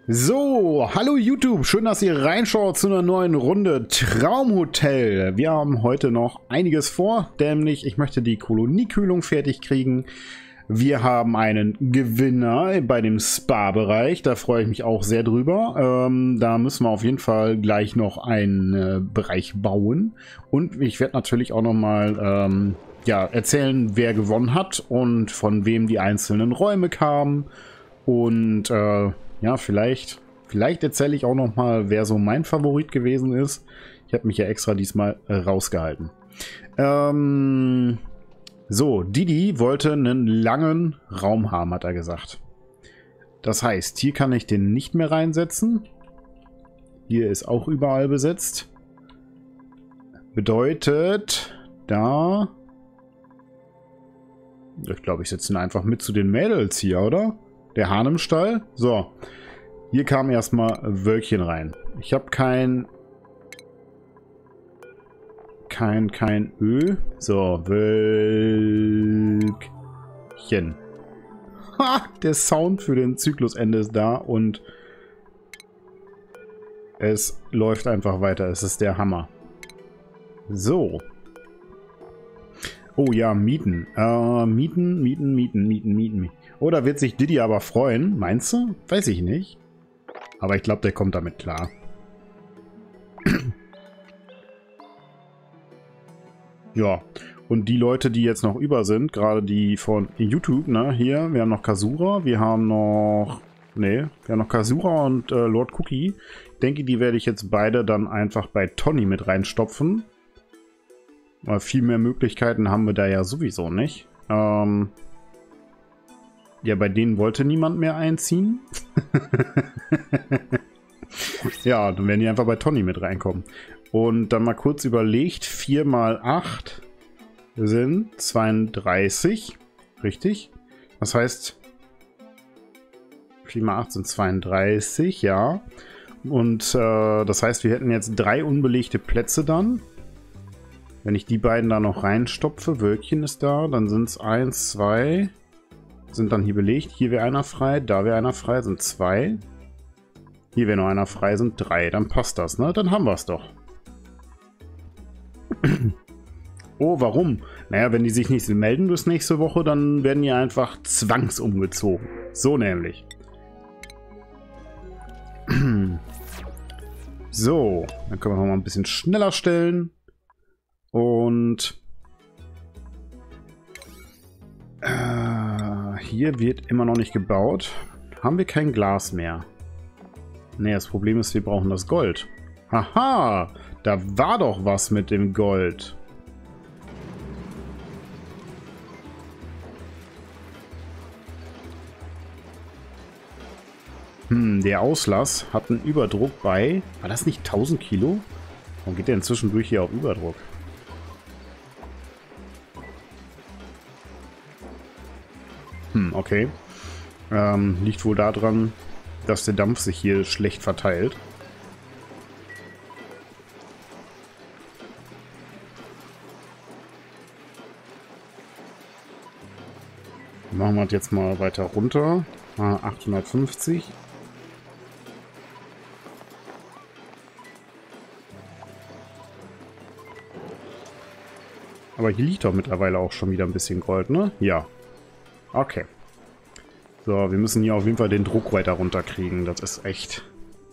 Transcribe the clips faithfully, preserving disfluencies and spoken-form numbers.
So, hallo YouTube, schön, dass ihr reinschaut zu einer neuen Runde Traumhotel. Wir haben heute noch einiges vor, nämlich ich möchte die Koloniekühlung fertig kriegen. Wir haben einen Gewinner bei dem Spa-Bereich, da freue ich mich auch sehr drüber. Ähm, da müssen wir auf jeden Fall gleich noch einen äh, Bereich bauen. Und ich werde natürlich auch noch mal ähm, ja, erzählen, wer gewonnen hat und von wem die einzelnen Räume kamen. Und äh, ja, vielleicht, vielleicht erzähle ich auch noch mal, wer so mein Favorit gewesen ist. Ich habe mich ja extra diesmal äh, rausgehalten. Ähm, so, Didi wollte einen langen Raum haben, hat er gesagt. Das heißt, hier kann ich den nicht mehr reinsetzen. Hier ist auch überall besetzt. Bedeutet, da... Ich glaube, ich setze ihn einfach mit zu den Mädels hier, oder? Der Hahn im Stall. So. Hier kam erstmal Wölkchen rein. Ich habe kein... Kein, kein Öl. So, Wölkchen. Ha! Der Sound für den Zyklusende ist da und es läuft einfach weiter. Es ist der Hammer. So. Oh ja, Mieten. Äh, Mieten, Mieten, Mieten, Mieten, Mieten. Oh, da wird sich Didi aber freuen. Meinst du? Weiß ich nicht. Aber ich glaube, der kommt damit klar. Ja. Und die Leute, die jetzt noch über sind, gerade die von YouTube, ne, hier, wir haben noch Kasura, wir haben noch, ne, wir haben noch Kasura und äh, Lord Cookie. Ich denke, die werde ich jetzt beide dann einfach bei Tony mit reinstopfen. Weil viel mehr Möglichkeiten haben wir da ja sowieso nicht. Ähm... Ja, bei denen wollte niemand mehr einziehen. Ja, dann werden die einfach bei Tony mit reinkommen. Und dann mal kurz überlegt, vier mal acht sind zweiunddreißig. Richtig? Das heißt, vier mal acht sind zweiunddreißig, ja. Und äh, das heißt, wir hätten jetzt drei unbelegte Plätze dann. Wenn ich die beiden da noch reinstopfe, Wölkchen ist da, dann sind es eins, zwei... Sind dann hier belegt. Hier wäre einer frei, da wäre einer frei, sind zwei. Hier wäre noch einer frei, sind drei. Dann passt das, ne? Dann haben wir es doch. Oh, warum? Naja, wenn die sich nicht melden bis nächste Woche, dann werden die einfach zwangsumgezogen. So nämlich. So, dann können wir noch mal ein bisschen schneller stellen. Und... Äh... Hier wird immer noch nicht gebaut. Haben wir kein Glas mehr? Ne, das Problem ist, wir brauchen das Gold. Haha, da war doch was mit dem Gold. Hm, der Auslass hat einen Überdruck bei... War das nicht tausend Kilo? Warum geht der denn zwischendurch hier auf Überdruck? Hm, okay. Ähm, liegt wohl daran, dass der Dampf sich hier schlecht verteilt. Machen wir das jetzt mal weiter runter. Ah, achthundertfünfzig. Aber hier liegt doch mittlerweile auch schon wieder ein bisschen Gold, ne? Ja. Okay. So, wir müssen hier auf jeden Fall den Druck weiter runterkriegen. Das ist echt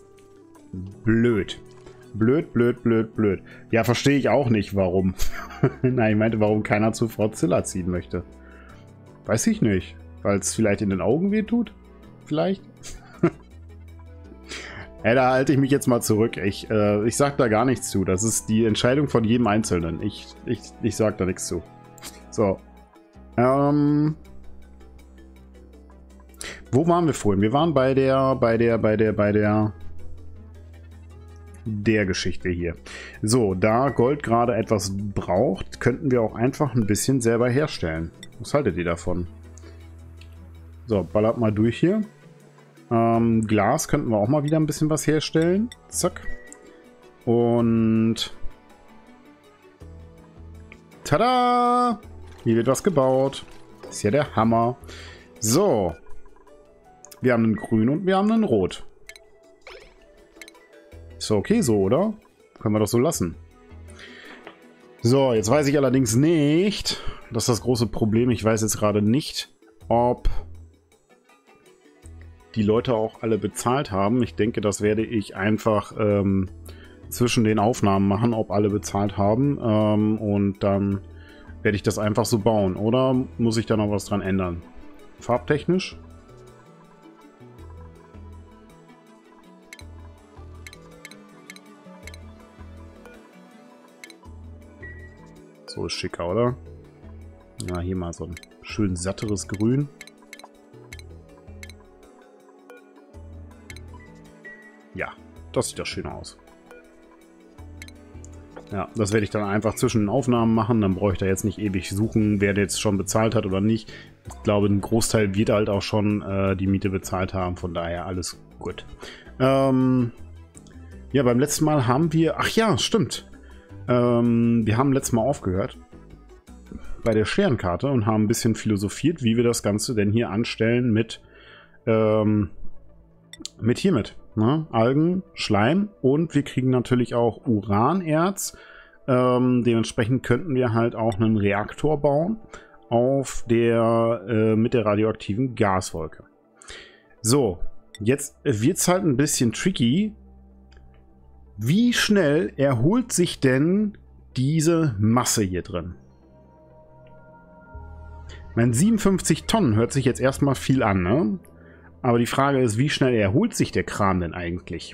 blöd. Blöd, blöd, blöd, blöd. Ja, verstehe ich auch nicht, warum. Nein, ich meinte, warum keiner zu Frau Zilla ziehen möchte. Weiß ich nicht. Weil es vielleicht in den Augen wehtut? Vielleicht? Ja, da halte ich mich jetzt mal zurück. Ich, äh, ich sag da gar nichts zu. Das ist die Entscheidung von jedem Einzelnen. Ich, ich, ich sag da nichts zu. So. Ähm... Wo waren wir vorhin? Wir waren bei der, bei der, bei der, bei der, der Geschichte hier. So, da Gold gerade etwas braucht, könnten wir auch einfach ein bisschen selber herstellen. Was haltet ihr davon? So, ballert mal durch hier. Ähm, Glas könnten wir auch mal wieder ein bisschen was herstellen. Zack. Und... Tada! Hier wird was gebaut. Das ist ja der Hammer. So. Wir haben einen Grün und wir haben einen Rot. Ist doch okay so, oder? Können wir doch so lassen. So, jetzt weiß ich allerdings nicht, das ist das große Problem, ich weiß jetzt gerade nicht, ob die Leute auch alle bezahlt haben. Ich denke, das werde ich einfach ähm, zwischen den Aufnahmen machen, ob alle bezahlt haben. Ähm, und dann werde ich das einfach so bauen. Oder muss ich da noch was dran ändern? Farbtechnisch? So ist schicker, oder? Ja, hier mal so ein schön satteres Grün. Ja, das sieht doch schön aus. Ja, das werde ich dann einfach zwischen den Aufnahmen machen. Dann brauche ich da jetzt nicht ewig suchen, wer jetzt schon bezahlt hat oder nicht. Ich glaube, ein Großteil wird halt auch schon äh, die Miete bezahlt haben. Von daher alles gut. Ähm, ja, beim letzten Mal haben wir... Ach ja, stimmt. Ähm, wir haben letztes Mal aufgehört bei der Scherenkarte und haben ein bisschen philosophiert, wie wir das Ganze denn hier anstellen mit, ähm, mit hiermit. Ne? Algen, Schleim und wir kriegen natürlich auch Uranerz. Ähm, dementsprechend könnten wir halt auch einen Reaktor bauen auf der, äh, mit der radioaktiven Gaswolke. So, jetzt wird es halt ein bisschen tricky. Wie schnell erholt sich denn diese Masse hier drin? Ich meine, siebenundfünfzig Tonnen hört sich jetzt erstmal viel an, ne? Aber die Frage ist, wie schnell erholt sich der Kram denn eigentlich?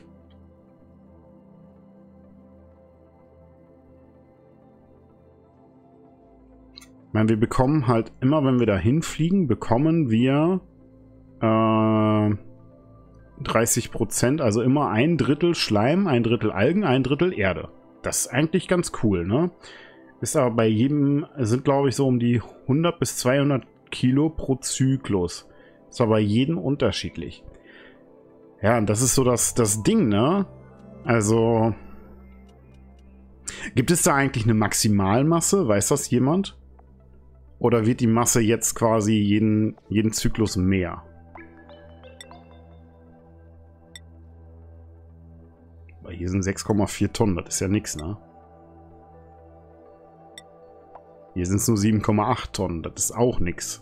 Ich meine, wir bekommen halt immer, wenn wir da hinfliegen, bekommen wir äh, dreißig Prozent, also immer ein Drittel Schleim, ein Drittel Algen, ein Drittel Erde. Das ist eigentlich ganz cool, ne? Ist aber bei jedem, sind glaube ich so um die hundert bis zweihundert Kilo pro Zyklus. Ist aber bei jedem unterschiedlich. Ja, und das ist so das, das Ding, ne? Also, gibt es da eigentlich eine Maximalmasse? Weiß das jemand? Oder wird die Masse jetzt quasi jeden, jeden Zyklus mehr? Weil hier sind sechs Komma vier Tonnen, das ist ja nichts, ne? Hier sind es nur sieben Komma acht Tonnen, das ist auch nichts.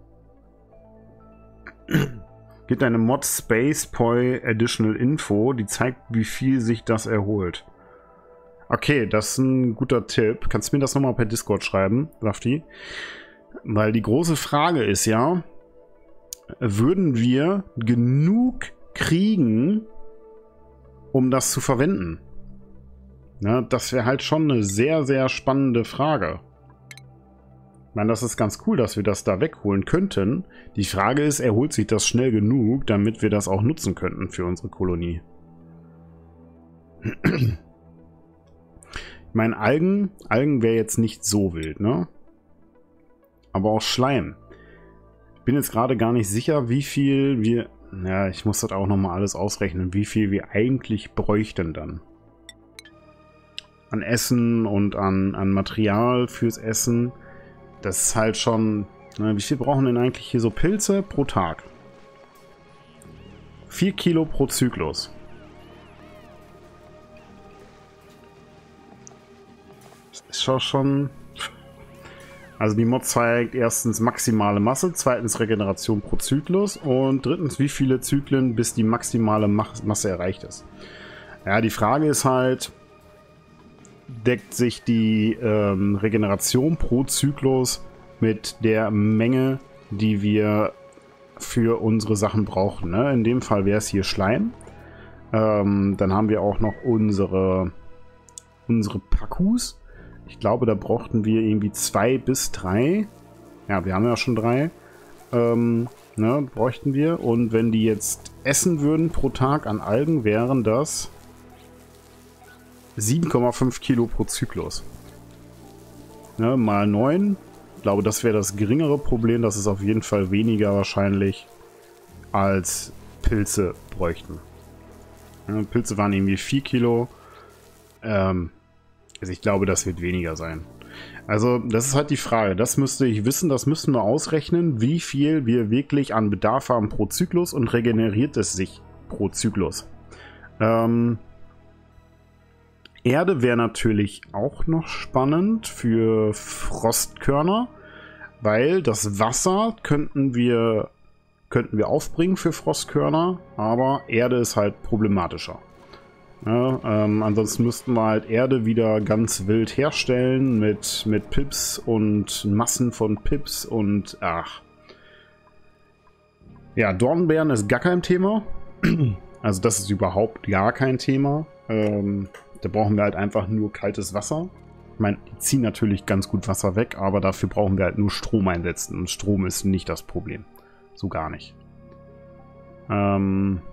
Gibt eine Mod Space Poi Additional Info, die zeigt, wie viel sich das erholt. Okay, das ist ein guter Tipp. Kannst du mir das nochmal per Discord schreiben, Safti? Weil die große Frage ist ja, würden wir genug kriegen, um das zu verwenden? Ja, das wäre halt schon eine sehr, sehr spannende Frage. Ich meine, das ist ganz cool, dass wir das da wegholen könnten. Die Frage ist, erholt sich das schnell genug, damit wir das auch nutzen könnten für unsere Kolonie? Ich meine, Algen, Algen wäre jetzt nicht so wild, ne? Aber auch Schleim. Ich bin jetzt gerade gar nicht sicher, wie viel wir... Ja, ich muss das auch nochmal alles ausrechnen, wie viel wir eigentlich bräuchten dann. An Essen und an, an Material fürs Essen. Das ist halt schon... Ne, wie viel brauchen denn eigentlich hier so Pilze pro Tag? vier Kilo pro Zyklus. Das ist schon schon... Also die Mod zeigt erstens maximale Masse, zweitens Regeneration pro Zyklus und drittens wie viele Zyklen bis die maximale Masse erreicht ist. Ja, die Frage ist halt, deckt sich die ähm, Regeneration pro Zyklus mit der Menge, die wir für unsere Sachen brauchen. Ne? In dem Fall wäre es hier Schleim. Ähm, dann haben wir auch noch unsere, unsere Pakus. Ich glaube, da brauchten wir irgendwie zwei bis drei. Ja, wir haben ja schon drei. Ähm, ne, bräuchten wir. Und wenn die jetzt essen würden pro Tag an Algen, wären das sieben Komma fünf Kilo pro Zyklus. Ne, mal neun. Ich glaube, das wäre das geringere Problem. Das ist auf jeden Fall weniger wahrscheinlich als Pilze bräuchten. Ja, Pilze waren irgendwie vier Kilo. Ähm, Also ich glaube, das wird weniger sein. Also das ist halt die Frage. Das müsste ich wissen, das müssen wir ausrechnen, wie viel wir wirklich an Bedarf haben pro Zyklus und regeneriert es sich pro Zyklus. Ähm, Erde wäre natürlich auch noch spannend für Frostkörner, weil das Wasser könnten wir, könnten wir aufbringen für Frostkörner, aber Erde ist halt problematischer. Ja, ähm, ansonsten müssten wir halt Erde wieder ganz wild herstellen mit, mit Pips und Massen von Pips und ach. Ja, Dornbeeren ist gar kein Thema. Also das ist überhaupt gar kein Thema. Ähm, da brauchen wir halt einfach nur kaltes Wasser. Ich meine, die ziehen natürlich ganz gut Wasser weg, aber dafür brauchen wir halt nur Strom einsetzen. Und Strom ist nicht das Problem. So gar nicht. Ähm...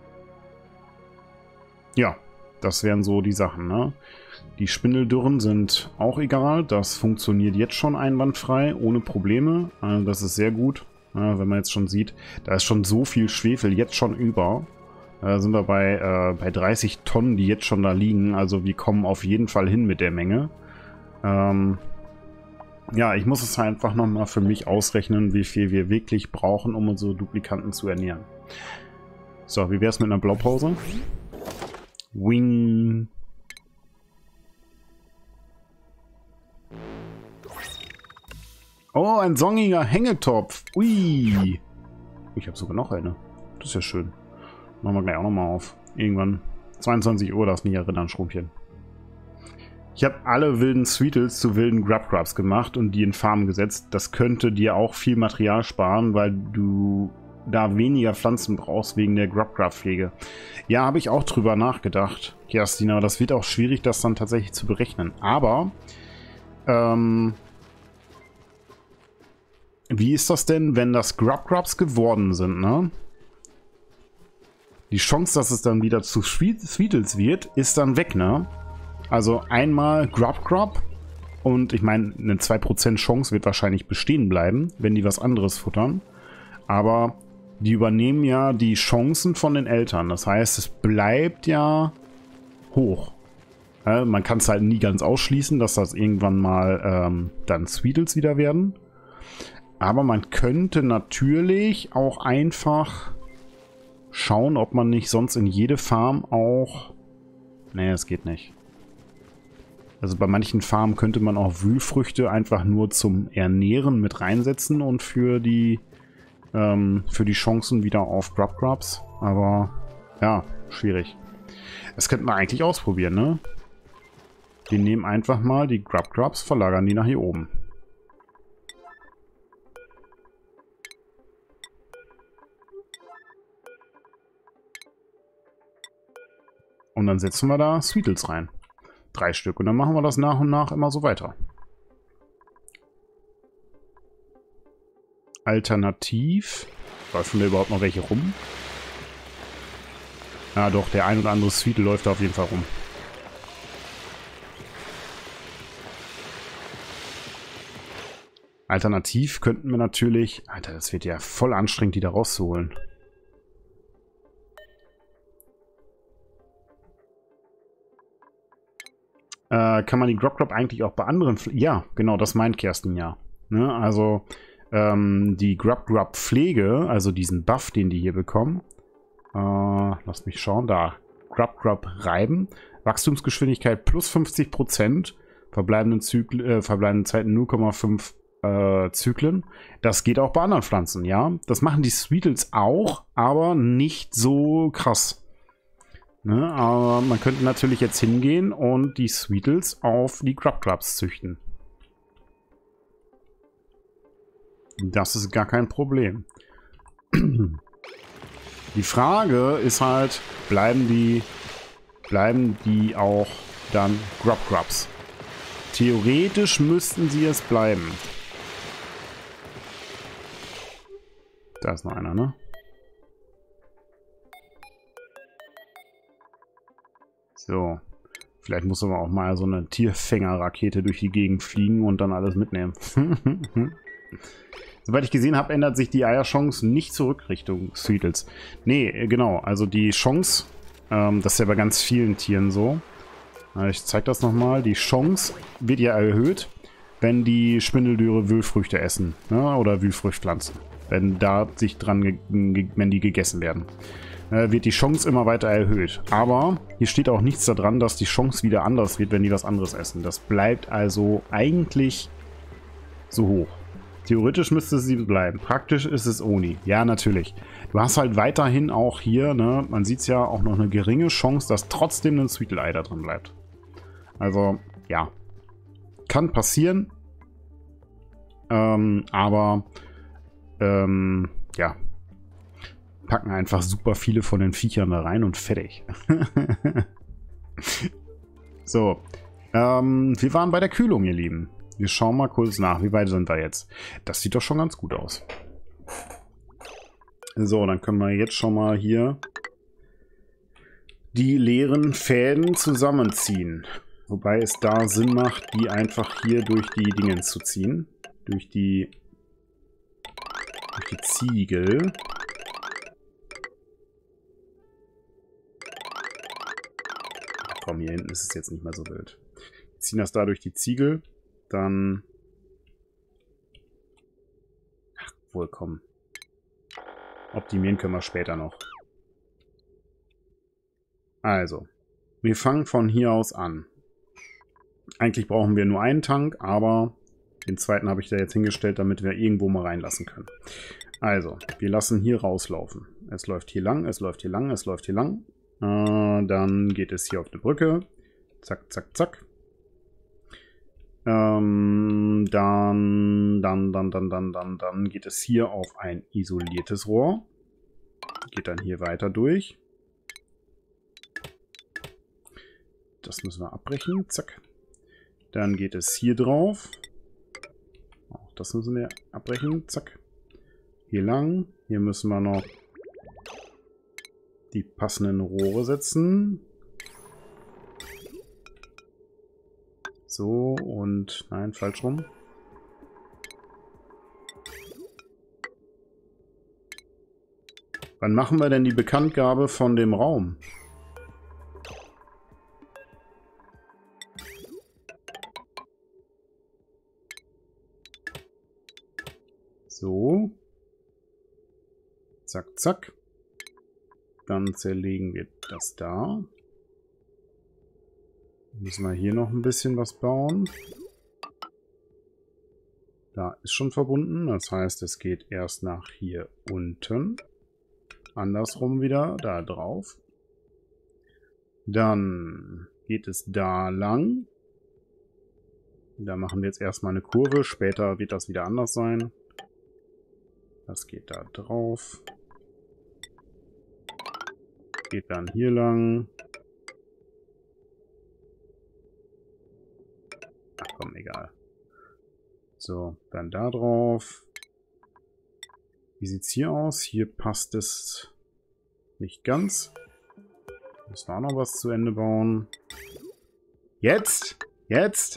Ja, das wären so die Sachen, ne? Die Spindeldürren sind auch egal. Das funktioniert jetzt schon einwandfrei, ohne Probleme. Also das ist sehr gut. Ja, wenn man jetzt schon sieht, da ist schon so viel Schwefel jetzt schon über. Da sind wir bei, äh, bei dreißig Tonnen, die jetzt schon da liegen. Also wir kommen auf jeden Fall hin mit der Menge. Ähm, ja, ich muss es einfach nochmal für mich ausrechnen, wie viel wir wirklich brauchen, um unsere Duplikanten zu ernähren. So, wie wäre es mit einer Blaupause? Wing. Oh, ein songiger Hängetopf. Ui. Ich habe sogar noch eine. Das ist ja schön. Machen wir gleich auch nochmal auf. Irgendwann. zweiundzwanzig Uhr, das mich erinnern, Schrumpchen. Ich habe alle wilden Sweetles zu wilden Grub-Grubs gemacht und die in Farmen gesetzt. Das könnte dir auch viel Material sparen, weil du da weniger Pflanzen brauchst wegen der Grub-Grub-Pflege. Ja, habe ich auch drüber nachgedacht, Kerstin, aber das wird auch schwierig, das dann tatsächlich zu berechnen. Aber, ähm, wie ist das denn, wenn das Grub-Grubs geworden sind, ne? Die Chance, dass es dann wieder zu Sweetles wird, ist dann weg, ne? Also einmal Grub-Grub und ich meine, eine zwei Prozent Chance wird wahrscheinlich bestehen bleiben, wenn die was anderes futtern. Aber die übernehmen ja die Chancen von den Eltern. Das heißt, es bleibt ja hoch. Ja, man kann es halt nie ganz ausschließen, dass das irgendwann mal ähm, dann Sweetles wieder werden. Aber man könnte natürlich auch einfach schauen, ob man nicht sonst in jede Farm auch... Nee, es geht nicht. Also bei manchen Farmen könnte man auch Wühlfrüchte einfach nur zum Ernähren mit reinsetzen und für die ähm, für die Chancen wieder auf Grub-Grubs. Aber ja, schwierig. Das könnten wir eigentlich ausprobieren, ne? Wir nehmen einfach mal die Grub-Grubs, verlagern die nach hier oben. Und dann setzen wir da Sweetles rein. Drei Stück. Und dann machen wir das nach und nach immer so weiter. Alternativ. Läufen da überhaupt noch welche rum? Ja doch, der ein oder andere Sweetle läuft da auf jeden Fall rum. Alternativ könnten wir natürlich... Alter, das wird ja voll anstrengend, die da rauszuholen. Äh, kann man die Grub-Grub eigentlich auch bei anderen... Pfle ja, genau, das meint Kerstin ja. Ne? Also ähm, die Grub-Grub-Pflege, also diesen Buff, den die hier bekommen. Äh, lasst mich schauen, da. Grub-Grub reiben. Wachstumsgeschwindigkeit plus fünfzig Prozent. Verbleibenden, Zykl äh, verbleibenden Zeiten null Komma fünf äh, Zyklen. Das geht auch bei anderen Pflanzen, ja. Das machen die Sweetles auch, aber nicht so krass. Ne, aber man könnte natürlich jetzt hingehen und die Sweetles auf die Grub-Grubs züchten. Das ist gar kein Problem. Die Frage ist halt, bleiben die, bleiben die auch dann Grub-Grubs? Theoretisch müssten sie es bleiben. Da ist noch einer, ne? So, vielleicht muss aber auch mal so eine Tierfänger-Rakete durch die Gegend fliegen und dann alles mitnehmen. Soweit ich gesehen habe, ändert sich die Eierchance nicht zurück Richtung Sweetles. Nee, genau, also die Chance, ähm, das ist ja bei ganz vielen Tieren so. Ich zeige das nochmal. Die Chance wird ja erhöht, wenn die Spindeldürre Wühlfrüchte essen, ne, oder Wühlfruchtpflanzen. Wenn da sich dran, wenn die gegessen werden. äh, wird die Chance immer weiter erhöht. Aber hier steht auch nichts daran, dass die Chance wieder anders wird, wenn die was anderes essen. Das bleibt also eigentlich so hoch. Theoretisch müsste sie bleiben. Praktisch ist es Oni. Ja, natürlich. Du hast halt weiterhin auch hier, ne, man sieht es ja, auch noch eine geringe Chance, dass trotzdem ein Sweetle-Ei da drin bleibt. Also, ja. Kann passieren. Ähm, aber, ähm, ja. Packen einfach super viele von den Viechern da rein und fertig. So. Ähm, wir waren bei der Kühlung, ihr Lieben. Wir schauen mal kurz nach. Wie weit sind wir jetzt? Das sieht doch schon ganz gut aus. So, dann können wir jetzt schon mal hier die leeren Fäden zusammenziehen. Wobei es da Sinn macht, die einfach hier durch die Dingens zu ziehen. Durch die, durch die Ziegel. Komm, hier hinten ist es jetzt nicht mehr so wild. Wir ziehen das da durch die Ziegel. Dann... Ach, wohl, komm. Optimieren können wir später noch. Also, wir fangen von hier aus an. Eigentlich brauchen wir nur einen Tank, aber den zweiten habe ich da jetzt hingestellt, damit wir irgendwo mal reinlassen können. Also, wir lassen hier rauslaufen. Es läuft hier lang, es läuft hier lang, es läuft hier lang. Äh, dann geht es hier auf eine Brücke. Zack, zack, zack. Ähm, dann, dann, dann, dann, dann, dann, dann geht es hier auf ein isoliertes Rohr. Geht dann hier weiter durch. Das müssen wir abbrechen. Zack. Dann geht es hier drauf. Auch das müssen wir abbrechen. Zack. Hier lang. Hier müssen wir noch die passenden Rohre setzen. So, und... Nein, falsch rum. Wann machen wir denn die Bekanntgabe von dem Raum? So. Zack, zack. Dann zerlegen wir das da. Müssen wir hier noch ein bisschen was bauen. Da ist schon verbunden. Das heißt, es geht erst nach hier unten. Andersrum wieder, da drauf. Dann geht es da lang. Da machen wir jetzt erstmal eine Kurve. Später wird das wieder anders sein. Das geht da drauf. Geht dann hier lang. Ach komm, egal. So, dann da drauf. Wie sieht es hier aus? Hier passt es nicht ganz. Müssen wir auch noch was zu Ende bauen. Jetzt? Jetzt?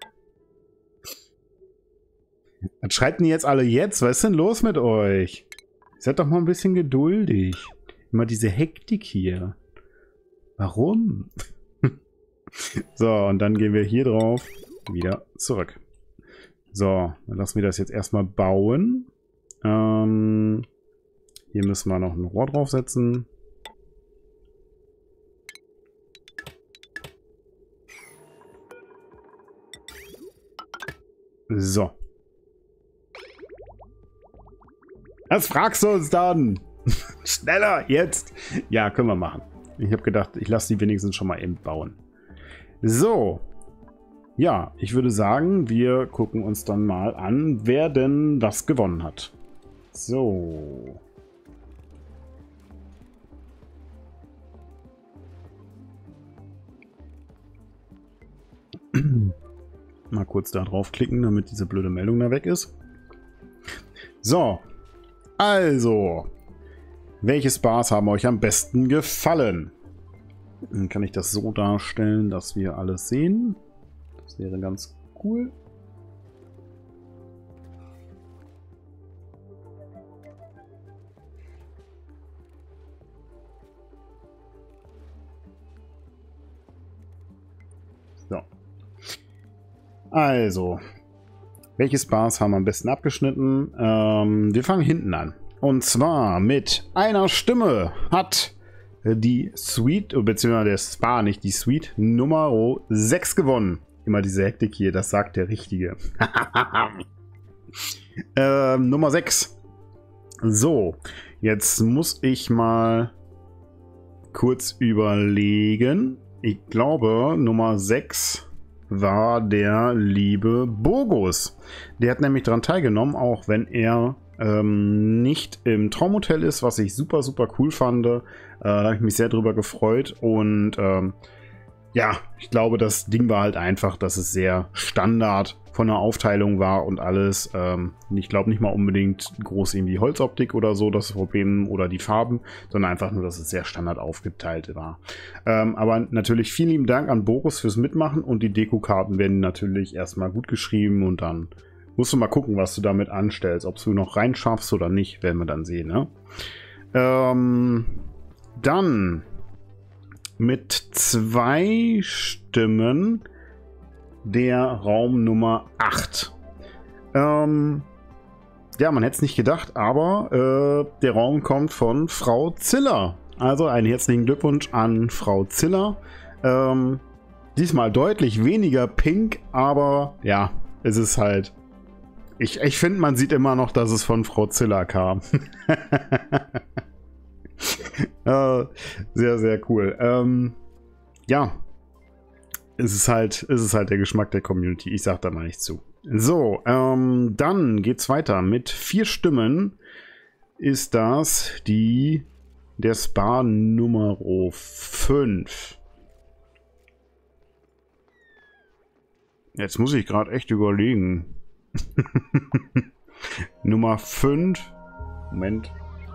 Was schreibt denn jetzt alle jetzt? Was ist denn los mit euch? Seid doch mal ein bisschen geduldig. Immer diese Hektik hier. Warum? So, und dann gehen wir hier drauf wieder zurück. So, dann lassen wir das jetzt erstmal bauen. Ähm, hier müssen wir noch ein Rohr draufsetzen. So. Was fragst du uns dann? Schneller, jetzt! Ja, können wir machen. Ich habe gedacht, ich lasse die wenigstens schon mal eben bauen. So. Ja, ich würde sagen, wir gucken uns dann mal an, wer denn das gewonnen hat. So. Mal kurz da draufklicken, damit diese blöde Meldung da weg ist. So. Also. Welche Bars haben euch am besten gefallen? Dann kann ich das so darstellen, dass wir alles sehen. Das wäre ganz cool. So. Also. Welche Bars haben am besten abgeschnitten? Ähm, wir fangen hinten an. Und zwar mit einer Stimme hat die Suite, beziehungsweise der Spa, nicht die Suite, Nummer sechs gewonnen. Immer diese Hektik hier, das sagt der Richtige. ähm, Nummer sechs. So, jetzt muss ich mal kurz überlegen. Ich glaube, Nummer sechs war der liebe Bogus. Der hat nämlich daran teilgenommen, auch wenn er ähm, nicht im Traumhotel ist, was ich super, super cool fand. Äh, da habe ich mich sehr drüber gefreut. Und ähm, ja, ich glaube, das Ding war halt einfach, dass es sehr Standard von der Aufteilung war und alles. Ähm, ich glaube nicht mal unbedingt groß irgendwie Holzoptik oder so, das Problem oder die Farben, sondern einfach nur, dass es sehr Standard aufgeteilt war. Ähm, aber natürlich vielen lieben Dank an Boris fürs Mitmachen und die Dekokarten werden natürlich erstmal gut geschrieben und dann musst du mal gucken, was du damit anstellst. Ob du noch reinschaffst oder nicht, werden wir dann sehen. Ne? Ähm, dann mit zwei Stimmen der Raum Nummer acht. Ähm, ja, man hätte es nicht gedacht, aber äh, der Raum kommt von Frau Ziller. Also einen herzlichen Glückwunsch an Frau Ziller. Ähm, diesmal deutlich weniger pink, aber ja, es ist halt... Ich, ich finde, man sieht immer noch, dass es von Frau Ziller kam. äh, sehr, sehr cool. Ähm, ja. Es ist halt, es ist halt der Geschmack der Community. Ich sag da mal nichts zu. So, ähm, dann geht's weiter. Mit vier Stimmen ist das die der Spa Nummer fünf. Jetzt muss ich gerade echt überlegen. Nummer fünf. Moment.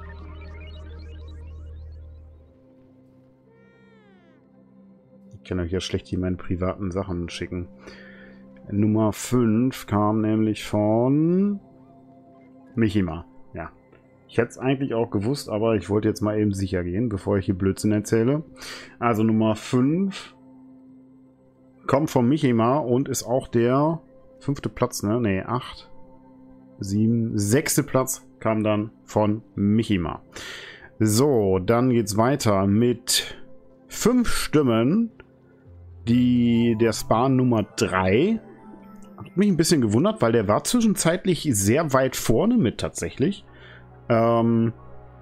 Ich kann euch ja schlecht hier meine privaten Sachen schicken. Nummer fünf kam nämlich von Michima. Ja. Ich hätte es eigentlich auch gewusst, aber ich wollte jetzt mal eben sicher gehen, bevor ich hier Blödsinn erzähle. Also Nummer fünf kommt von Michima und ist auch der fünfte Platz, ne? Ne, acht, sieben, sechste Platz kam dann von Michima. So, dann geht's weiter mit fünf Stimmen. Die, der Spa Nummer drei hat mich ein bisschen gewundert, weil der war zwischenzeitlich sehr weit vorne mit tatsächlich. Ähm,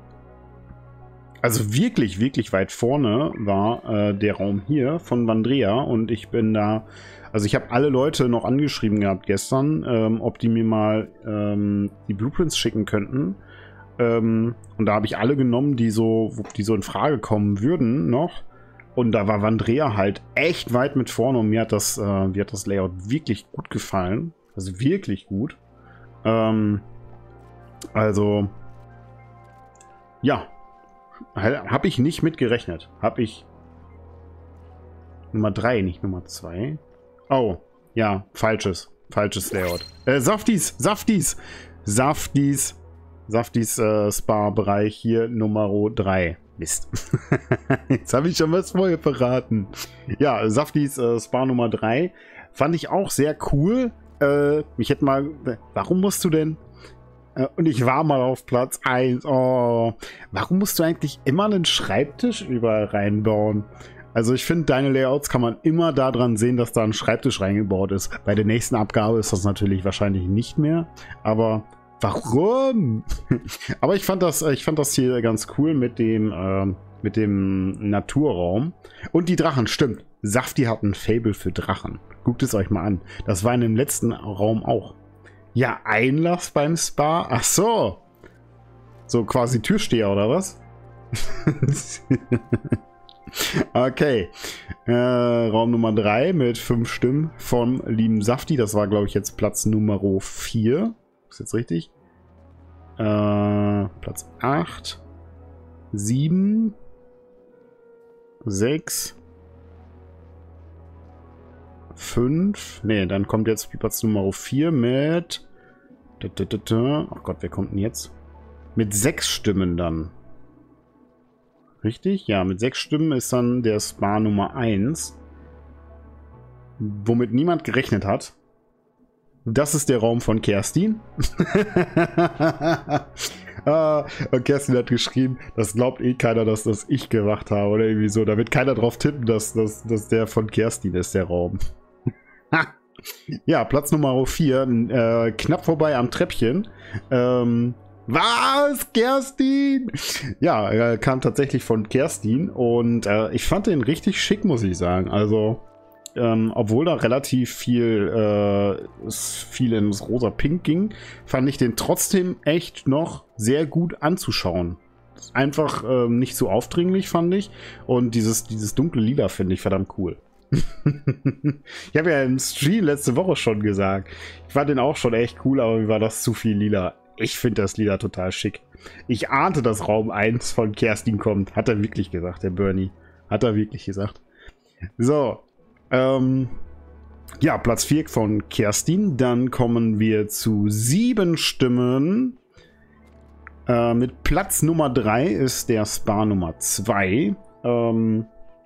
also wirklich, wirklich weit vorne war äh, der Raum hier von Vandrea und ich bin da, also ich habe alle Leute noch angeschrieben gehabt gestern, ähm, ob die mir mal ähm, die Blueprints schicken könnten. Ähm, und da habe ich alle genommen, die so, die so in Frage kommen würden noch. Und da war Vandrea halt echt weit mit vorne und mir hat das, äh, mir hat das Layout wirklich gut gefallen. Also wirklich gut. Ähm, also, ja. Habe ich nicht mit gerechnet. Habe ich Nummer drei, nicht Nummer zwei. Oh, ja, falsches. Falsches Layout. Äh, Saftis, Saftis, Saftis, Saftis äh, Spa-Bereich hier Nummer drei. Mist. Jetzt habe ich schon was vorher verraten. Ja, Saftis äh, Spa Nummer drei fand ich auch sehr cool. Äh, mich hätte mal... Warum musst du denn... Äh, und ich war mal auf Platz eins. Oh, warum musst du eigentlich immer einen Schreibtisch überall reinbauen? Also ich finde, deine Layouts kann man immer daran sehen, dass da ein Schreibtisch reingebaut ist. Bei der nächsten Abgabe ist das natürlich wahrscheinlich nicht mehr. Aber... Warum? Aber ich fand das, ich fand das hier ganz cool mit dem, äh, mit dem Naturraum. Und die Drachen, stimmt. Safti hat ein Faible für Drachen. Guckt es euch mal an. Das war in dem letzten Raum auch. Ja, Einlass beim Spa. Ach so. So quasi Türsteher oder was? Okay. Äh, Raum Nummer drei mit fünf Stimmen vom lieben Safti. Das war, glaube ich, jetzt Platz Nummer vier. Ist jetzt richtig? Äh, Platz acht, sieben, sechs, fünf. Ne, dann kommt jetzt Platz Nummer vier mit... Ach Gott, wer kommt denn jetzt? Mit sechs Stimmen dann. Richtig? Ja, mit sechs Stimmen ist dann der Spa Nummer eins. Womit niemand gerechnet hat. Das ist der Raum von Kerstin. Ah, und Kerstin hat geschrieben, das glaubt eh keiner, dass das ich gemacht habe oder irgendwie so. Da wird keiner drauf tippen, dass, dass, dass der von Kerstin ist, der Raum. Ja, Platz Nummer vier, äh, knapp vorbei am Treppchen. Ähm, was? Kerstin? Ja, er kam tatsächlich von Kerstin und äh, ich fand den richtig schick, muss ich sagen. Also, ähm, obwohl da relativ viel, äh, viel ins rosa-pink ging, fand ich den trotzdem echt noch sehr gut anzuschauen. Einfach ähm, nicht so aufdringlich, fand ich. Und dieses, dieses dunkle Lila finde ich verdammt cool. Ich habe ja im Stream letzte Woche schon gesagt, ich fand den auch schon echt cool, aber mir war das zu viel Lila. Ich finde das Lila total schick. Ich ahnte, dass Raum eins von Kerstin kommt. Hat er wirklich gesagt, der Bernie. Hat er wirklich gesagt. So. Ähm, ja, Platz vier von Kerstin. Dann kommen wir zu sieben Stimmen. Äh, mit Platz Nummer drei ist der Spa Nummer zwei. Ähm,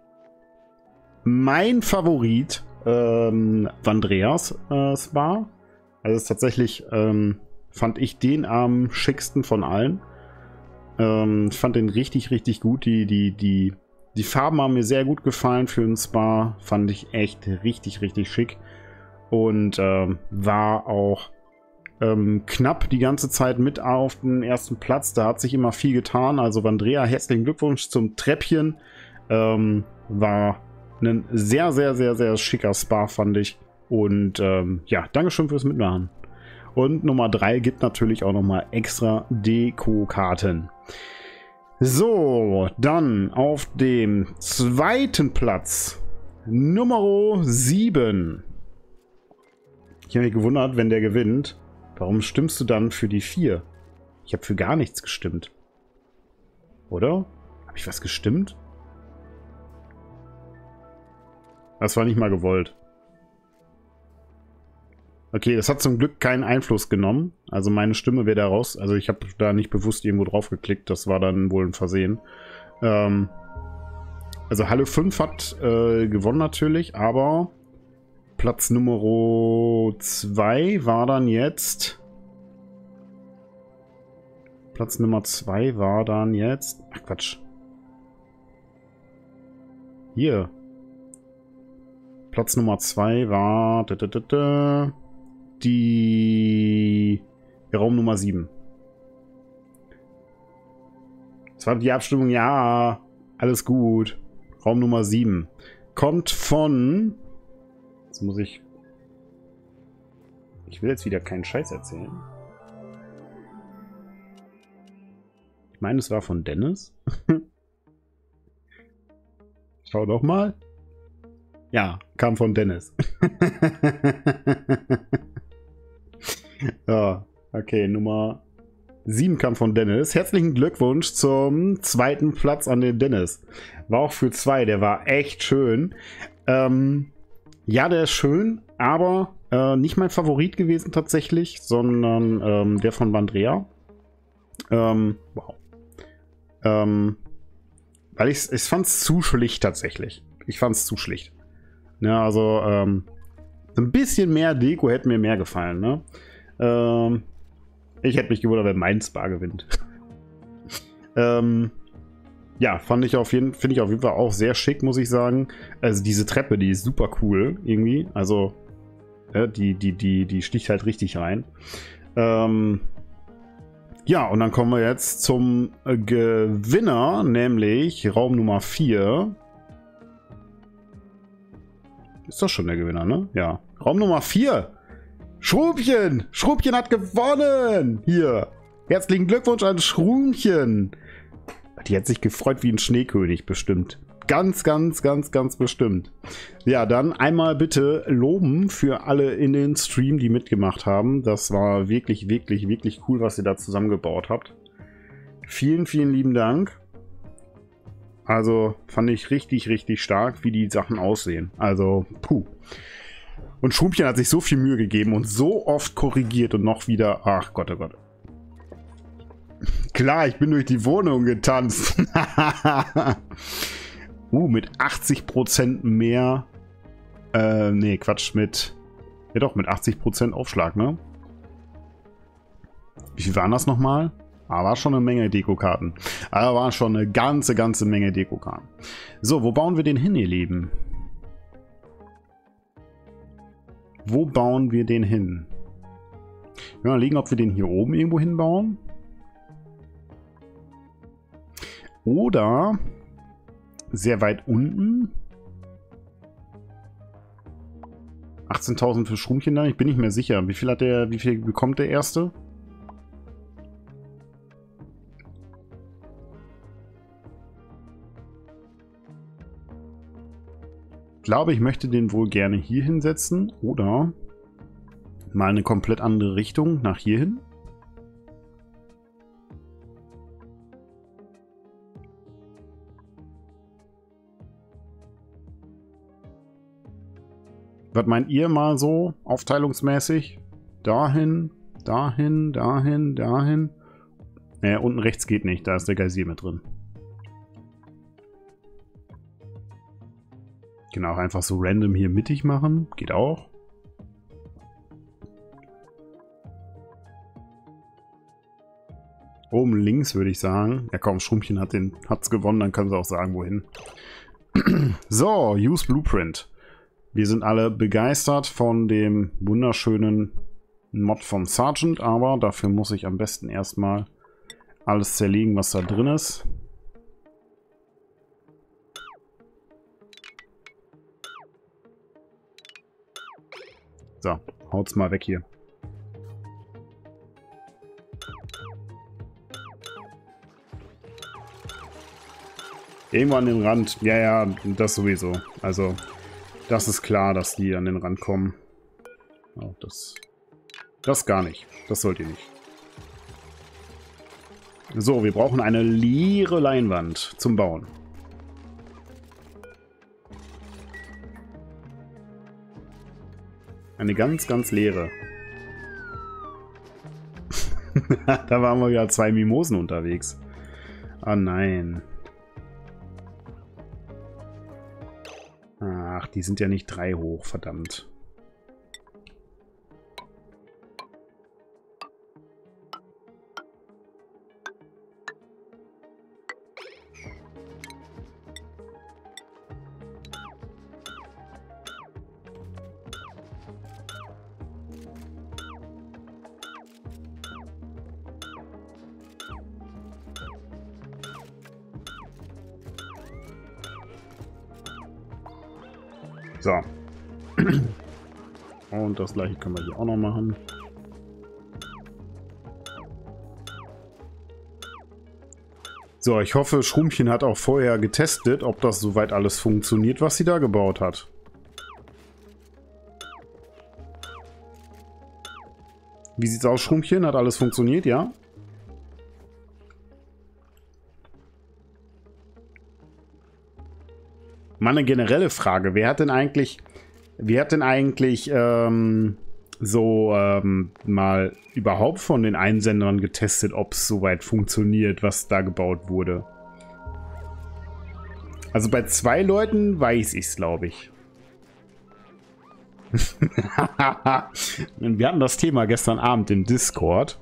mein Favorit, ähm, Vandreas äh, Spa. Also ist tatsächlich, ähm, fand ich den am schicksten von allen. Ähm, fand den richtig, richtig gut. Die, die, die, die Farben haben mir sehr gut gefallen für einen Spa. Fand ich echt richtig, richtig schick. Und ähm, war auch ähm, knapp die ganze Zeit mit auf dem ersten Platz. Da hat sich immer viel getan. Also Vandrea, herzlichen Glückwunsch zum Treppchen. Ähm, war ein sehr, sehr, sehr, sehr schicker Spa, fand ich. Und ähm, ja, Dankeschön fürs Mitmachen. Und Nummer drei gibt natürlich auch nochmal extra Deko-Karten. So, dann auf dem zweiten Platz Nummer sieben. Ich habe mich gewundert, wenn der gewinnt. Warum stimmst du dann für die vier? Ich habe für gar nichts gestimmt. Oder? Habe ich was gestimmt? Das war nicht mal gewollt. Okay, das hat zum Glück keinen Einfluss genommen. Also meine Stimme wäre da raus. Also ich habe da nicht bewusst irgendwo drauf geklickt. Das war dann wohl ein Versehen. Ähm, also Halle fünf hat äh, gewonnen natürlich, aber Platz Nummer zwei war dann jetzt... Platz Nummer zwei war dann jetzt... Ach Quatsch. Hier. Platz Nummer zwei war... Da, da, da, da, die... Raum Nummer sieben. Das war die Abstimmung, ja. Alles gut. Raum Nummer sieben. Kommt von... Jetzt muss ich... Ich will jetzt wieder keinen Scheiß erzählen. Ich meine, es war von Dennis. Schau doch mal. Ja, kam von Dennis. Ja, okay, Nummer sieben kam von Dennis. Herzlichen Glückwunsch zum zweiten Platz an den Dennis. War auch für zwei, der war echt schön. Ähm, ja, der ist schön, aber äh, nicht mein Favorit gewesen tatsächlich, sondern ähm, der von Vandrea. Ähm, wow. Ähm, weil ich, ich fand es zu schlicht tatsächlich. Ich fand es zu schlicht. Ja, also ähm, ein bisschen mehr Deko hätte mir mehr gefallen, ne? Ähm, ich hätte mich gewundert, wenn mein Spa gewinnt. ähm, ja, fand ich auf jeden, finde ich auf jeden Fall auch sehr schick, muss ich sagen. Also diese Treppe, die ist super cool irgendwie. Also äh, die, die, die, die sticht halt richtig rein. Ähm, ja, und dann kommen wir jetzt zum äh, Gewinner, nämlich Raum Nummer vier. Ist doch schon der Gewinner, ne? Ja. Raum Nummer vier. Schrubchen. Schrubchen hat gewonnen. Hier. Herzlichen Glückwunsch an Schrubchen. Die hat sich gefreut wie ein Schneekönig bestimmt. Ganz, ganz, ganz, ganz bestimmt. Ja, dann einmal bitte loben für alle in den Stream, die mitgemacht haben. Das war wirklich, wirklich, wirklich cool, was ihr da zusammengebaut habt. Vielen, vielen lieben Dank. Also fand ich richtig, richtig stark, wie die Sachen aussehen. Also, puh. Und Schrubchen hat sich so viel Mühe gegeben und so oft korrigiert und noch wieder... Ach Gott, oh Gott. Klar, ich bin durch die Wohnung getanzt. uh, mit achtzig Prozent mehr... Äh, nee, Quatsch, mit... Ja doch, mit achtzig Prozent Aufschlag, ne? Wie viel waren das nochmal? Aber war schon eine Menge Dekokarten. Aber war schon eine ganze, ganze Menge Dekokarten. So, wo bauen wir den hin, ihr Lieben? Wo bauen wir den hin? Wir überlegen, ob wir den hier oben irgendwo hinbauen. Oder sehr weit unten. achtzehntausend für Schrumpchen dann. Ich bin nicht mehr sicher. Wie viel hat der, wie viel bekommt der erste? Ich glaube, ich möchte den wohl gerne hier hinsetzen. Oder mal eine komplett andere Richtung nach hier hin. Was meint ihr mal so aufteilungsmäßig? Dahin, dahin, dahin, dahin. Naja, unten rechts geht nicht, da ist der Geysir mit drin. Genau, einfach so random hier mittig machen. Geht auch. Oben links würde ich sagen. Ja komm, Schrumpchen hat den, hat's gewonnen, dann können sie auch sagen, wohin. So, Use Blueprint. Wir sind alle begeistert von dem wunderschönen Mod vom Sergeant, aber dafür muss ich am besten erstmal alles zerlegen, was da drin ist. So, haut's mal weg hier. Irgendwo an den Rand. Ja, ja, das sowieso. Also, das ist klar, dass die an den Rand kommen. Oh, das, das gar nicht. Das sollt ihr nicht. So, wir brauchen eine leere Leinwand zum Bauen. Eine ganz, ganz leere. Da waren wir ja zwei Mimosen unterwegs. Ah nein. Ach, die sind ja nicht drei hoch, verdammt. So. Und das gleiche können wir hier auch noch machen. So, ich hoffe, Schrumpchen hat auch vorher getestet, ob das soweit alles funktioniert, was sie da gebaut hat. Wie sieht's aus, Schrumpchen? Hat alles funktioniert, ja? Mal eine generelle Frage. Wer hat denn eigentlich, wer hat denn eigentlich ähm, so ähm, mal überhaupt von den Einsendern getestet, ob es soweit funktioniert, was da gebaut wurde? Also bei zwei Leuten weiß ich es, glaube ich. Wir hatten das Thema gestern Abend im Discord.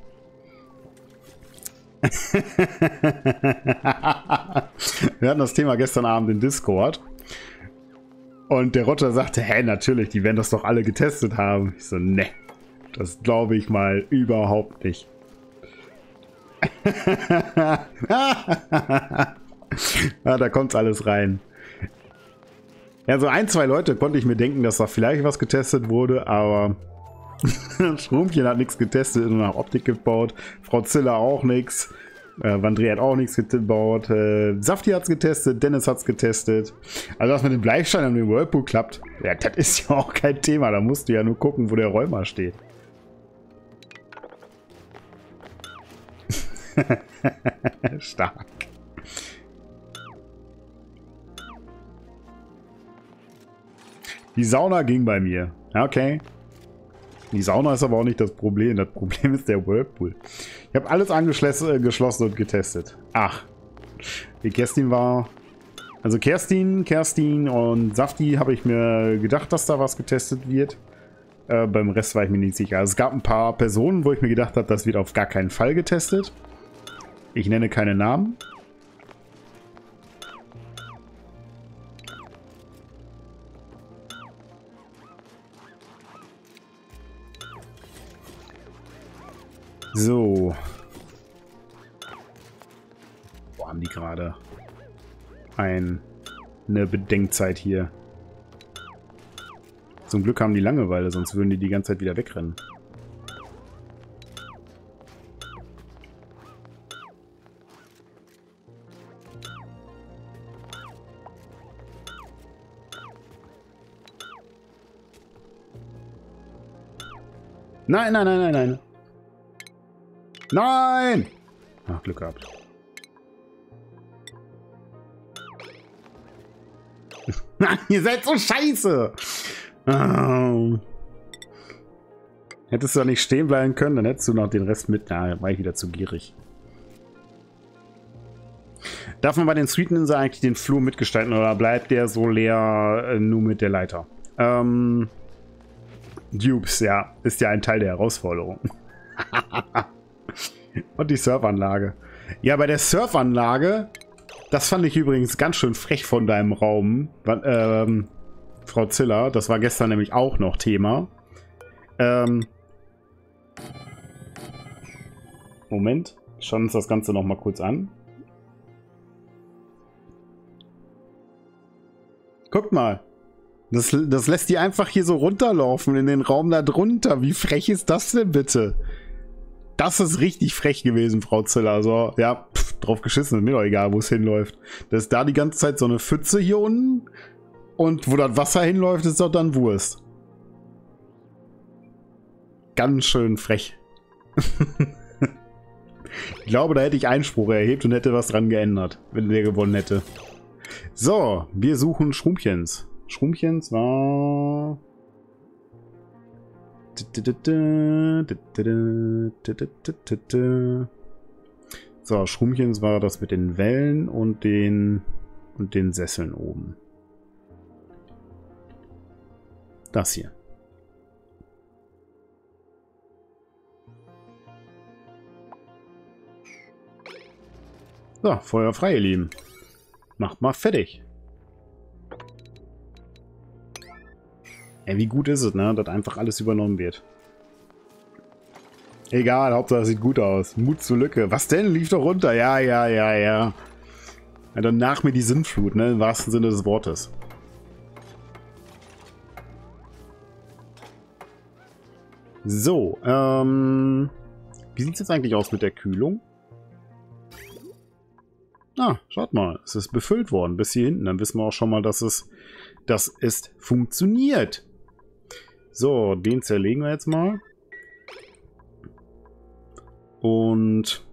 Wir hatten das Thema gestern Abend im Discord. Und der Rotter sagte, hä, natürlich, die werden das doch alle getestet haben. Ich so, ne, das glaube ich mal überhaupt nicht. Ja, da kommt's alles rein. Ja, so ein, zwei Leute konnte ich mir denken, dass da vielleicht was getestet wurde, aber Schrumpchen hat nichts getestet, nur nach Optik gebaut. Frau Ziller auch nichts. Äh, Vandré hat auch nichts gebaut. Äh, Safti hat's getestet, Dennis hat's getestet. Also was mit dem Bleistein und dem Whirlpool klappt, ja, das ist ja auch kein Thema. Da musst du ja nur gucken, wo der Räumer steht. Stark. Die Sauna ging bei mir. Okay. Die Sauna ist aber auch nicht das Problem. Das Problem ist der Whirlpool. Ich habe alles angeschlossen und getestet. Ach. Die Kerstin war... Also Kerstin, Kerstin und Safti habe ich mir gedacht, dass da was getestet wird. Äh, beim Rest war ich mir nicht sicher. Also es gab ein paar Personen, wo ich mir gedacht habe, das wird auf gar keinen Fall getestet. Ich nenne keine Namen. So. Wo haben die gerade ein, eine Bedenkzeit hier? Zum Glück haben die Langeweile, sonst würden die die ganze Zeit wieder wegrennen. Nein, nein, nein, nein, nein. Nein! Ach, Glück gehabt. Nein, ihr seid so scheiße! Oh. Hättest du da nicht stehen bleiben können, dann hättest du noch den Rest mit... Na, war ich wieder zu gierig. Darf man bei den Street Ninja eigentlich den Flur mitgestalten oder bleibt der so leer äh, nur mit der Leiter? Ähm... Dupes, ja, ist ja ein Teil der Herausforderung. Und die Surfanlage. Ja, bei der Surfanlage, das fand ich übrigens ganz schön frech von deinem Raum, ähm, Frau Ziller. Das war gestern nämlich auch noch Thema. Ähm, Moment, schauen uns das Ganze noch mal kurz an. Guckt mal. Das, das lässt die einfach hier so runterlaufen in den Raum da drunter. Wie frech ist das denn bitte? Das ist richtig frech gewesen, Frau Ziller. Also, ja, pff, drauf geschissen. Ist mir doch egal, wo es hinläuft. Das ist da die ganze Zeit so eine Pfütze hier unten. Und wo das Wasser hinläuft, ist doch dann Wurst. Ganz schön frech. Ich glaube, da hätte ich Einspruch erhebt und hätte was dran geändert, wenn der gewonnen hätte. So, wir suchen Schrumpchens. Schrumpchens war... So, Schrumpchens war das mit den Wellen und den und den Sesseln oben. Das hier. So, Feuer frei, ihr Lieben. Macht mal fertig. Ey, wie gut ist es, ne? Dass einfach alles übernommen wird. Egal, Hauptsache es sieht gut aus. Mut zur Lücke. Was denn? Lief doch runter. Ja, ja, ja, ja. Ja, dann nach mir die Sinnflut, ne? Im wahrsten Sinne des Wortes. So, ähm... wie sieht es jetzt eigentlich aus mit der Kühlung? Ah, schaut mal. Es ist befüllt worden bis hier hinten. Dann wissen wir auch schon mal, dass es, dass es funktioniert. So, den zerlegen wir jetzt mal. Und...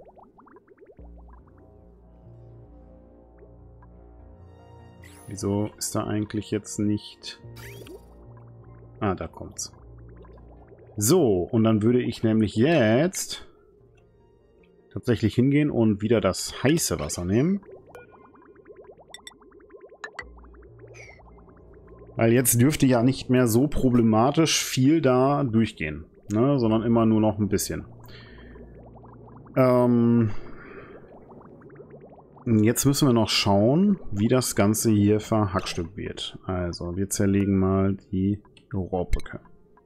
wieso ist da eigentlich jetzt nicht... Ah, da kommt's. So, und dann würde ich nämlich jetzt tatsächlich hingehen und wieder das heiße Wasser nehmen. Weil jetzt dürfte ja nicht mehr so problematisch viel da durchgehen, ne? Sondern immer nur noch ein bisschen. Ähm jetzt müssen wir noch schauen, wie das Ganze hier verhackstückt wird. Also, wir zerlegen mal die Rohrbrücke.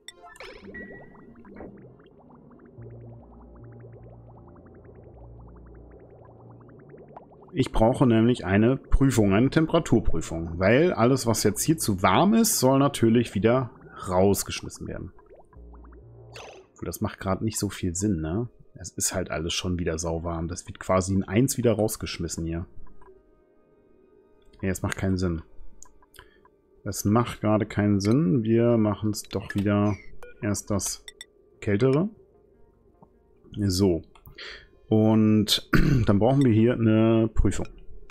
Ich brauche nämlich eine Prüfung, eine Temperaturprüfung, weil alles, was jetzt hier zu warm ist, soll natürlich wieder rausgeschmissen werden. Das macht gerade nicht so viel Sinn, ne? Es ist halt alles schon wieder sauwarm. Das wird quasi in eins wieder rausgeschmissen hier. Ja, es macht keinen Sinn. Es macht gerade keinen Sinn. Wir machen es doch wieder erst das Kältere. So. Und dann brauchen wir hier eine Prüfung.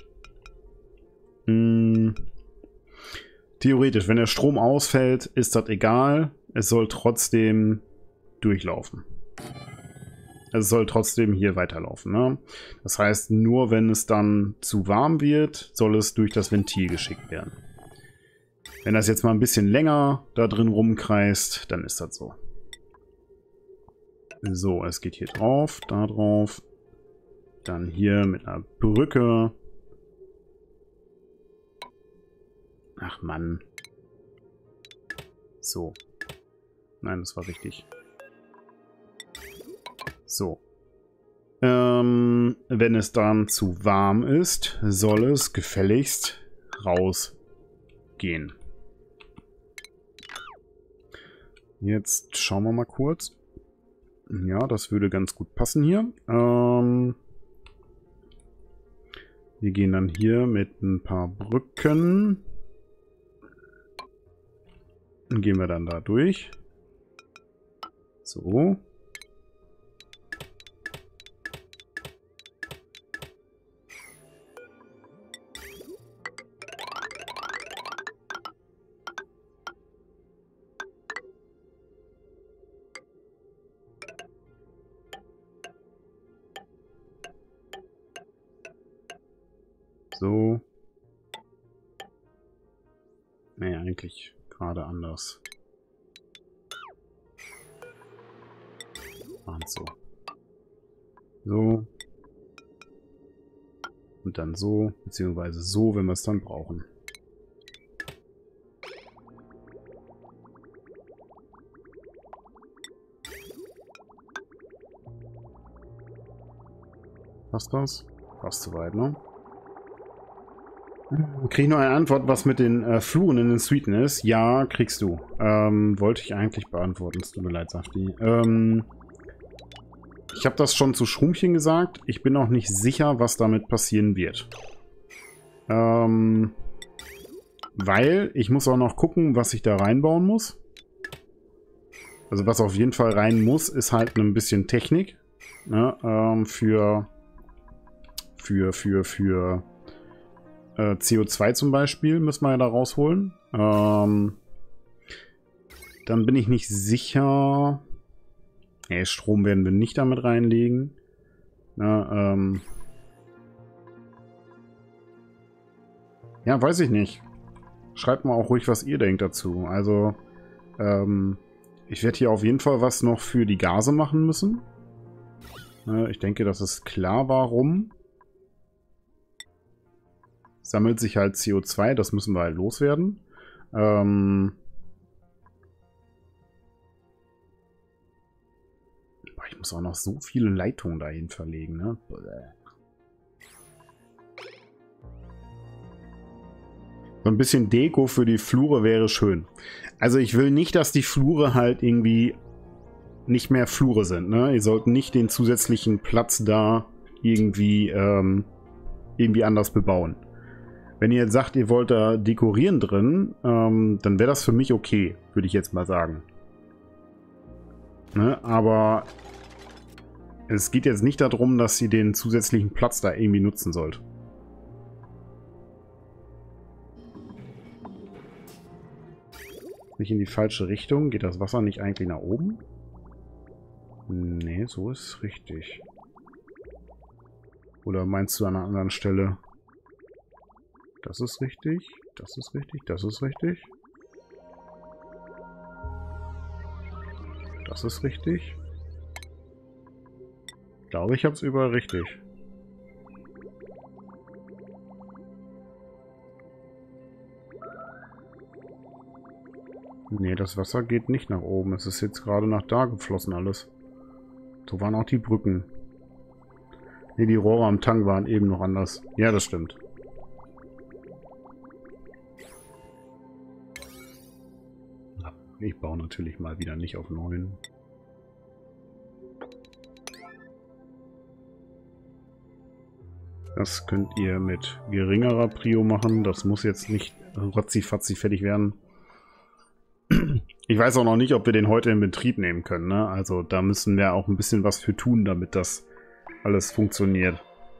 Hm. Theoretisch, wenn der Strom ausfällt, ist das egal. Es soll trotzdem durchlaufen. Es soll trotzdem hier weiterlaufen, ne? Das heißt, nur wenn es dann zu warm wird, soll es durch das Ventil geschickt werden. Wenn das jetzt mal ein bisschen länger da drin rumkreist, dann ist das so. So, es geht hier drauf, da drauf. Dann hier mit einer Brücke. Ach Mann. So. Nein, das war richtig. So. Ähm, wenn es dann zu warm ist, soll es gefälligst rausgehen. Jetzt schauen wir mal kurz. Ja, das würde ganz gut passen hier. Ähm, wir gehen dann hier mit ein paar Brücken. Dann gehen wir dann da durch. So. So. Nee, eigentlich gerade anders. Und so. So. Und dann so, beziehungsweise so, wenn wir es dann brauchen. Passt das? Passt soweit, ne? Krieg ich noch eine Antwort, was mit den äh, Fluren in den Suiten ist? Ja, kriegst du. Ähm, wollte ich eigentlich beantworten. Es tut mir leid, Safti. Ähm, ich habe das schon zu Schrumpchen gesagt. Ich bin auch nicht sicher, was damit passieren wird. Ähm, weil ich muss auch noch gucken, was ich da reinbauen muss. Also was auf jeden Fall rein muss, ist halt ein bisschen Technik. Ne, ähm, für, für, für, für... C O zwei zum Beispiel müssen wir ja da rausholen. Ähm, dann bin ich nicht sicher. Nee, Strom werden wir nicht damit reinlegen. Na, ähm ja, weiß ich nicht. Schreibt mal auch ruhig, was ihr denkt dazu. Also, ähm, ich werde hier auf jeden Fall was noch für die Gase machen müssen. Äh, ich denke, das ist klar, warum. Sammelt sich halt C O zwei, das müssen wir halt loswerden. Ähm ich muss auch noch so viele Leitungen dahin verlegen, ne? So ein bisschen Deko für die Flure wäre schön. Also ich will nicht, dass die Flure halt irgendwie nicht mehr Flure sind, ne? Ihr sollt nicht den zusätzlichen Platz da irgendwie, ähm, irgendwie anders bebauen. Wenn ihr jetzt sagt, ihr wollt da dekorieren drin, ähm, dann wäre das für mich okay, würde ich jetzt mal sagen. Ne? Aber es geht jetzt nicht darum, dass ihr den zusätzlichen Platz da irgendwie nutzen sollt. Nicht in die falsche Richtung. Geht das Wasser nicht eigentlich nach oben? Nee, so ist es richtig. Oder meinst du an einer anderen Stelle? Das ist richtig, das ist richtig, das ist richtig. Das ist richtig. Ich glaube, ich habe es überall richtig. Nee, das Wasser geht nicht nach oben. Es ist jetzt gerade nach da geflossen alles. So waren auch die Brücken. Nee, die Rohre am Tank waren eben noch anders. Ja, das stimmt. Ich baue natürlich mal wieder nicht auf neun. Das könnt ihr mit geringerer Prio machen. Das muss jetzt nicht ratzifatzi fertig werden. Ich weiß auch noch nicht, ob wir den heute in Betrieb nehmen können, ne? Also da müssen wir auch ein bisschen was für tun, damit das alles funktioniert.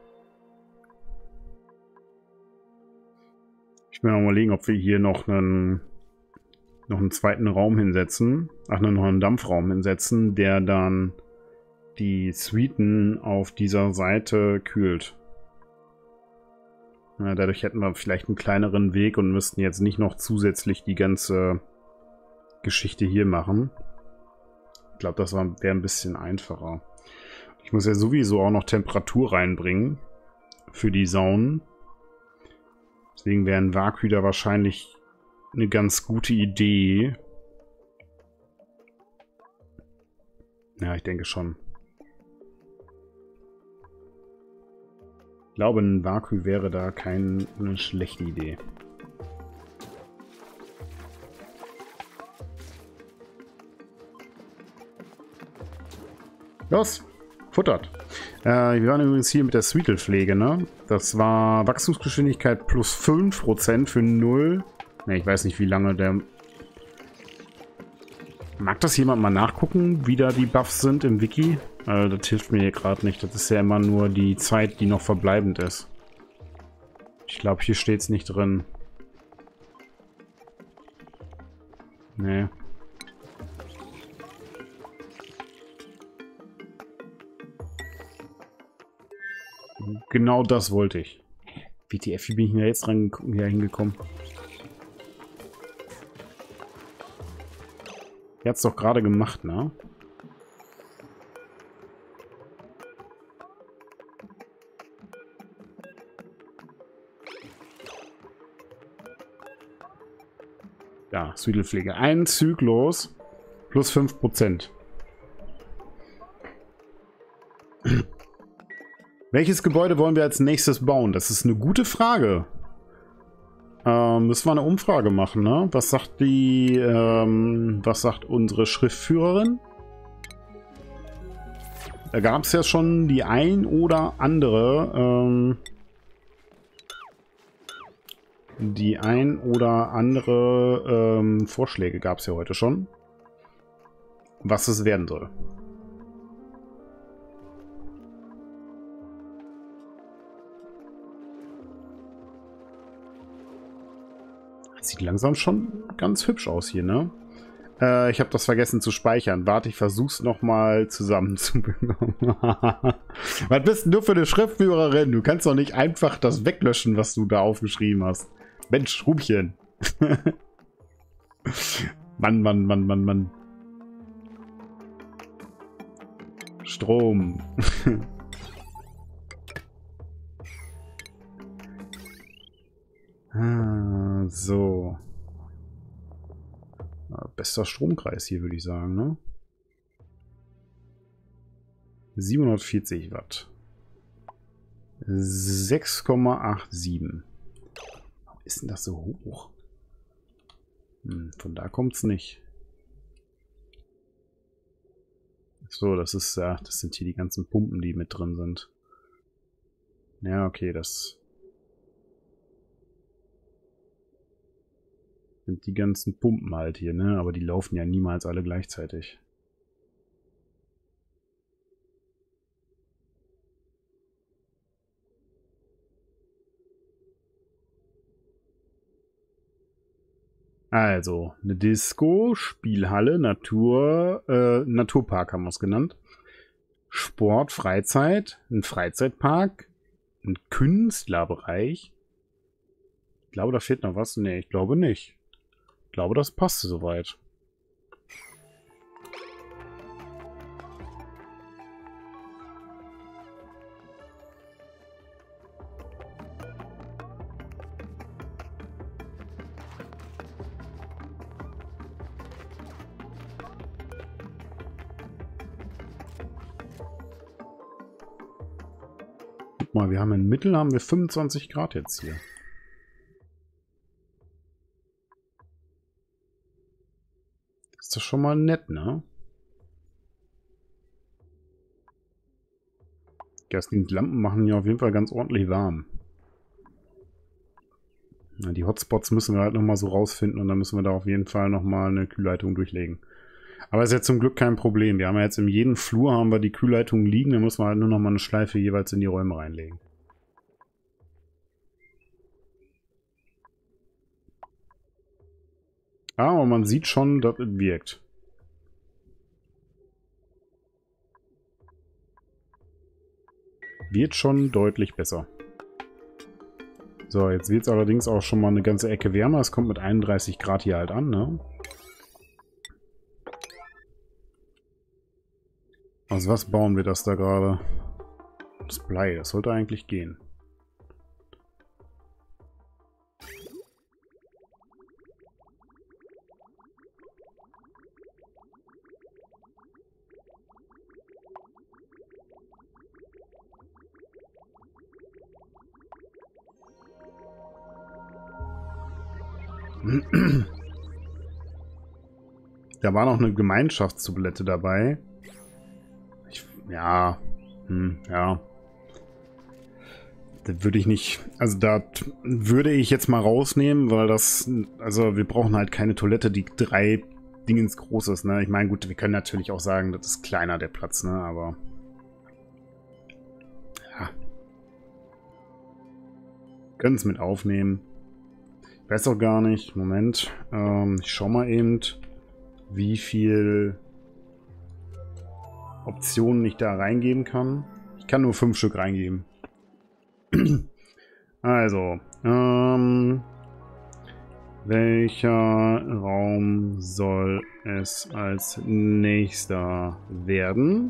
Ich will mal überlegen, ob wir hier noch einen noch einen zweiten Raum hinsetzen. Ach, noch einen Dampfraum hinsetzen, der dann die Suiten auf dieser Seite kühlt. Ja, dadurch hätten wir vielleicht einen kleineren Weg und müssten jetzt nicht noch zusätzlich die ganze Geschichte hier machen. Ich glaube, das wäre ein bisschen einfacher. Ich muss ja sowieso auch noch Temperatur reinbringen für die Saunen. Deswegen wäre ein Vakuum wahrscheinlich eine ganz gute Idee. Ja, ich denke schon. Ich glaube, ein Vakuum wäre da keine schlechte Idee. Los, futtert. Äh, wir waren übrigens hier mit der Sweetle-Pflege, ne? Das war Wachstumsgeschwindigkeit plus fünf Prozent für null. Ne, ich weiß nicht, wie lange der... Mag das jemand mal nachgucken, wie da die Buffs sind im Wiki? Äh, das hilft mir hier gerade nicht. Das ist ja immer nur die Zeit, die noch verbleibend ist. Ich glaube, hier steht es nicht drin. Nee. Genau das wollte ich. W T F, wie bin ich denn da jetzt dran hier hingekommen? Er hat es doch gerade gemacht, ne? Ja, Sweetle-Pflege. Ein Zyklus plus fünf Prozent. Welches Gebäude wollen wir als nächstes bauen? Das ist eine gute Frage. Ähm, müssen wir eine Umfrage machen, ne? Was sagt die, ähm, was sagt unsere Schriftführerin? Da gab es ja schon die ein oder andere, ähm, die ein oder andere ähm, Vorschläge gab es ja heute schon, was es werden soll. Sieht langsam schon ganz hübsch aus hier, ne? Äh, ich habe das vergessen zu speichern. Warte, ich versuch's nochmal zusammenzubekommen. Was bist denn du für eine Schriftführerin? Du kannst doch nicht einfach das weglöschen, was du da aufgeschrieben hast. Mensch, Rubchen. Mann, Mann, Mann, Mann, Mann. Strom. Ah, so. Bester Stromkreis hier, würde ich sagen, ne? siebenhundertvierzig Watt. sechs Komma siebenundachtzig. Warum ist denn das so hoch? Hm, von da kommt es nicht. So, das ist ja, das sind hier die ganzen Pumpen, die mit drin sind. Ja, okay, das sind die ganzen Pumpen halt hier, ne? Aber die laufen ja niemals alle gleichzeitig. Also, eine Disco, Spielhalle, Natur, äh, Naturpark haben wir es genannt. Sport, Freizeit, ein Freizeitpark, ein Künstlerbereich. Ich glaube, da fehlt noch was. Nee, ich glaube nicht. Ich glaube, das passt soweit. Guck mal, wir haben in Mittel haben wir fünfundzwanzig Grad jetzt hier. Ist das schon mal nett, ne? Die Lampen machen ja auf jeden Fall ganz ordentlich warm. Ja, die Hotspots müssen wir halt nochmal so rausfinden und dann müssen wir da auf jeden Fall nochmal eine Kühlleitung durchlegen. Aber ist ja zum Glück kein Problem. Wir haben ja jetzt in jedem Flur haben wir die Kühlleitung liegen, da müssen wir halt nur nochmal eine Schleife jeweils in die Räume reinlegen. Aber man sieht schon, dass es wirkt. Wird schon deutlich besser. So, jetzt wird es allerdings auch schon mal eine ganze Ecke wärmer. Es kommt mit einunddreißig Grad hier halt an, ne? Also was bauen wir das da gerade? Das Blei, das sollte eigentlich gehen. Da war noch eine Gemeinschaftstablette dabei. Ich, ja, hm, ja. Da würde ich nicht, also da würde ich jetzt mal rausnehmen, weil das, also wir brauchen halt keine Toilette, die drei Dingens groß ist, ne? Ich meine, gut, wir können natürlich auch sagen, das ist kleiner der Platz, ne? Aber ja. Können es mit aufnehmen. Ich weiß auch gar nicht. Moment. Ähm, ich schau mal eben, wie viel Optionen ich da reingeben kann. Ich kann nur fünf Stück reingeben. Also, ähm, welcher Raum soll es als nächster werden?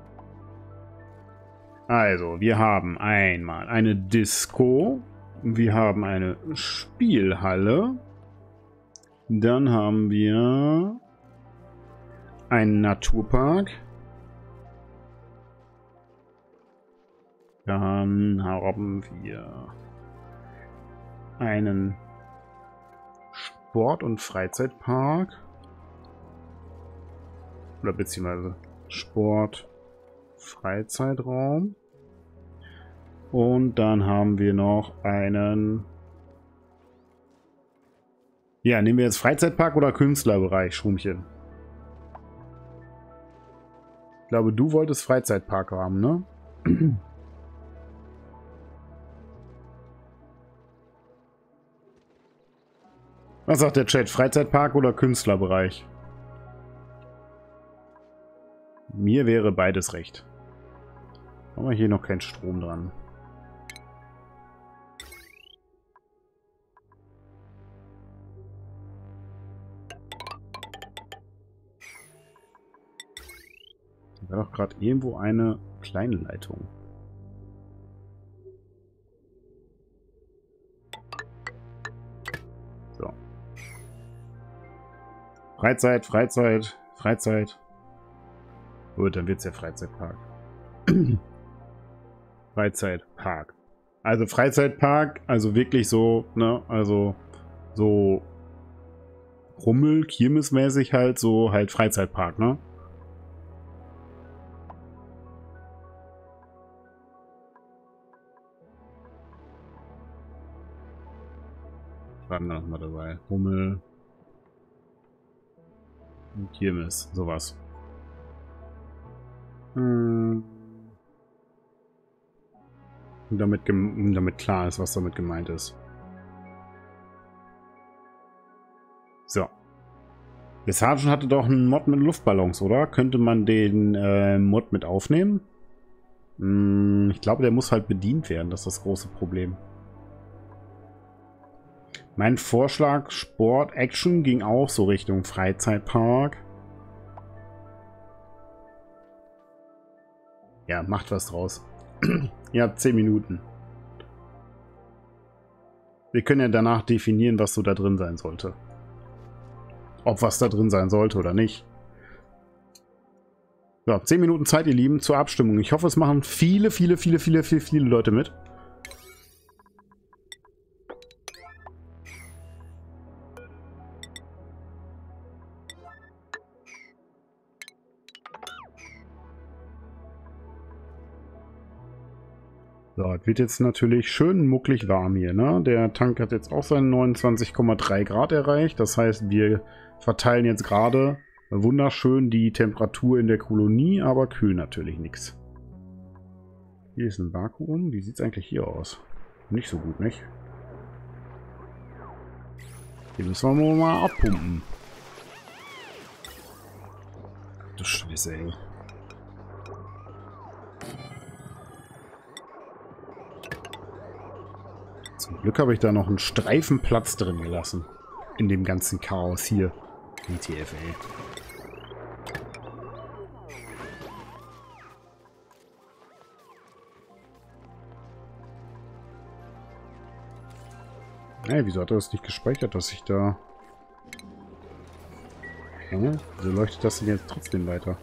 Also, wir haben einmal eine Disco. Wir haben eine Spielhalle. Dann haben wir einen Naturpark. Dann haben wir einen Sport- und Freizeitpark. Oder beziehungsweise Sport-Freizeitraum. Und dann haben wir noch einen... Ja, nehmen wir jetzt Freizeitpark oder Künstlerbereich, Schrumchen? Ich glaube, du wolltest Freizeitpark haben, ne? Was sagt der Chat? Freizeitpark oder Künstlerbereich? Mir wäre beides recht. Haben wir hier noch keinen Strom dran. Da war doch gerade irgendwo eine kleine Leitung. So. Freizeit, Freizeit, Freizeit. Gut, dann wird es ja Freizeitpark. Freizeitpark. Also Freizeitpark, also wirklich so, ne, also so Rummel, Kirmesmäßig halt, so halt Freizeitpark, ne? Warten wir nochmal dabei. Rummel und Kirmes, sowas. Hm. Damit, damit klar ist, was damit gemeint ist. So. Der Sergeant hatte doch einen Mod mit Luftballons, oder? Könnte man den äh, Mod mit aufnehmen? Hm, ich glaube, der muss halt bedient werden. Das ist das große Problem. Mein Vorschlag Sport, Action ging auch so Richtung Freizeitpark. Ja, macht was draus. Ihr habt zehn Minuten. Wir können ja danach definieren, was so da drin sein sollte. Ob was da drin sein sollte oder nicht. So, zehn Minuten Zeit, ihr Lieben, zur Abstimmung. Ich hoffe, es machen viele, viele, viele, viele, viele, viele Leute mit. So, es wird jetzt natürlich schön mucklig warm hier, ne? Der Tank hat jetzt auch seinen neunundzwanzig Komma drei Grad erreicht. Das heißt, wir verteilen jetzt gerade wunderschön die Temperatur in der Kolonie, aber kühl natürlich nichts. Hier ist ein Vakuum. Wie sieht es eigentlich hier aus? Nicht so gut, nicht? Hier müssen wir mal abpumpen. Du Schwisse, ey. Zum Glück habe ich da noch einen Streifen Platz drin gelassen. In dem ganzen Chaos hier. W T F, ey. Ey, wieso hat er das nicht gespeichert, dass ich da... Hä? Wieso leuchtet das denn jetzt trotzdem weiter?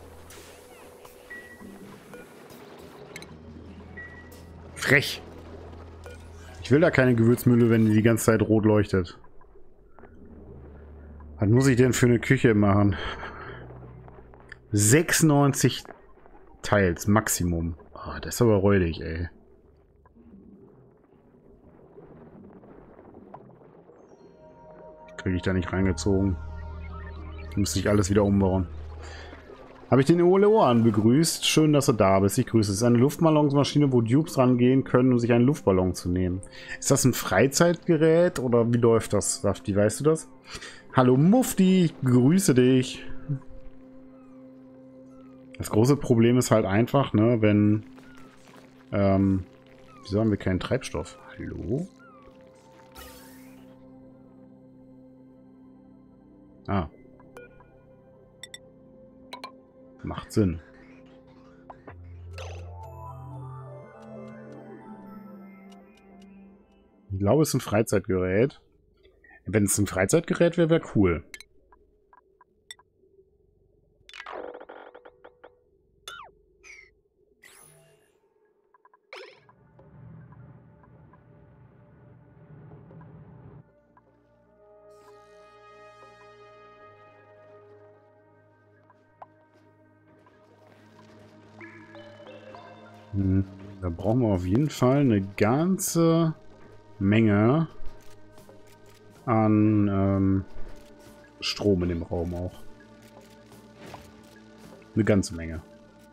Frech! Ich will da keine Gewürzmühle, wenn die die ganze Zeit rot leuchtet. Was muss ich denn für eine Küche machen? sechsundneunzig Teils, Maximum. Oh, das ist aber räudig, ey. Kriege ich da nicht reingezogen. Müsste ich alles wieder umbauen. Habe ich den Oleoan begrüßt. Schön, dass du da bist. Ich grüße. Es ist eine Luftballonsmaschine, wo Dupes rangehen können, um sich einen Luftballon zu nehmen. Ist das ein Freizeitgerät oder wie läuft das, Safti? Weißt du das? Hallo Mufti, ich grüße dich. Das große Problem ist halt einfach, ne, wenn... Ähm, wieso haben wir keinen Treibstoff? Hallo? Ah. Macht Sinn. Ich glaube, es ist ein Freizeitgerät. Wenn es ein Freizeitgerät wäre, wäre cool. Hm, da brauchen wir auf jeden Fall eine ganze Menge an ähm, Strom in dem Raum auch. Eine ganze Menge.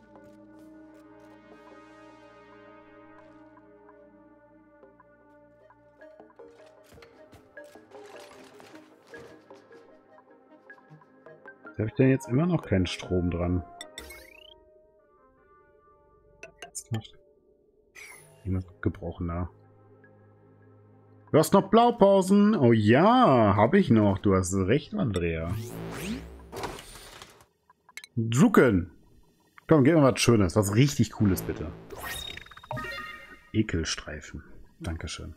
Da habe ich denn jetzt immer noch keinen Strom dran. Jemand gebrochener. Du hast noch Blaupausen? Oh ja, habe ich noch. Du hast recht, Andrea. Drucken. Komm, gib mir was Schönes. Was richtig Cooles, bitte. Ekelstreifen. Dankeschön.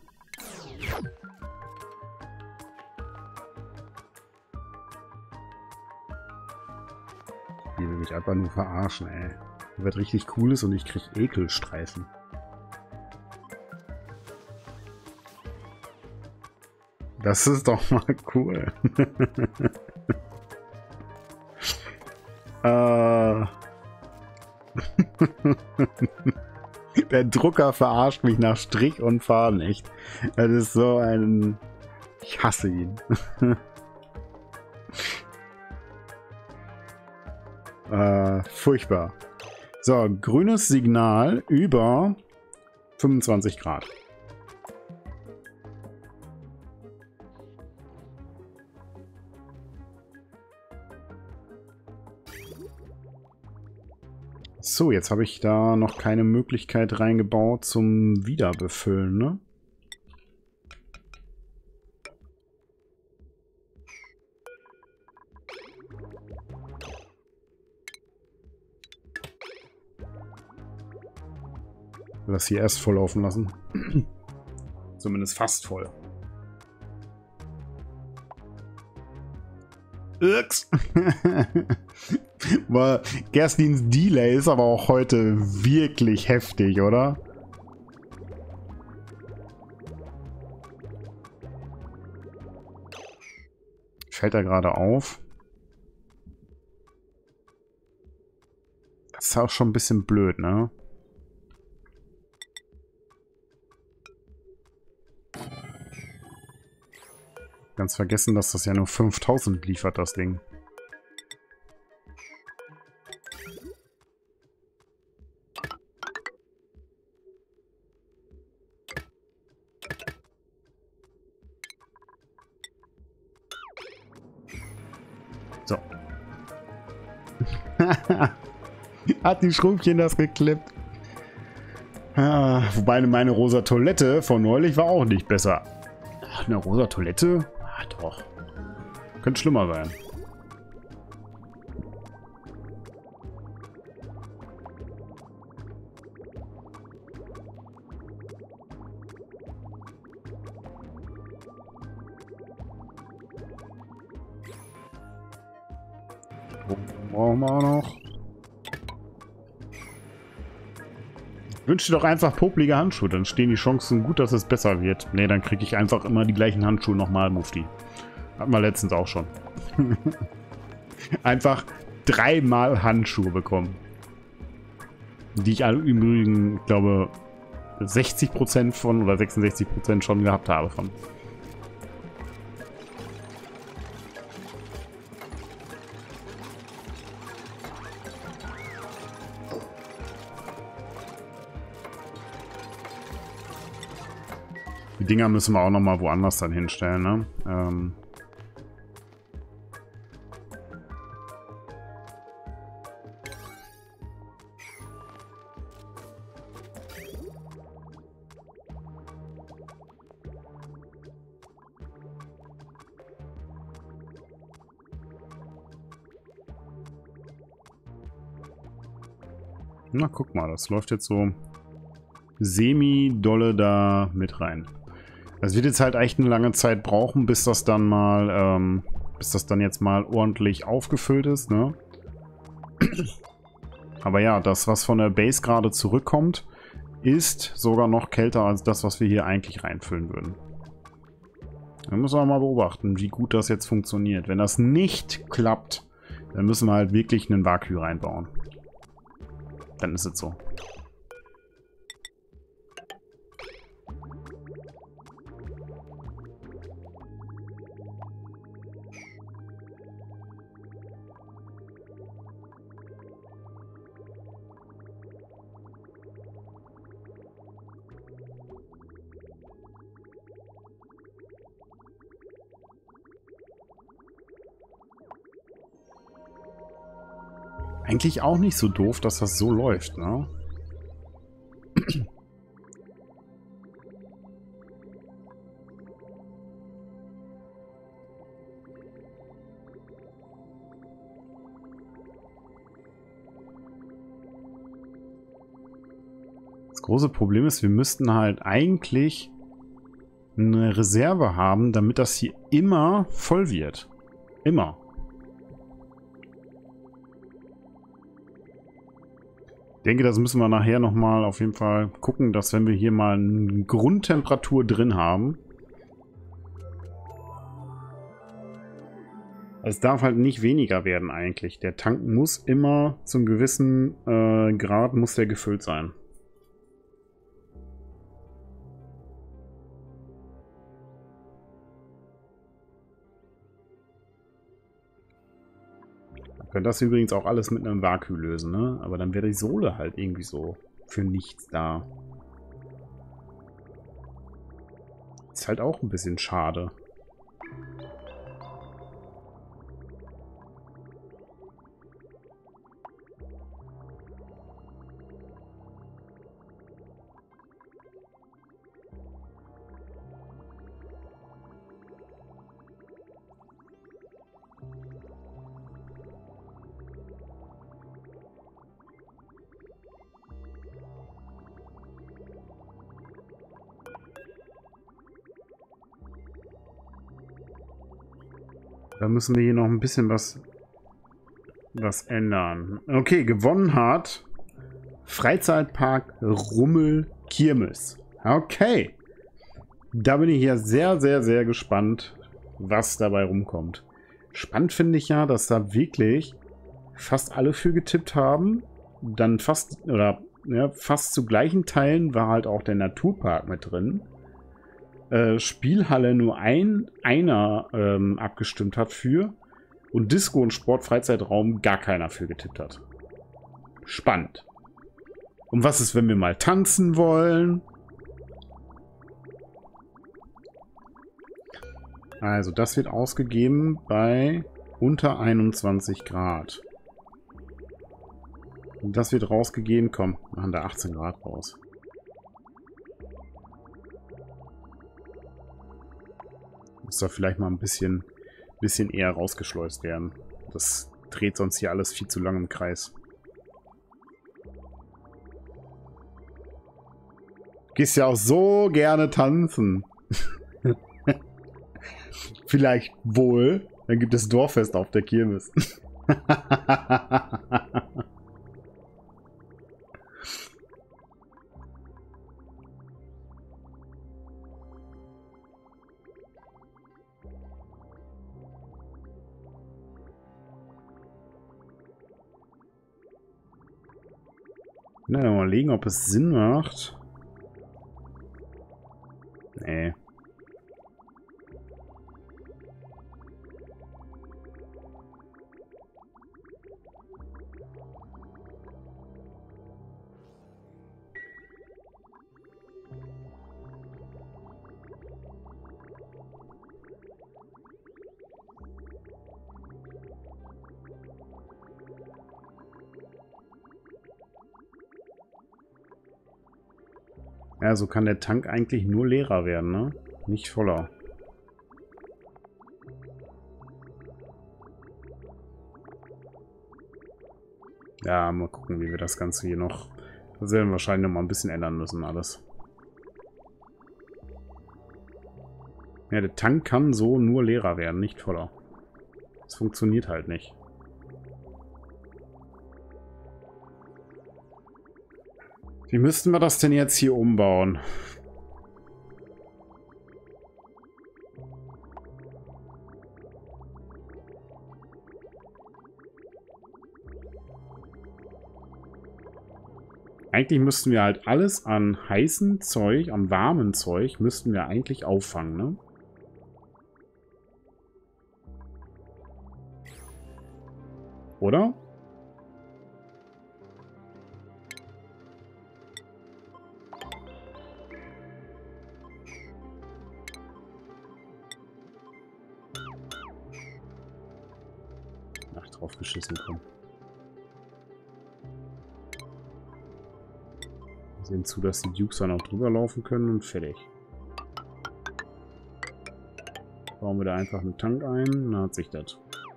Die will mich einfach nur verarschen, ey. Das wird richtig Cooles und ich krieg Ekelstreifen. Das ist doch mal cool. äh. Der Drucker verarscht mich nach Strich und Faden, echt. Das ist so ein... Ich hasse ihn. äh, furchtbar. So, grünes Signal über fünfundzwanzig Grad. So, jetzt habe ich da noch keine Möglichkeit reingebaut zum Wiederbefüllen, ne? Ich will das hier erst voll laufen lassen. Zumindest fast voll. Ups. Boah, Gerstins Delay ist aber auch heute wirklich heftig, oder? Fällt er gerade auf? Das ist auch schon ein bisschen blöd, ne? Ganz vergessen, dass das ja nur fünftausend liefert, das Ding. So. Hat die Schrumpchen das geklippt? Ah, wobei meine rosa Toilette von neulich war auch nicht besser. Ach, eine rosa Toilette? Ah, doch. Könnte schlimmer sein. Brauchen wir auch noch. Wünsch dir doch einfach popelige Handschuhe, dann stehen die Chancen gut, dass es besser wird. Ne, dann kriege ich einfach immer die gleichen Handschuhe nochmal, Mufti. Hatten wir letztens auch schon. Einfach dreimal Handschuhe bekommen. Die ich im Übrigen, ich glaube, sechzig Prozent von oder sechsundsechzig Prozent schon gehabt habe von. Die Dinger müssen wir auch nochmal woanders dann hinstellen, ne? Ähm Na, guck mal, das läuft jetzt so semi-dolle da mit rein. Das wird jetzt halt echt eine lange Zeit brauchen, bis das dann mal, ähm, bis das dann jetzt mal ordentlich aufgefüllt ist, ne? Aber ja, das, was von der Base gerade zurückkommt, ist sogar noch kälter als das, was wir hier eigentlich reinfüllen würden. Da müssen wir mal beobachten, wie gut das jetzt funktioniert. Wenn das nicht klappt, dann müssen wir halt wirklich einen Vakuum reinbauen. Dann ist es so. Eigentlich auch nicht so doof, dass das so läuft, ne? Das große Problem ist, wir müssten halt eigentlich eine Reserve haben, damit das hier immer voll wird. Immer. Ich denke, das müssen wir nachher nochmal auf jeden Fall gucken, dass wenn wir hier mal eine Grundtemperatur drin haben. Es darf halt nicht weniger werden eigentlich. Der Tank muss immer zum gewissen äh, Grad muss der gefüllt sein. Ich könnte das übrigens auch alles mit einem Vakuum lösen, ne? Aber dann wäre die Sohle halt irgendwie so für nichts da. Ist halt auch ein bisschen schade. Da müssen wir hier noch ein bisschen was, was ändern. Okay, gewonnen hat Freizeitpark Rummel Kirmes. Okay. Da bin ich ja sehr, sehr, sehr gespannt, was dabei rumkommt. Spannend finde ich ja, dass da wirklich fast alle für getippt haben. Dann fast, oder ja, fast zu gleichen Teilen war halt auch der Naturpark mit drin. Äh, Spielhalle nur ein einer ähm, abgestimmt hat für und Disco und Sport-Freizeitraum gar keiner für getippt hat. Spannend. Und was ist, wenn wir mal tanzen wollen? Also das wird ausgegeben bei unter einundzwanzig Grad. Und das wird rausgegeben, komm, machen da achtzehn Grad raus. Muss da vielleicht mal ein bisschen, bisschen eher rausgeschleust werden. Das dreht sonst hier alles viel zu lang im Kreis. Du gehst ja auch so gerne tanzen. Vielleicht wohl. Dann gibt es Dorffest auf der Kirmes. Na, mal überlegen, ob es Sinn macht. Nee. Ja, so kann der Tank eigentlich nur leerer werden, ne? Nicht voller. Ja, mal gucken, wie wir das Ganze hier noch... Das werden wir wahrscheinlich noch mal ein bisschen ändern müssen, alles. Ja, der Tank kann so nur leerer werden, nicht voller. Das funktioniert halt nicht. Wie müssten wir das denn jetzt hier umbauen? Eigentlich müssten wir halt alles an heißem Zeug, an warmem Zeug, müssten wir eigentlich auffangen, ne? Oder? Ach, drauf geschissen, komm. Wir sehen zu, dass die Dukes dann auch drüber laufen können und fertig. Bauen wir da einfach einen Tank ein, dann hat sich das.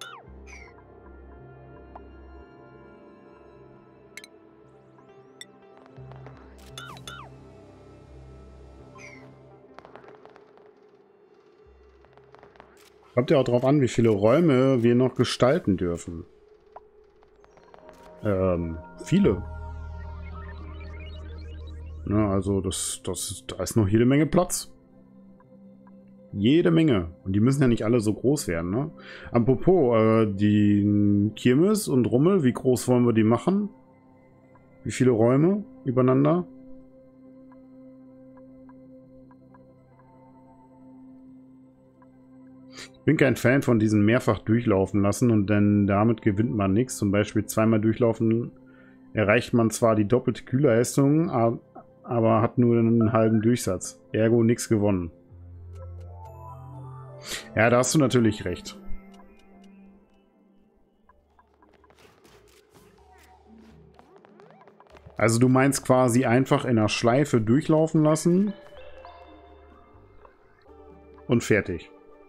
Kommt ja auch drauf an, wie viele Räume wir noch gestalten dürfen. Ähm, viele. Na, also das, das, da ist noch jede Menge Platz. Jede Menge. Und die müssen ja nicht alle so groß werden, ne? Apropos, äh, die Kirmes und Rummel, wie groß wollen wir die machen? Wie viele Räume übereinander? Ich bin kein Fan von diesen mehrfach durchlaufen lassen und dann damit gewinnt man nichts. Zum Beispiel zweimal durchlaufen erreicht man zwar die doppelte Kühlerleistung, aber hat nur einen halben Durchsatz. Ergo nichts gewonnen. Ja, da hast du natürlich recht. Also du meinst quasi einfach in der Schleife durchlaufen lassen und fertig.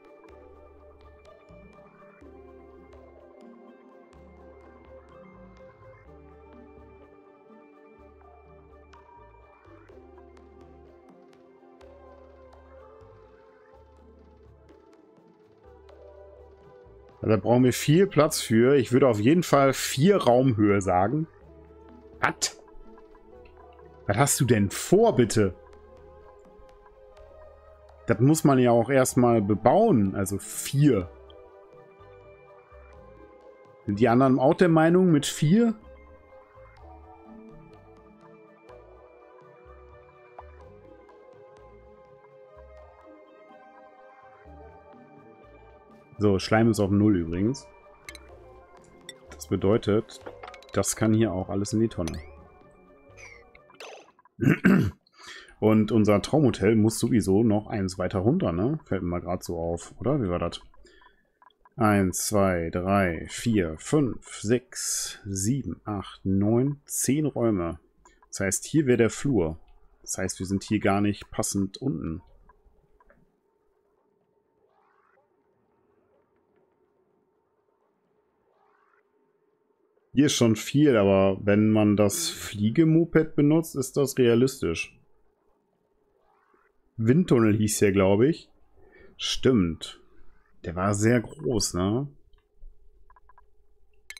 Da brauchen wir viel Platz für. Ich würde auf jeden Fall vier Raumhöhe sagen. Was? Was hast du denn vor, bitte? Das muss man ja auch erstmal bebauen. Also vier. Sind die anderen auch der Meinung mit vier? So, Schleim ist auf null übrigens. Das bedeutet, das kann hier auch alles in die Tonne. Und unser Traumhotel muss sowieso noch eins weiter runter, ne? Fällt mir mal gerade so auf, oder? Wie war das? eins, zwei, drei, vier, fünf, sechs, sieben, acht, neun, zehn Räume. Das heißt, hier wäre der Flur. Das heißt, wir sind hier gar nicht passend unten. Hier ist schon viel, aber wenn man das Fliegemoped benutzt, ist das realistisch. Windtunnel hieß der, glaube ich. Stimmt. Der war sehr groß, ne?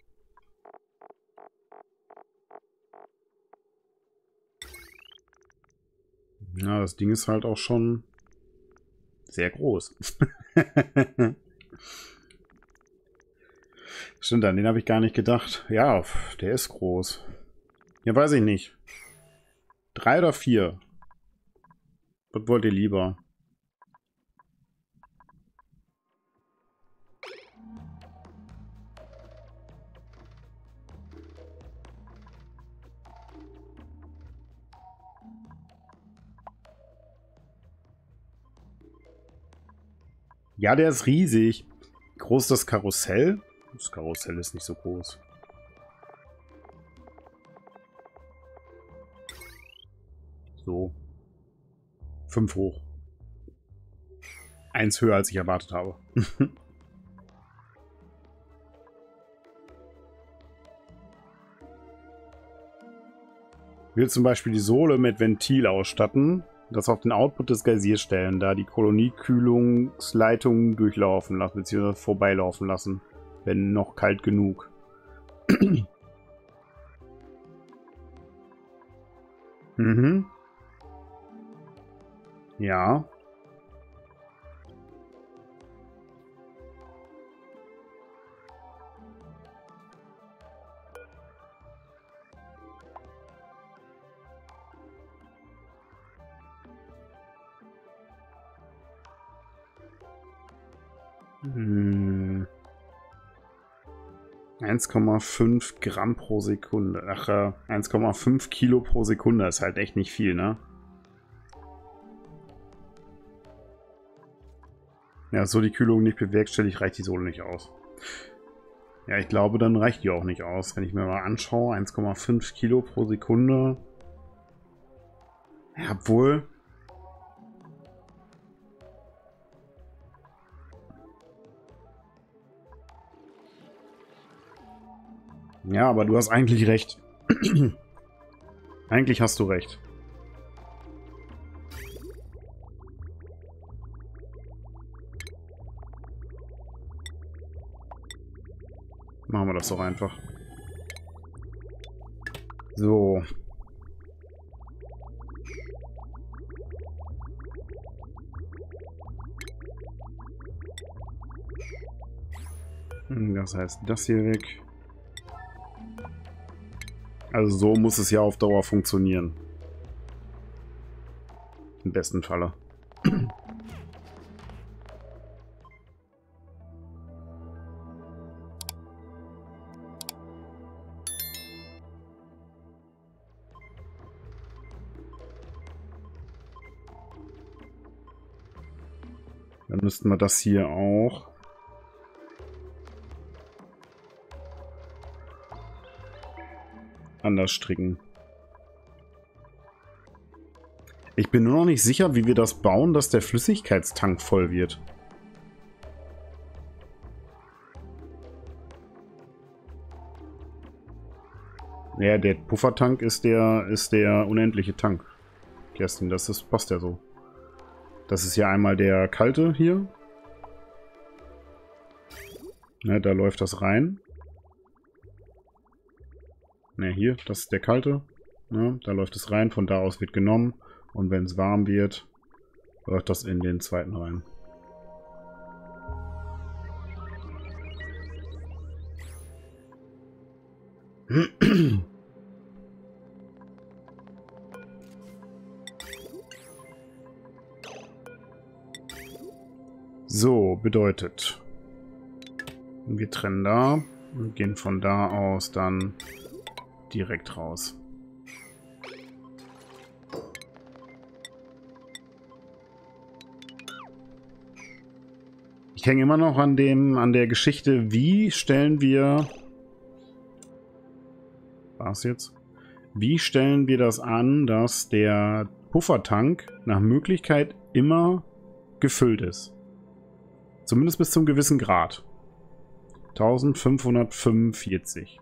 Ja, das Ding ist halt auch schon sehr groß. Stimmt, an den habe ich gar nicht gedacht. Ja, der ist groß. Ja, weiß ich nicht. Drei oder vier? Was wollt ihr lieber? Ja, der ist riesig. Groß das Karussell? Das Karussell ist nicht so groß. So. Fünf hoch. Eins höher, als ich erwartet habe. Ich will zum Beispiel die Sohle mit Ventil ausstatten, das auf den Output des Geysirs stellen, da die Koloniekühlungsleitungen durchlaufen lassen, beziehungsweise vorbeilaufen lassen, wenn noch kalt genug. Mhm. Ja. Hm. eins Komma fünf Gramm pro Sekunde. Ach, äh, eins Komma fünf Kilo pro Sekunde ist halt echt nicht viel, ne? Ja, so die Kühlung nicht bewerkstelligt, reicht die Sohle nicht aus. Ja, ich glaube, dann reicht die auch nicht aus. Wenn ich mir mal anschaue, eins Komma fünf Kilo pro Sekunde. Ja, obwohl... Ja, aber du hast eigentlich recht. Eigentlich hast du recht. Machen wir das doch einfach. So. Das heißt, das hier weg. Also so muss es ja auf Dauer funktionieren. Im besten Falle. Dann müssten wir das hier auch. Anders stricken. Ich bin nur noch nicht sicher, wie wir das bauen, dass der Flüssigkeitstank voll wird. Ja, der Puffertank ist der, ist der unendliche Tank. Kerstin, das ist, passt ja so. Das ist ja einmal der kalte hier. Ne, da läuft das rein. Ne, hier, das ist der kalte. Ne, da läuft es rein, von da aus wird genommen. Und wenn es warm wird, läuft das in den zweiten rein. So, bedeutet, wir trennen da und gehen von da aus dann direkt raus. Ich hänge immer noch an dem, an der Geschichte, wie stellen wir... Was jetzt? Wie stellen wir das an, dass der Puffertank nach Möglichkeit immer gefüllt ist? Zumindest bis zum gewissen Grad. eintausendfünfhundertfünfundvierzig.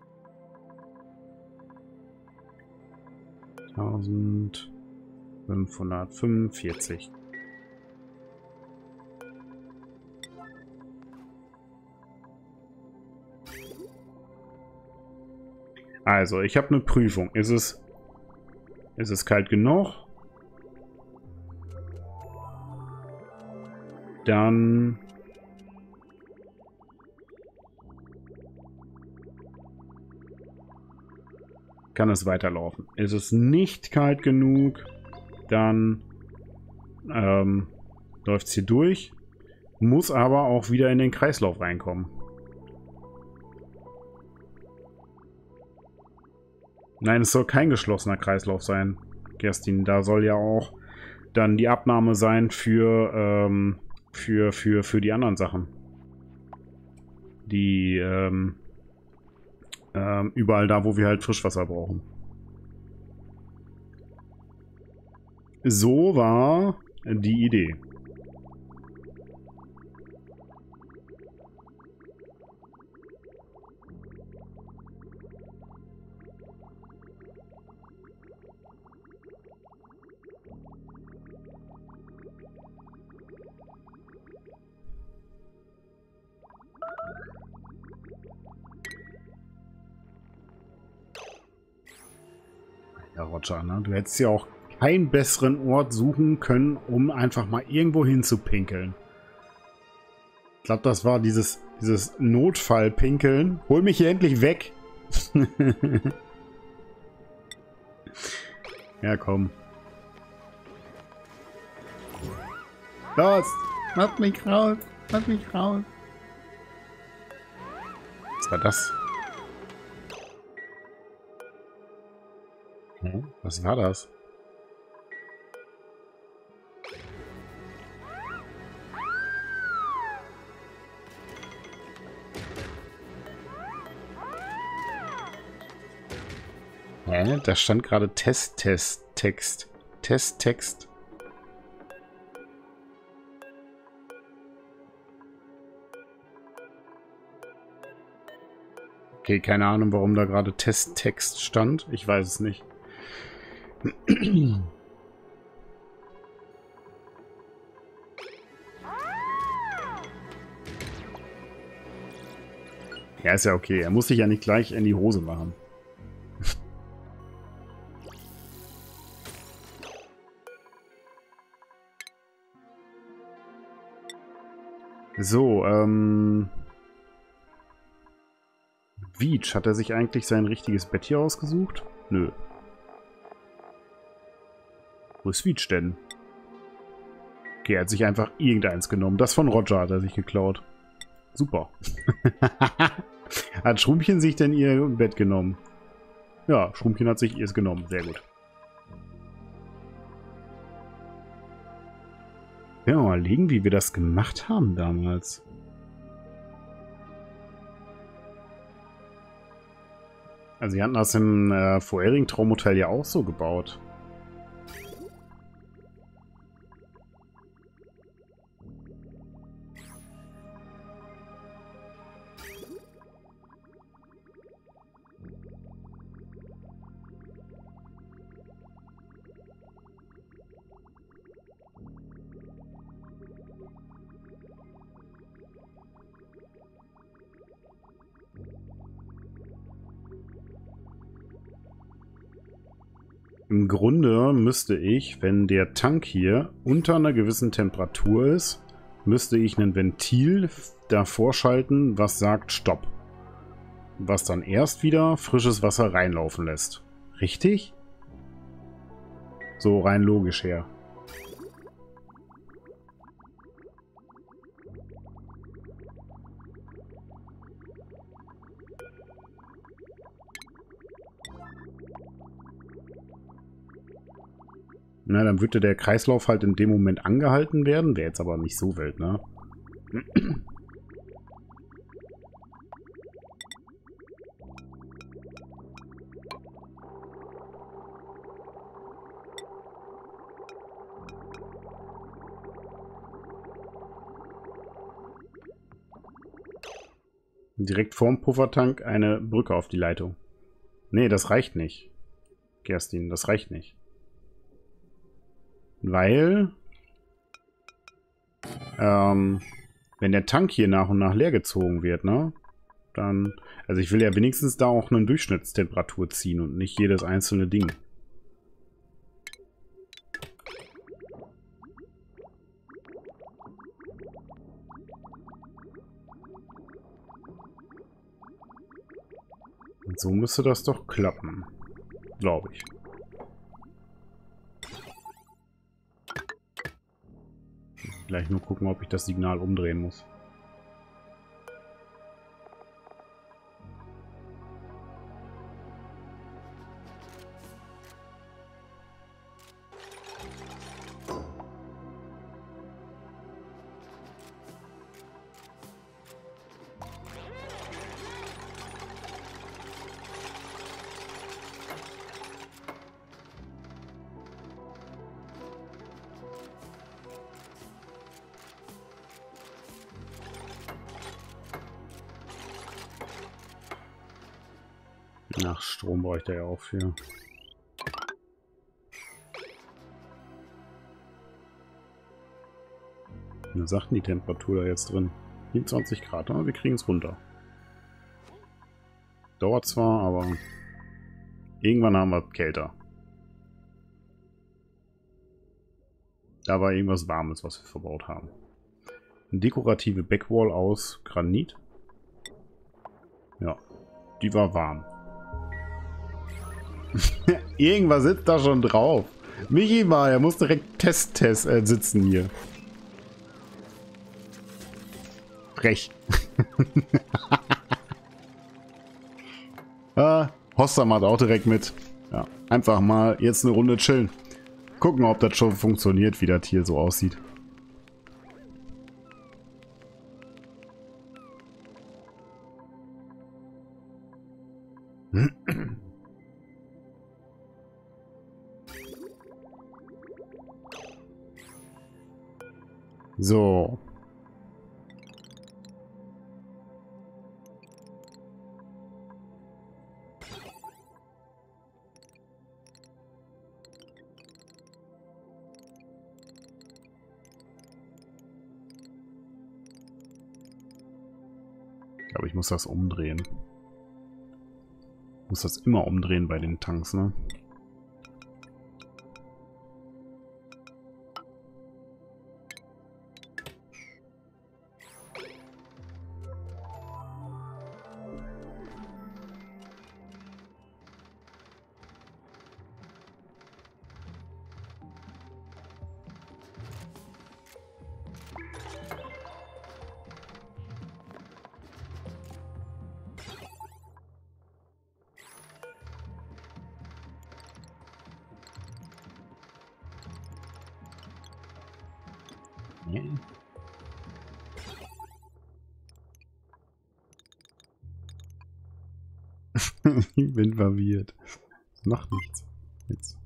eintausendfünfhundertfünfundvierzig. Also, ich habe eine Prüfung. Ist es, ist es kalt genug? dann kann es weiterlaufen. Ist es nicht kalt genug, dann ähm, läuft es hier durch, muss aber auch wieder in den Kreislauf reinkommen. Nein, es soll kein geschlossener Kreislauf sein, Kerstin. Da soll ja auch dann die Abnahme sein für, ähm, für, für, für die anderen Sachen. Die, ähm, ähm, überall da, wo wir halt Frischwasser brauchen. So war die Idee. Ja, Roger, ne? Du hättest ja auch keinen besseren Ort suchen können, um einfach mal irgendwo hinzupinkeln. Ich glaube, das war dieses, dieses Notfallpinkeln. Hol mich hier endlich weg! Ja, komm. Los! Lass mich raus! Lass mich raus! Was war das? Hm? Was war das? Hä? Da stand gerade Test, Test, Text. Test, Text. Okay, keine Ahnung, warum da gerade Test, Text stand. Ich weiß es nicht. Ja, ist ja okay. Er muss sich ja nicht gleich in die Hose machen. So, ähm... Veach, hat er sich eigentlich sein richtiges Bett hier ausgesucht? Nö. Wo ist Veach denn? Okay, er hat sich einfach irgendeins genommen. Das von Roger hat er sich geklaut. Super. Hat Schrumpchen sich denn ihr Bett genommen? Ja, Schrumpchen hat sich ihrs genommen. Sehr gut. Ja, mal überlegen, wie wir das gemacht haben damals. Also, sie hatten das im äh, vorherigen Traumhotel ja auch so gebaut. Im Grunde müsste ich, wenn der Tank hier unter einer gewissen Temperatur ist, müsste ich ein Ventil davor schalten, was sagt Stopp. Was dann erst wieder frisches Wasser reinlaufen lässt. Richtig? So rein logisch her. Na, dann würde der Kreislauf halt in dem Moment angehalten werden. Wäre jetzt aber nicht so wild, ne? Direkt vorm Puffertank eine Brücke auf die Leitung. Nee, das reicht nicht. Kerstin, das reicht nicht. Weil, ähm, wenn der Tank hier nach und nach leer gezogen wird, ne, dann, also ich will ja wenigstens da auch eine Durchschnittstemperatur ziehen und nicht jedes einzelne Ding. So müsste das doch klappen. Glaube ich. Gleich nur gucken, ob ich das Signal umdrehen muss. Nach Strom bräuchte er ja auch für. Wir sagten die Temperatur da jetzt drin. vierundzwanzig Grad, aber wir kriegen es runter. Dauert zwar, aber irgendwann haben wir kälter. Da war irgendwas Warmes, was wir verbaut haben. Eine dekorative Backwall aus Granit. Ja, die war warm. Irgendwas sitzt da schon drauf. Michi mal, er muss direkt Test, Test äh, sitzen hier. Frech. ah, Hossa macht auch direkt mit. Ja, einfach mal jetzt eine Runde chillen. Gucken, ob das schon funktioniert, wie das hier so aussieht. So. Ich glaube, ich muss das umdrehen. Ich muss das immer umdrehen bei den Tanks, ne? Ich bin verwirrt. Das macht nichts. Jetzt.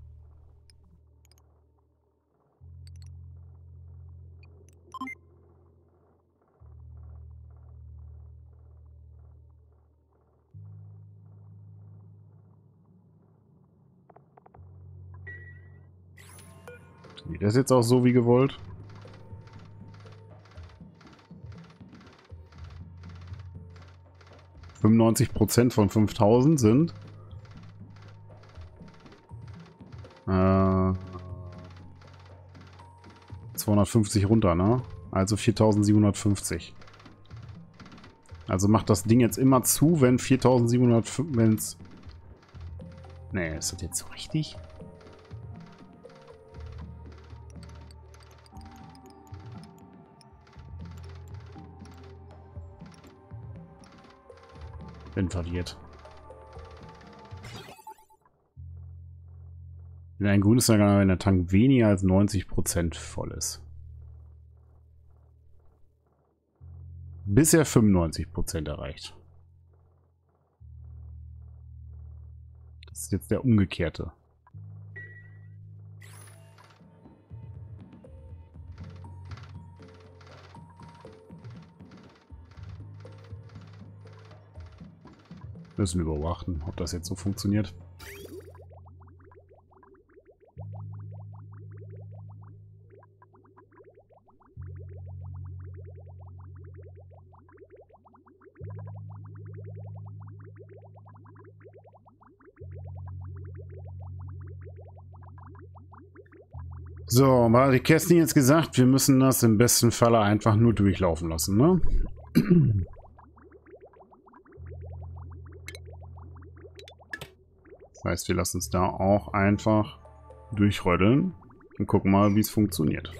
Geht das jetzt auch so wie gewollt? fünfundneunzig Prozent von fünftausend sind äh, zweihundertfünfzig runter, ne? Also viertausendsiebenhundertfünfzig. Also macht das Ding jetzt immer zu, wenn viertausendsiebenhundertfünfzig, wenn es... Nee, ist das jetzt so richtig? Bin verwirrt. Wenn ein grünes Signal, wenn der Tank weniger als neunzig Prozent voll ist. Bisher fünfundneunzig Prozent erreicht. Das ist jetzt der umgekehrte. Müssen wir beobachten, ob das jetzt so funktioniert. So, war die Kerstin jetzt gesagt, wir müssen das im besten Falle einfach nur durchlaufen lassen, ne? Das heißt, wir lassen uns da auch einfach durchrödeln und gucken mal, wie es funktioniert.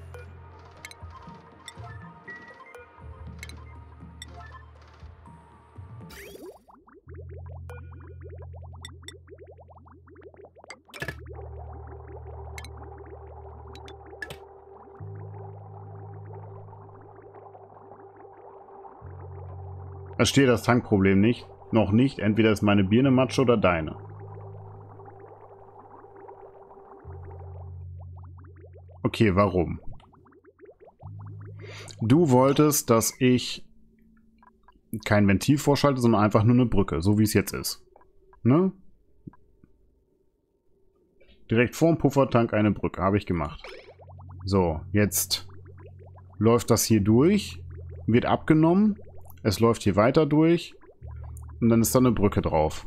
Verstehe das Tankproblem nicht. Noch nicht. Entweder ist meine Birne Matsche oder deine. Okay, warum? Du wolltest, dass ich kein Ventil vorschalte, sondern einfach nur eine Brücke, so wie es jetzt ist. Ne? Direkt vorm Puffertank eine Brücke, habe ich gemacht. So, jetzt läuft das hier durch, wird abgenommen, es läuft hier weiter durch und dann ist da eine Brücke drauf.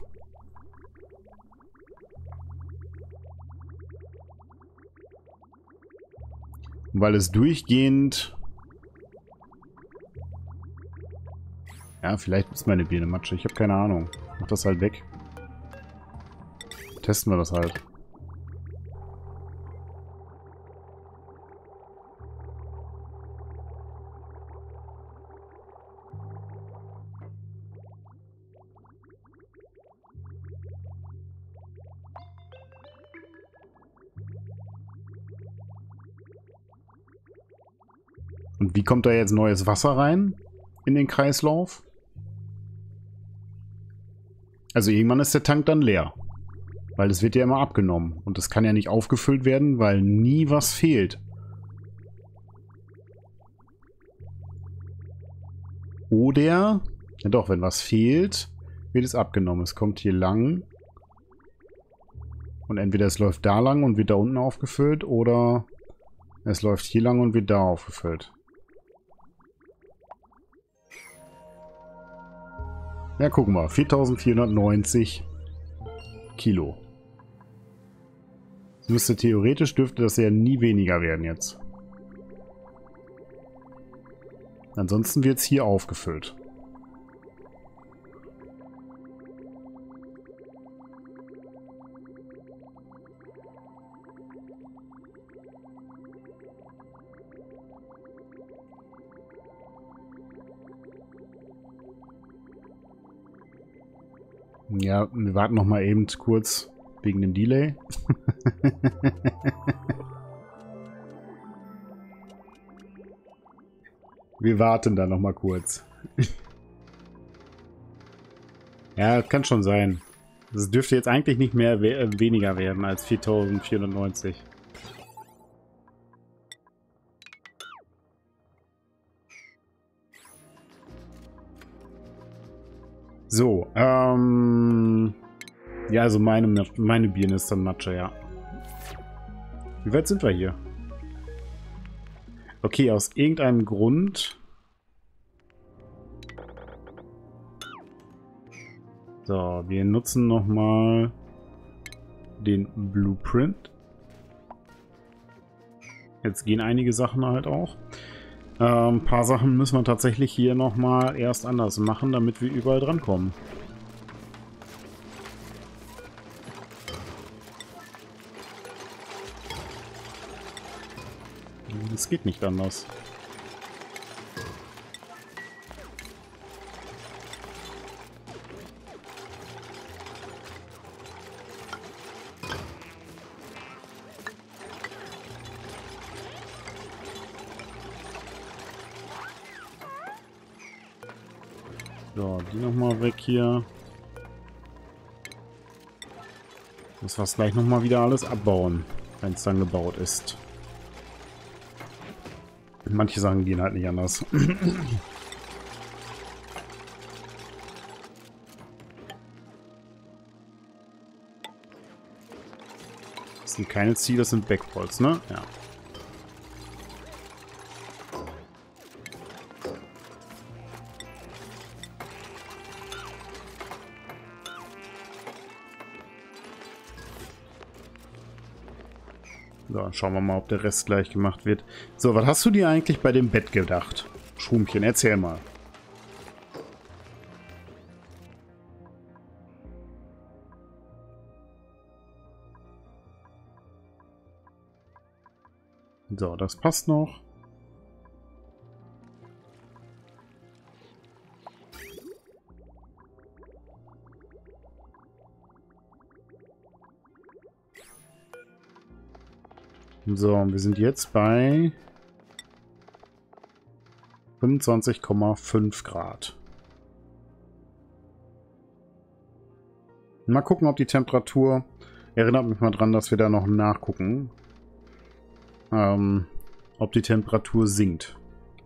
Weil es durchgehend... Ja, vielleicht ist meine Birne Matsche. Ich habe keine Ahnung. Mach das halt weg. Testen wir das halt. Und wie kommt da jetzt neues Wasser rein in den Kreislauf? Also irgendwann ist der Tank dann leer. Weil es wird ja immer abgenommen. Und es kann ja nicht aufgefüllt werden, weil nie was fehlt. Oder, ja doch, wenn was fehlt, wird es abgenommen. Es kommt hier lang. Und entweder es läuft da lang und wird da unten aufgefüllt, oder es läuft hier lang und wird da aufgefüllt. Ja, gucken wir. viertausendvierhundertneunzig Kilo. Das müsste theoretisch, dürfte das ja nie weniger werden jetzt. Ansonsten wird es hier aufgefüllt. Ja, wir warten noch mal eben kurz wegen dem Delay. Wir warten da noch mal kurz. Ja, kann schon sein. Das dürfte jetzt eigentlich nicht mehr we äh, weniger werden als viertausendvierhundertneunzig. So, ähm... ja, also meine, meine Birne ist dann Matsche, ja. Wie weit sind wir hier? Okay, aus irgendeinem Grund... So, wir nutzen nochmal den Blueprint. Jetzt gehen einige Sachen halt auch. Ein ähm, paar Sachen müssen wir tatsächlich hier nochmal erst anders machen, damit wir überall drankommen. Es geht nicht anders. So, die nochmal weg hier. Muss wir gleich nochmal wieder alles abbauen, wenn es dann gebaut ist. Manche Sachen gehen halt nicht anders. Das sind keine Ziele, das sind Backpolls, ne? Ja. So, schauen wir mal, ob der Rest gleich gemacht wird. So, was hast du dir eigentlich bei dem Bett gedacht? Schrumpchen, erzähl mal. So, das passt noch. So, und wir sind jetzt bei fünfundzwanzig Komma fünf Grad. Mal gucken, ob die Temperatur... Erinnert mich mal dran, dass wir da noch nachgucken. Ähm, ob die Temperatur sinkt.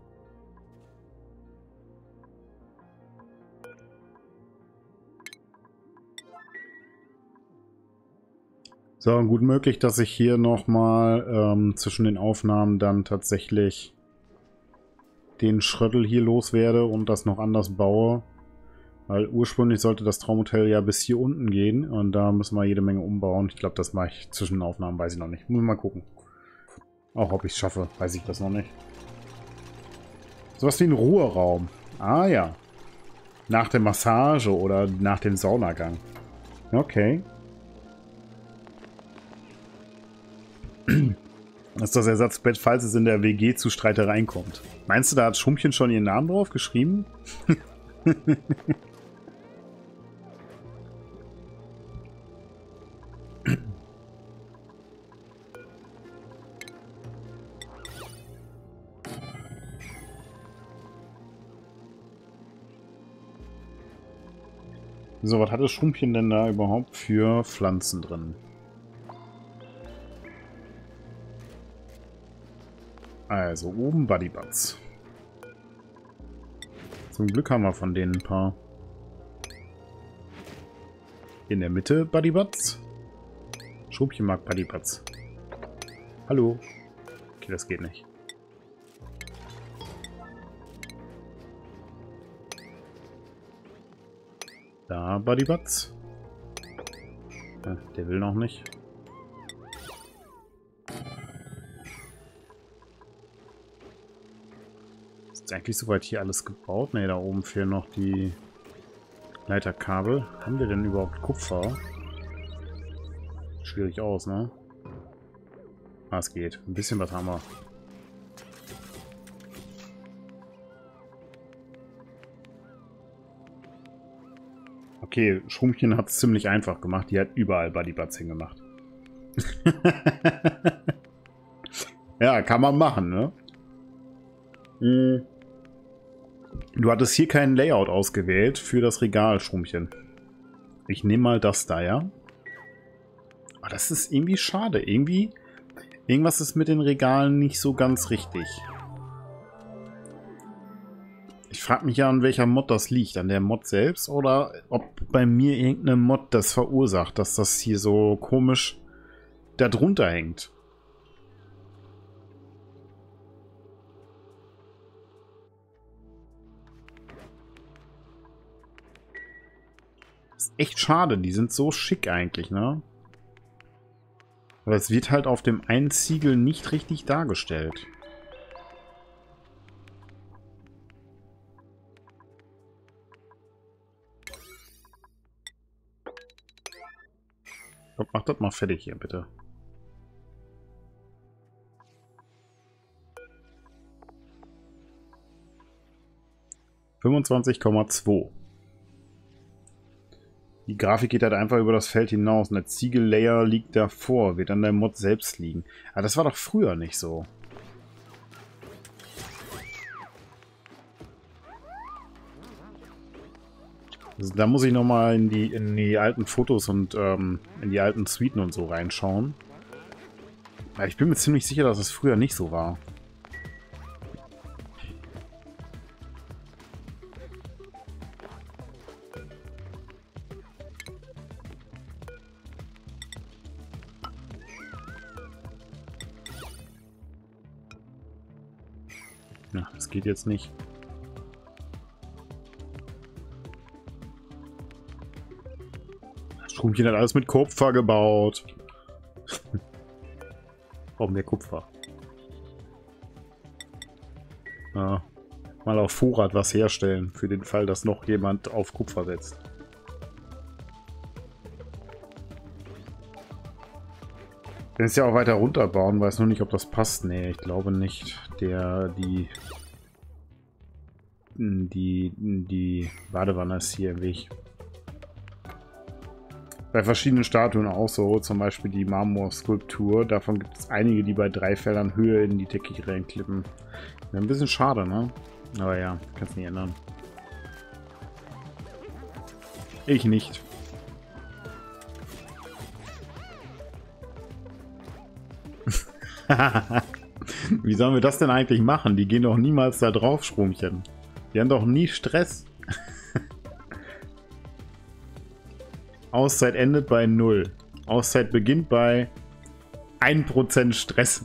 So, gut möglich, dass ich hier nochmal ähm, zwischen den Aufnahmen dann tatsächlich den Schröttel hier loswerde und das noch anders baue. Weil ursprünglich sollte das Traumhotel ja bis hier unten gehen und da müssen wir jede Menge umbauen. Ich glaube, das mache ich zwischen den Aufnahmen, weiß ich noch nicht. Muss mal gucken. Auch ob ich es schaffe, weiß ich das noch nicht. Sowas wie ein Ruheraum. Ah ja. Nach der Massage oder nach dem Saunagang. Okay. Das ist das Ersatzbett, falls es in der W G zu Streitereien kommt. Meinst du, da hat Schrumpchen schon ihren Namen drauf geschrieben? So, was hat das Schrumpchen denn da überhaupt für Pflanzen drin? Also, oben Buddybuds. Zum Glück haben wir von denen ein paar. In der Mitte Buddybuds. Schrumpchen mag Buddybuds. Hallo. Okay, das geht nicht. Da, Buddybuds. Ja, der will noch nicht. Ist eigentlich soweit hier alles gebaut? Ne, da oben fehlen noch die Leiterkabel. Haben wir denn überhaupt Kupfer? Schwierig aus, ne? Ah, es geht. Ein bisschen was haben wir. Okay, Schrumpchen hat es ziemlich einfach gemacht. Die hat überall Buddybuds hingemacht. Ja, kann man machen, ne? Hm. Du hattest hier kein Layout ausgewählt für das Regal, Schrumpchen. Ich nehme mal das da, ja? Aber das ist irgendwie schade. Irgendwie, irgendwas ist mit den Regalen nicht so ganz richtig. Ich frage mich ja, an welcher Mod das liegt. An der Mod selbst oder ob bei mir irgendeine Mod das verursacht, dass das hier so komisch da drunter hängt. Das ist echt schade. Die sind so schick eigentlich, ne? Aber es wird halt auf dem einen Ziegel nicht richtig dargestellt. Mach das mal fertig hier, bitte. fünfundzwanzig Komma zwei. Die Grafik geht halt einfach über das Feld hinaus und der Ziegellayer liegt davor, wird an der Mod selbst liegen. Aber das war doch früher nicht so. Also da muss ich nochmal in die, in die alten Fotos und ähm, in die alten Suiten und so reinschauen. Ja, ich bin mir ziemlich sicher, dass es früher nicht so war. Ja, das geht jetzt nicht. Das Schrumpchen hat alles mit Kupfer gebaut. Brauchen wir Kupfer. Ja, mal auf Vorrat was herstellen, für den Fall, dass noch jemand auf Kupfer setzt. kann es ja auch weiter runterbauen, weiß nur nicht, ob das passt. Nee, ich glaube nicht. Der, die, die, die Badewanne ist hier im Weg. Bei verschiedenen Statuen auch so, zum Beispiel die Marmorskulptur. Davon gibt es einige, die bei drei Feldern Höhe in die Decke reinklippen. Wäre ein bisschen schade, ne? Aber ja, kann's nicht ändern. Ich nicht. Wie sollen wir das denn eigentlich machen? Die gehen doch niemals da drauf, Schrumchen. Die haben doch nie Stress. Auszeit endet bei null. Auszeit beginnt bei ein Prozent Stress.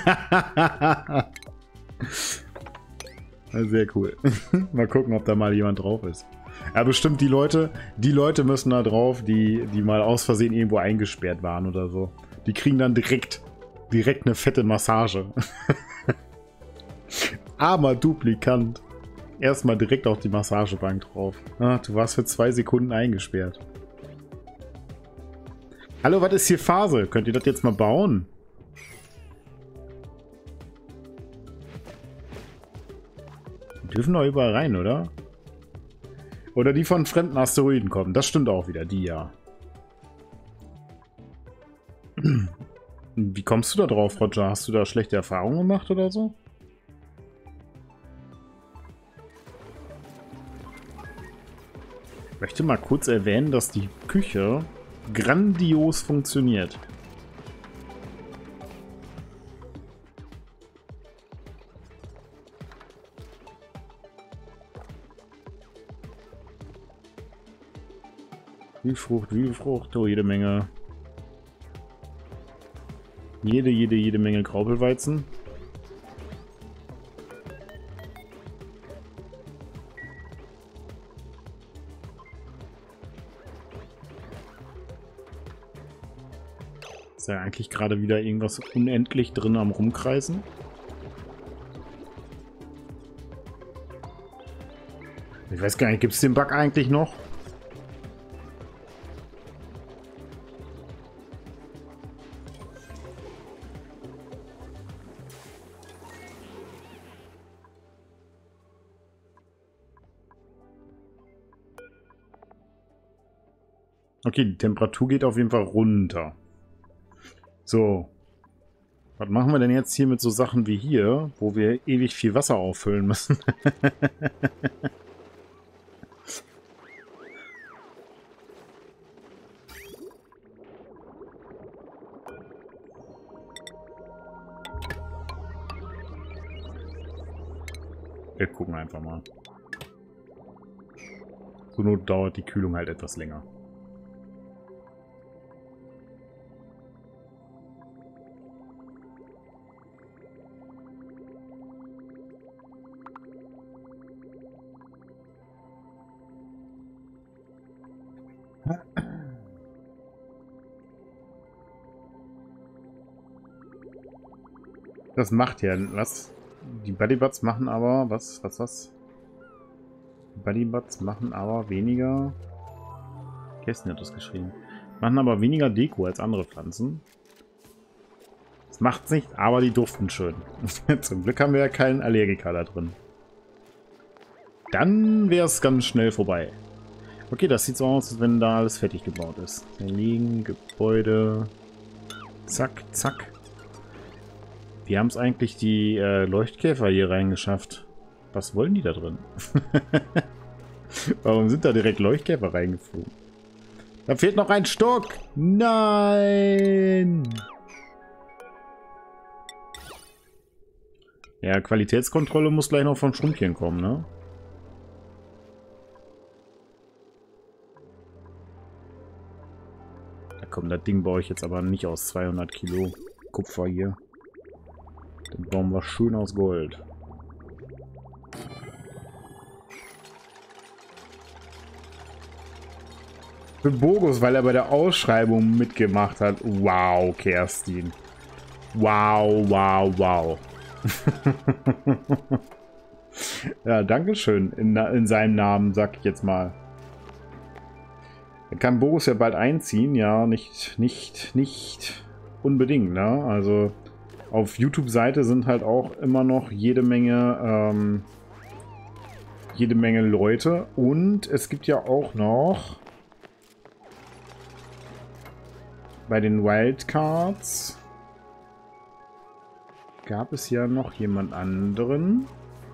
Sehr cool. Mal gucken, ob da mal jemand drauf ist. Ja, bestimmt die Leute, die Leute müssen da drauf, die, die mal aus Versehen irgendwo eingesperrt waren oder so. Die kriegen dann direkt, direkt eine fette Massage. Armer Duplikant. Erstmal direkt auf die Massagebank drauf. Ah, du warst für zwei Sekunden eingesperrt. Hallo, was ist hier Phase? Könnt ihr das jetzt mal bauen? Die dürfen doch überall rein, oder? Oder die von fremden Asteroiden kommen. Das stimmt auch wieder, die ja. Wie kommst du da drauf, Roger? Hast du da schlechte Erfahrungen gemacht oder so? Ich möchte mal kurz erwähnen, dass die Küche grandios funktioniert. Wie Frucht, wie Frucht, oh, jede Menge. Jede, jede, jede Menge Graupelweizen. Ist ja eigentlich gerade wieder irgendwas unendlich drin am Rumkreisen. Ich weiß gar nicht, gibt es den Bug eigentlich noch? Okay, die Temperatur geht auf jeden Fall runter. So. Was machen wir denn jetzt hier mit so Sachen wie hier, wo wir ewig viel Wasser auffüllen müssen? Wir gucken einfach mal. Zur Not dauert die Kühlung halt etwas länger. Das macht ja was. Die Bodybuds machen aber was, was, was? Die Bodybuds machen aber weniger. Kerstin hat das geschrieben. Machen aber weniger Deko als andere Pflanzen. Das macht's nicht, aber die duften schön. Zum Glück haben wir ja keinen Allergiker da drin. Dann wäre es ganz schnell vorbei. Okay, das sieht so aus, als wenn da alles fertig gebaut ist. Liegen, Gebäude. Zack, zack. Wie haben es eigentlich die äh, Leuchtkäfer hier reingeschafft? Was wollen die da drin? Warum sind da direkt Leuchtkäfer reingeflogen? Da fehlt noch ein Stock! Nein! Ja, Qualitätskontrolle muss gleich noch von Schrumpchen kommen, ne? Da komm, das Ding baue ich jetzt aber nicht aus zweihundert Kilo Kupfer hier. Den bauen wir schön aus Gold. Für Bogus, weil er bei der Ausschreibung mitgemacht hat. Wow, Kerstin. Wow, wow, wow. Ja, dankeschön. In, in seinem Namen, sag ich jetzt mal. Er kann Bogus ja bald einziehen. Ja, nicht, nicht, nicht. unbedingt, ne? Also auf YouTube-Seite sind halt auch immer noch jede Menge, ähm, jede Menge Leute. Und es gibt ja auch noch bei den Wildcards gab es ja noch jemand anderen.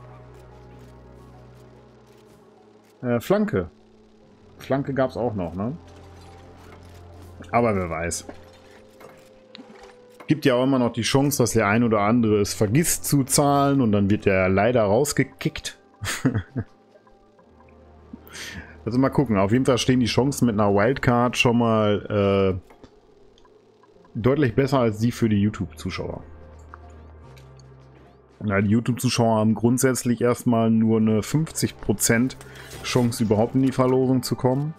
Äh, Flanke. Flanke gab es auch noch, ne? Aber wer weiß. Gibt ja auch immer noch die Chance, dass der ein oder andere es vergisst zu zahlen und dann wird der leider rausgekickt. Also mal gucken. Auf jeden Fall stehen die Chancen mit einer Wildcard schon mal äh, deutlich besser als die für die YouTube-Zuschauer. Ja, die YouTube-Zuschauer haben grundsätzlich erstmal nur eine fünfzig Prozent Chance, überhaupt in die Verlosung zu kommen.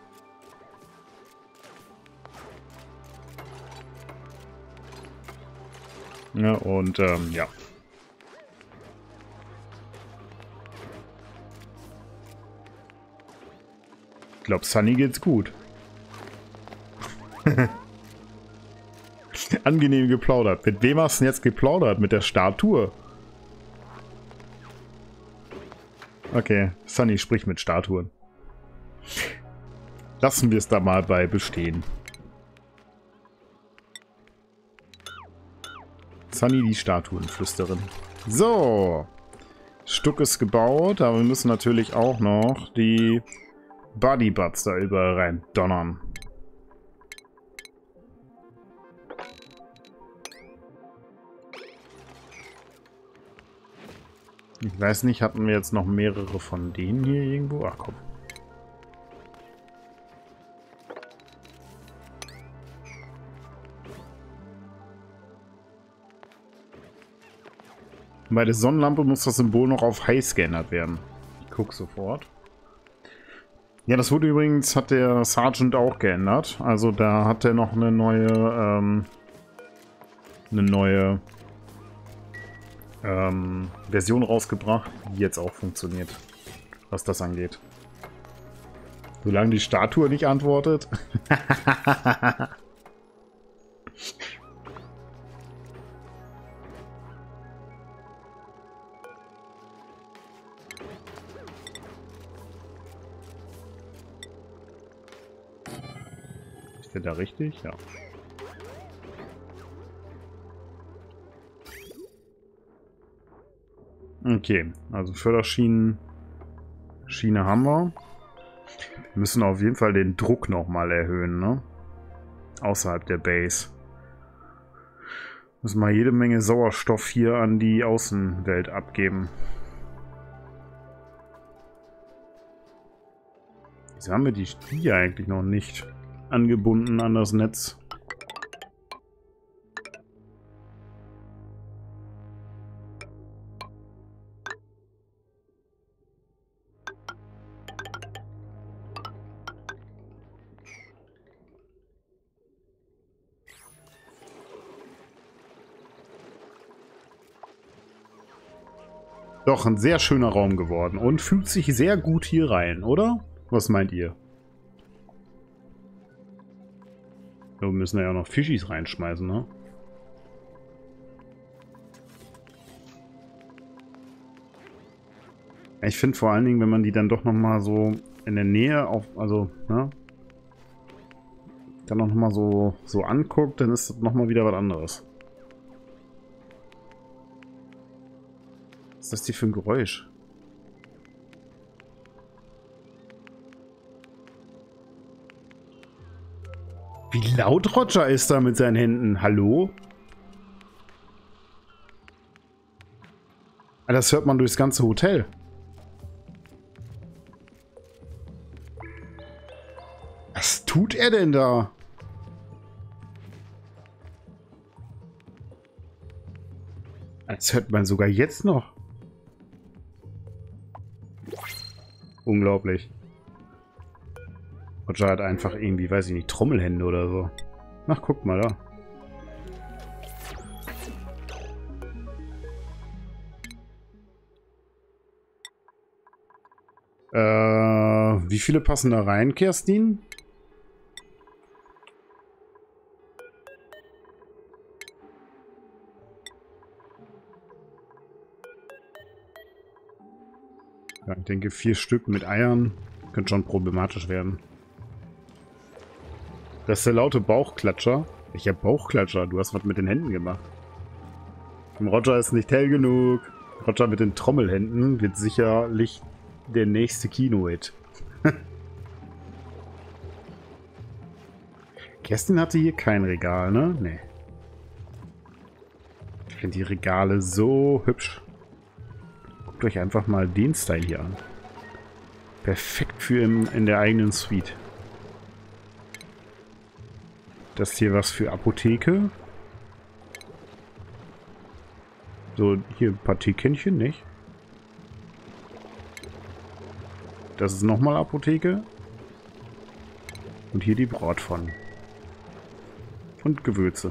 Ja, und ähm, ja. Ich glaube, Sunny geht's gut. Angenehm geplaudert. Mit wem hast du denn jetzt geplaudert? Mit der Statue? Okay, Sunny spricht mit Statuen. Lassen wir es da mal bei bestehen. Sunny, die Statuenflüsterin. So. Stuck ist gebaut, aber wir müssen natürlich auch noch die Bodybuds da überall rein donnern. Ich weiß nicht, hatten wir jetzt noch mehrere von denen hier irgendwo? Ach komm. Bei der Sonnenlampe muss das Symbol noch auf High geändert werden. Ich gucke sofort. Ja, das wurde übrigens, hat der Sergeant auch geändert. Also da hat er noch eine neue, ähm, eine neue ähm, Version rausgebracht, die jetzt auch funktioniert, was das angeht. Solange die Statue nicht antwortet. Ist der da richtig? Ja. Okay, also Förderschienen Schiene haben wir. Wir müssen auf jeden Fall den Druck nochmal erhöhen, ne? Außerhalb der Base. Müssen wir jede Menge Sauerstoff hier an die Außenwelt abgeben. Wieso haben wir die hier eigentlich noch nicht angebunden an das Netz? Doch, ein sehr schöner Raum geworden und fühlt sich sehr gut hier rein, oder? Was meint ihr? Wir müssen ja auch noch Fischis reinschmeißen, ne? Ich finde vor allen Dingen, wenn man die dann doch nochmal so in der Nähe auf, also, ne? Dann noch mal so, so anguckt, dann ist das nochmal wieder was anderes. Was ist das hier für ein Geräusch? Wie laut Roger ist da mit seinen Händen. Hallo? Das hört man durchs ganze Hotel. Was tut er denn da? Das hört man sogar jetzt noch. Unglaublich. Roger hat einfach irgendwie, weiß ich nicht, Trommelhände oder so. Ach, guck mal da. Äh, wie viele passen da rein, Kerstin? Ja, ich denke, vier Stück mit Eiern könnte schon problematisch werden. Das ist der laute Bauchklatscher. Ich hab Bauchklatscher. Du hast was mit den Händen gemacht. Und Roger ist nicht hell genug. Roger mit den Trommelhänden wird sicherlich der nächste Kino-Hit. Kerstin hatte hier kein Regal, ne? Nee. Ich finde die Regale so hübsch. Guckt euch einfach mal den Style hier an. Perfekt für im, in der eigenen Suite. Das hier was für Apotheke. So, hier ein paar Teekännchen, nicht? Das ist nochmal Apotheke. Und hier die Bratpfannen. Und Gewürze.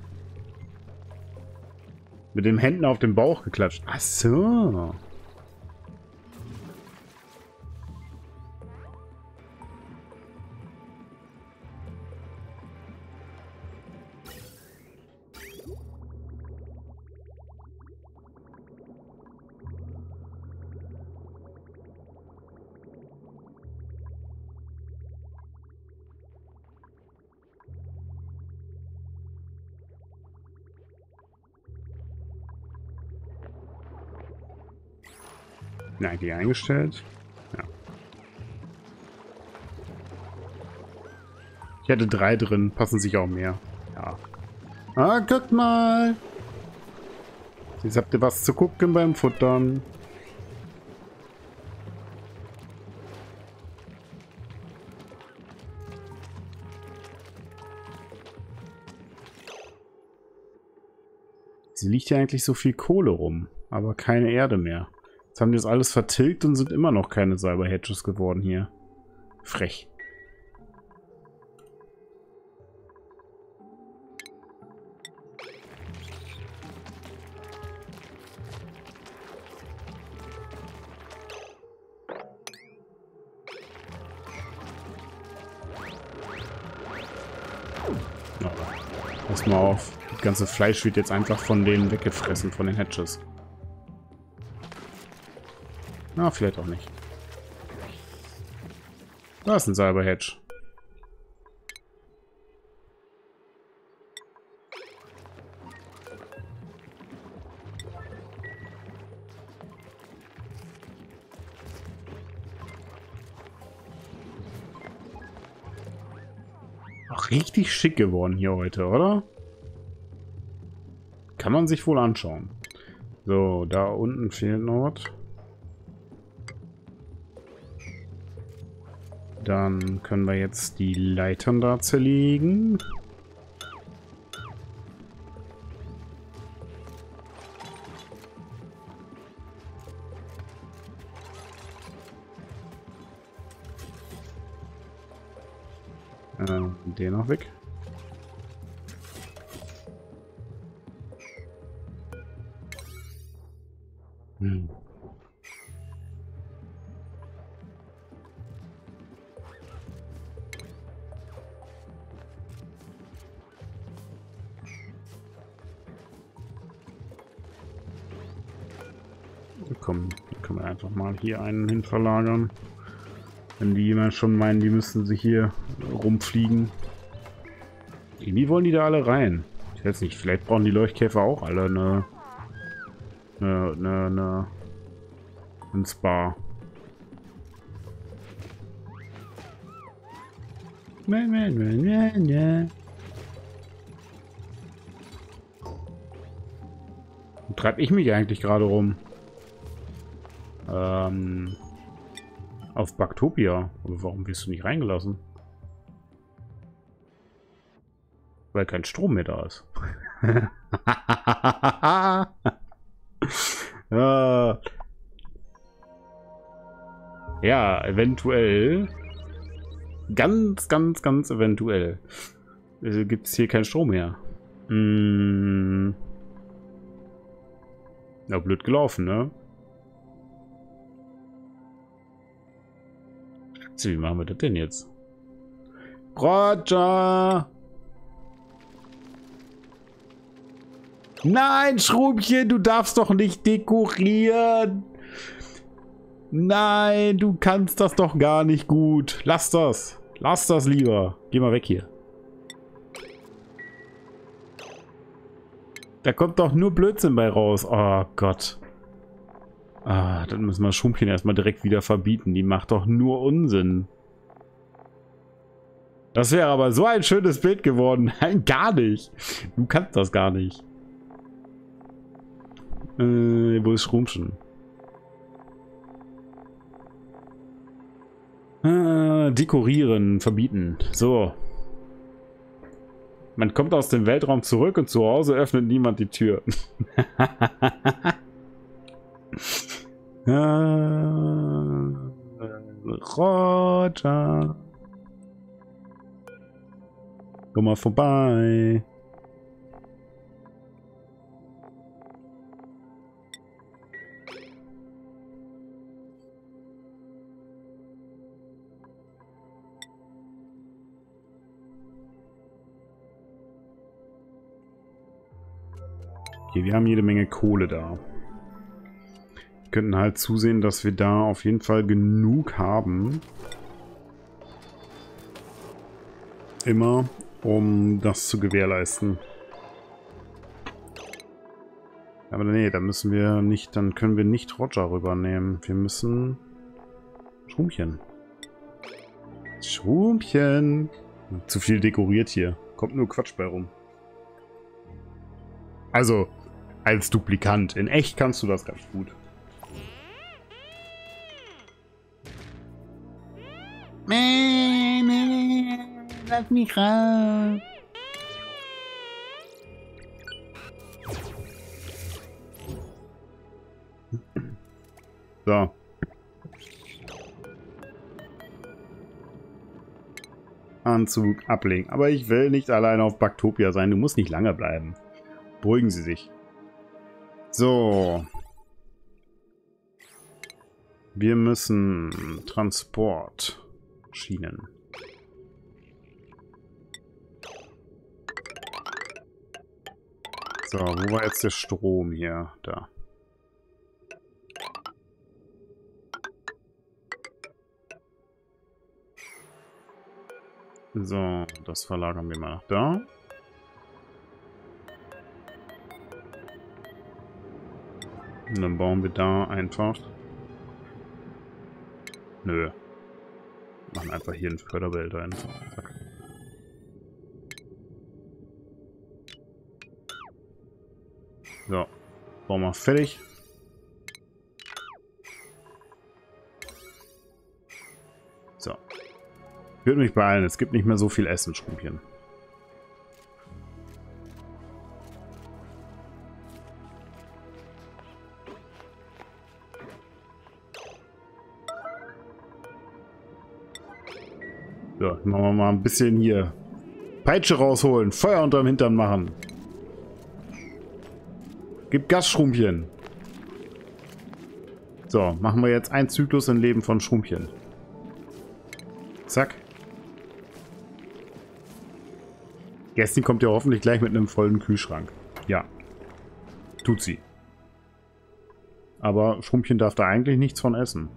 Mit den Händen auf den Bauch geklatscht. Ach so. Nein, die eingestellt. Ja. Ich hätte drei drin, passen sich auch mehr. Ja. Ah, guckt mal. Jetzt habt ihr was zu gucken beim Futtern. Sie liegt ja eigentlich so viel Kohle rum, aber keine Erde mehr. Jetzt haben die das alles vertilgt und sind immer noch keine Cyber-Hedges geworden hier. Frech. Aber pass mal auf. Das ganze Fleisch wird jetzt einfach von denen weggefressen, von den Hedges. Na, vielleicht auch nicht. Da ist ein Cyber-Hedge. Auch richtig schick geworden hier heute, oder? Kann man sich wohl anschauen. So, da unten fehlt noch was. Dann können wir jetzt die Leitern da zerlegen. Ähm, den noch weg. Hm. Komm, können wir einfach mal hier einen hin verlagern. Wenn die jemand schon meinen, die müssen sich hier rumfliegen. Irgendwie wollen die da alle rein. Ich weiß nicht, vielleicht brauchen die Leuchtkäfer auch alle eine, eine, eine, eine ein Spa. Wo treibe ich mich eigentlich gerade rum? Ähm, auf Backtopia. Aber warum wirst du nicht reingelassen? Weil kein Strom mehr da ist. ja. ja, eventuell. Ganz, ganz, ganz eventuell. Also gibt es hier keinen Strom mehr. Hm. Ja, blöd gelaufen, ne? Wie machen wir das denn jetzt? Roger! Nein, Schrubchen, du darfst doch nicht dekorieren! Nein, du kannst das doch gar nicht gut. Lass das. Lass das lieber. Geh mal weg hier. Da kommt doch nur Blödsinn bei raus. Oh Gott. Ah, dann müssen wir Schrumpchen erstmal direkt wieder verbieten. Die macht doch nur Unsinn. Das wäre aber so ein schönes Bild geworden. Nein, gar nicht. Du kannst das gar nicht. Äh, wo ist Schrumpchen? Ah, dekorieren, verbieten. So. Man kommt aus dem Weltraum zurück und zu Hause öffnet niemand die Tür. ah, Roger. Komm mal vorbei. Okay, wir haben jede Menge Kohle da. Wir könnten halt zusehen, dass wir da auf jeden Fall genug haben. Immer, um das zu gewährleisten. Aber nee, da müssen wir nicht, dann können wir nicht Roger rübernehmen. Wir müssen Schrumpchen. Schrumpchen. Zu viel dekoriert hier. Kommt nur Quatsch bei rum. Also, als Duplikant. In echt kannst du das ganz gut. Lass mich raus. So. Anzug ablegen. Aber ich will nicht alleine auf Bugtopia sein. Du musst nicht lange bleiben. Beruhigen Sie sich. So. Wir müssen Transportschienen. So, wo war jetzt der Strom hier? Da. So, das verlagern wir mal nach da. Und dann bauen wir da einfach... Nö. Machen einfach hier ein Förderbehälter hin. Zack. So. Bauen wir fertig. So. Ich würde mich beeilen. Es gibt nicht mehr so viel Essen, Schrumpchen. So, machen wir mal ein bisschen hier Peitsche rausholen, Feuer unterm Hintern machen. Gib Gas, Schrumpchen. So, machen wir jetzt einen Zyklus im Leben von Schrumpchen. Zack. Gästin kommt ja hoffentlich gleich mit einem vollen Kühlschrank. Ja. Tut sie. Aber Schrumpchen darf da eigentlich nichts von essen.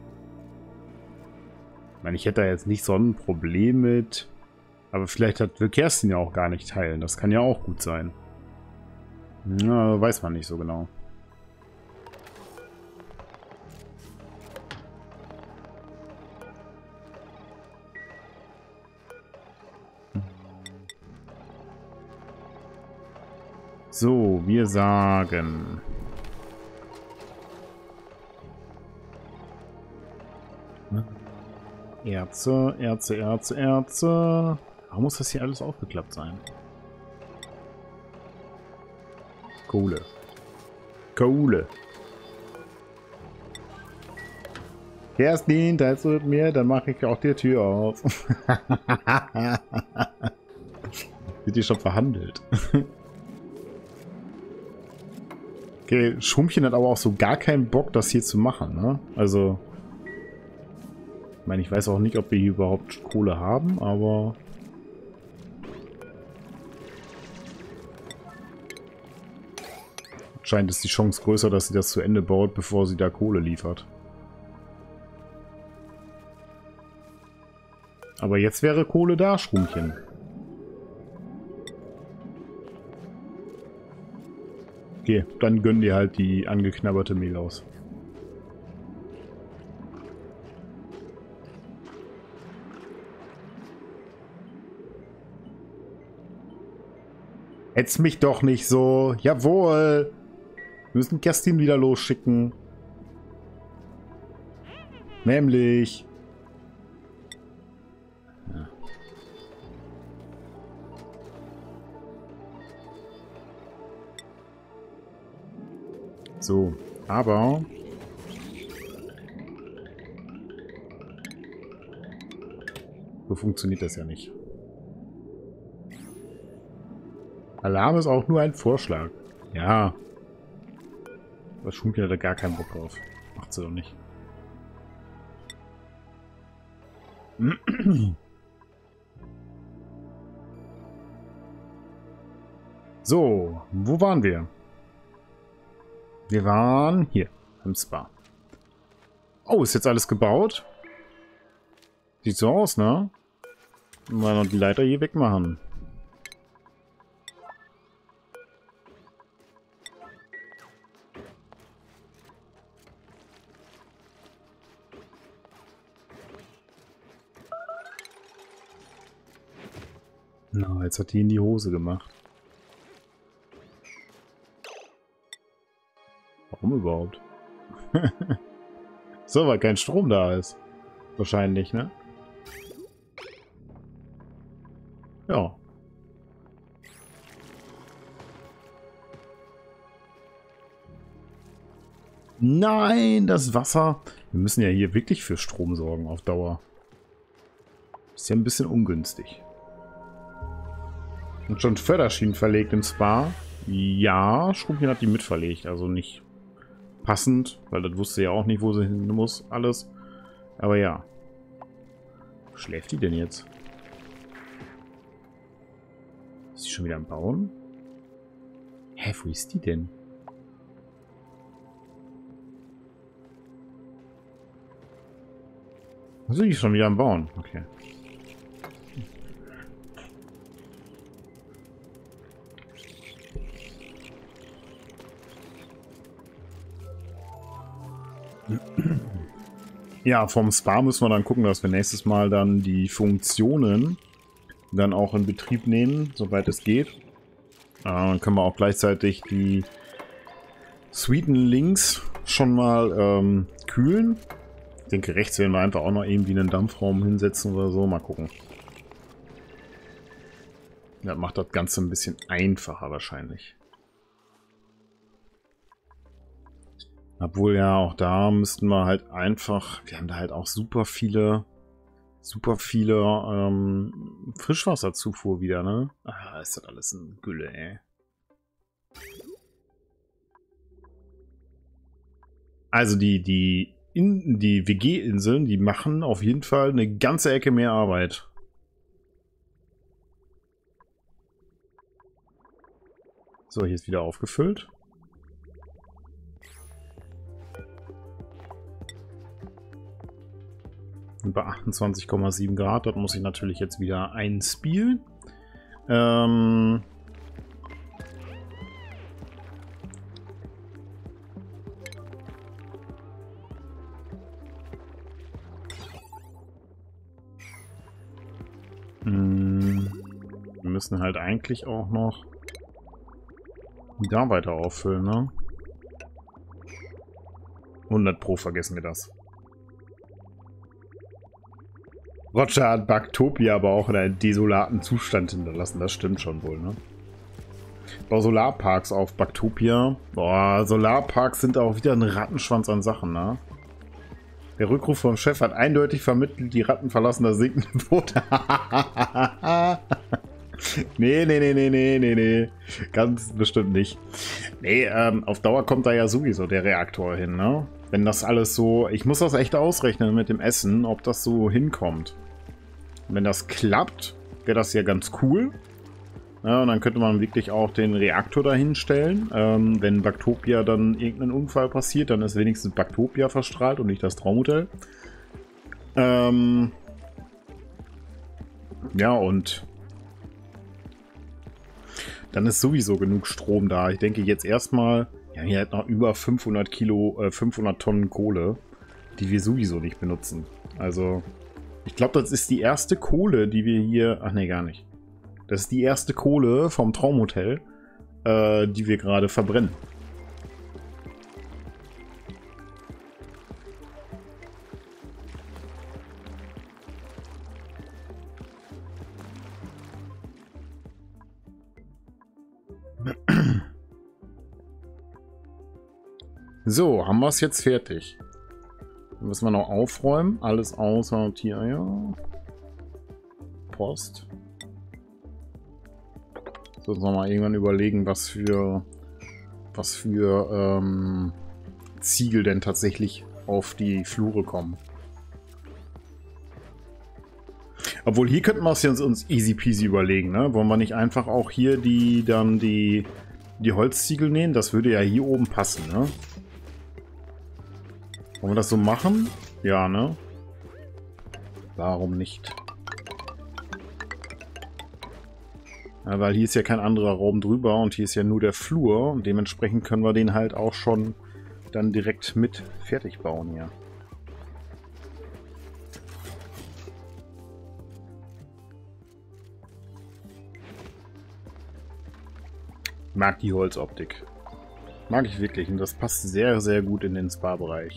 Ich meine, ich hätte da jetzt nicht so ein Problem mit. Aber vielleicht hat, will Kerstin ja auch gar nicht teilen. Das kann ja auch gut sein. Na, weiß man nicht so genau. So, wir sagen... Erze, Erze, Erze, Erze. Warum muss das hier alles aufgeklappt sein? Kohle. Kohle. Kerstin, teilst du mit mir? Dann mache ich auch die Tür auf. Wird hier schon verhandelt. Okay, Schrumpchen hat aber auch so gar keinen Bock, das hier zu machen, ne? Also... Ich meine, ich weiß auch nicht, ob wir hier überhaupt Kohle haben, aber... Scheint ist die Chance größer, dass sie das zu Ende baut, bevor sie da Kohle liefert. Aber jetzt wäre Kohle da, Schrumpchen. Okay, dann gönn dir halt die angeknabberte Mehl aus. Hetz mich doch nicht so. Jawohl. Wir müssen Kerstin wieder losschicken. Nämlich. Ja. So, aber so funktioniert das ja nicht. Alarm ist auch nur ein Vorschlag. Ja. Das Schulkind hat da gar keinen Bock drauf. Macht sie doch nicht. So, wo waren wir? Wir waren hier im Spa. Oh, ist jetzt alles gebaut? Sieht so aus, ne? Mal noch die Leiter hier wegmachen. Na, jetzt hat die in die Hose gemacht. Warum überhaupt? So, weil kein Strom da ist. Wahrscheinlich, ne? Ja. Nein, das Wasser. Wir müssen ja hier wirklich für Strom sorgen auf Dauer. Ist ja ein bisschen ungünstig. Und schon Förderschienen verlegt im Spa. Ja, Schrumpchen hat die mitverlegt. Also nicht passend, weil das wusste ja auch nicht, wo sie hin muss. Alles. Aber ja. Wo schläft die denn jetzt? Ist sie schon wieder am Bauen? Hä, wo ist die denn? Wo sind die schon wieder am Bauen? Okay. Ja, vom Spa müssen wir dann gucken, dass wir nächstes Mal dann die Funktionen dann auch in Betrieb nehmen, soweit es geht. Äh, dann können wir auch gleichzeitig die Sweeten Links schon mal ähm, kühlen. Ich denke, rechts werden wir einfach auch noch irgendwie einen Dampfraum hinsetzen oder so. Mal gucken. Das macht das Ganze ein bisschen einfacher wahrscheinlich. Obwohl ja, auch da müssten wir halt einfach, wir haben da halt auch super viele, super viele ähm, Frischwasserzufuhr wieder, ne? Ah, ist das alles ein Gülle, ey. Also die, die, in, die W G-Inseln, die machen auf jeden Fall eine ganze Ecke mehr Arbeit. So, hier ist wieder aufgefüllt. Bei achtundzwanzig Komma sieben Grad, dort muss ich natürlich jetzt wieder einspielen. Ähm hm. Wir müssen halt eigentlich auch noch da weiter auffüllen, ne? hundert Pro vergessen wir das. Roger hat Bugtopia aber auch in einem desolaten Zustand hinterlassen. Das stimmt schon wohl, ne? Bau Solarparks auf Bugtopia. Boah, Solarparks sind auch wieder ein Rattenschwanz an Sachen, ne? Der Rückruf vom Chef hat eindeutig vermittelt, die Ratten verlassen das sinkende Boot. Nee, nee, nee, nee, nee, nee, nee. Ganz bestimmt nicht. Nee, ähm, auf Dauer kommt da ja sowieso der Reaktor hin, ne? Wenn das alles so... Ich muss das echt ausrechnen mit dem Essen, ob das so hinkommt. Wenn das klappt, wäre das ja ganz cool. Ja, und dann könnte man wirklich auch den Reaktor dahin stellen. Ähm, wenn Bugtopia dann irgendein Unfall passiert, dann ist wenigstens Bugtopia verstrahlt und nicht das Traumhotel. Ähm... Ja, und dann ist sowieso genug Strom da. Ich denke jetzt erstmal, ja, hier hat noch über fünfhundert Kilo, äh, fünfhundert Tonnen Kohle, die wir sowieso nicht benutzen. Also, ich glaube, das ist die erste Kohle, die wir hier, ach nee, gar nicht. Das ist die erste Kohle vom Traumhotel, äh, die wir gerade verbrennen. So, haben wir es jetzt fertig. Dann müssen wir noch aufräumen. Alles außer Tiereier. Post. So, sollen wir mal irgendwann überlegen, was für was für ähm, Ziegel denn tatsächlich auf die Flure kommen. Obwohl, hier könnten wir es jetzt uns easy peasy überlegen, ne? Wollen wir nicht einfach auch hier die dann die, die Holzziegel nähen? Das würde ja hier oben passen, ne? Wollen wir das so machen? Ja, ne? Warum nicht? Ja, weil hier ist ja kein anderer Raum drüber und hier ist ja nur der Flur und dementsprechend können wir den halt auch schon dann direkt mit fertig bauen hier. Mag die Holzoptik. Mag ich wirklich und das passt sehr, sehr gut in den Spa-Bereich.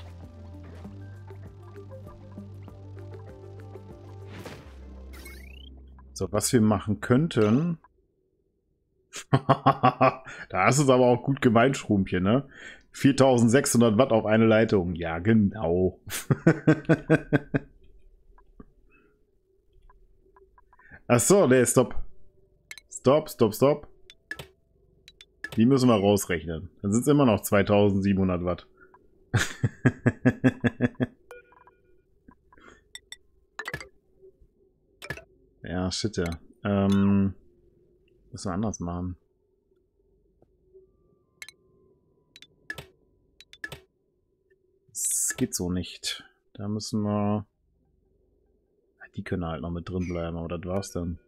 So, was wir machen könnten... Da hast du es aber auch gut gemeint, Schrumpchen, ne? viertausendsechshundert Watt auf eine Leitung. Ja, genau. Achso, ne, stopp. Stopp, stopp, stopp. Die müssen wir rausrechnen. Dann sind es immer noch zweitausendsiebenhundert Watt. Ja, shit, ja. Ähm, müssen wir anders machen. Das geht so nicht. Da müssen wir... Die können halt noch mit drin bleiben, aber das war's dann.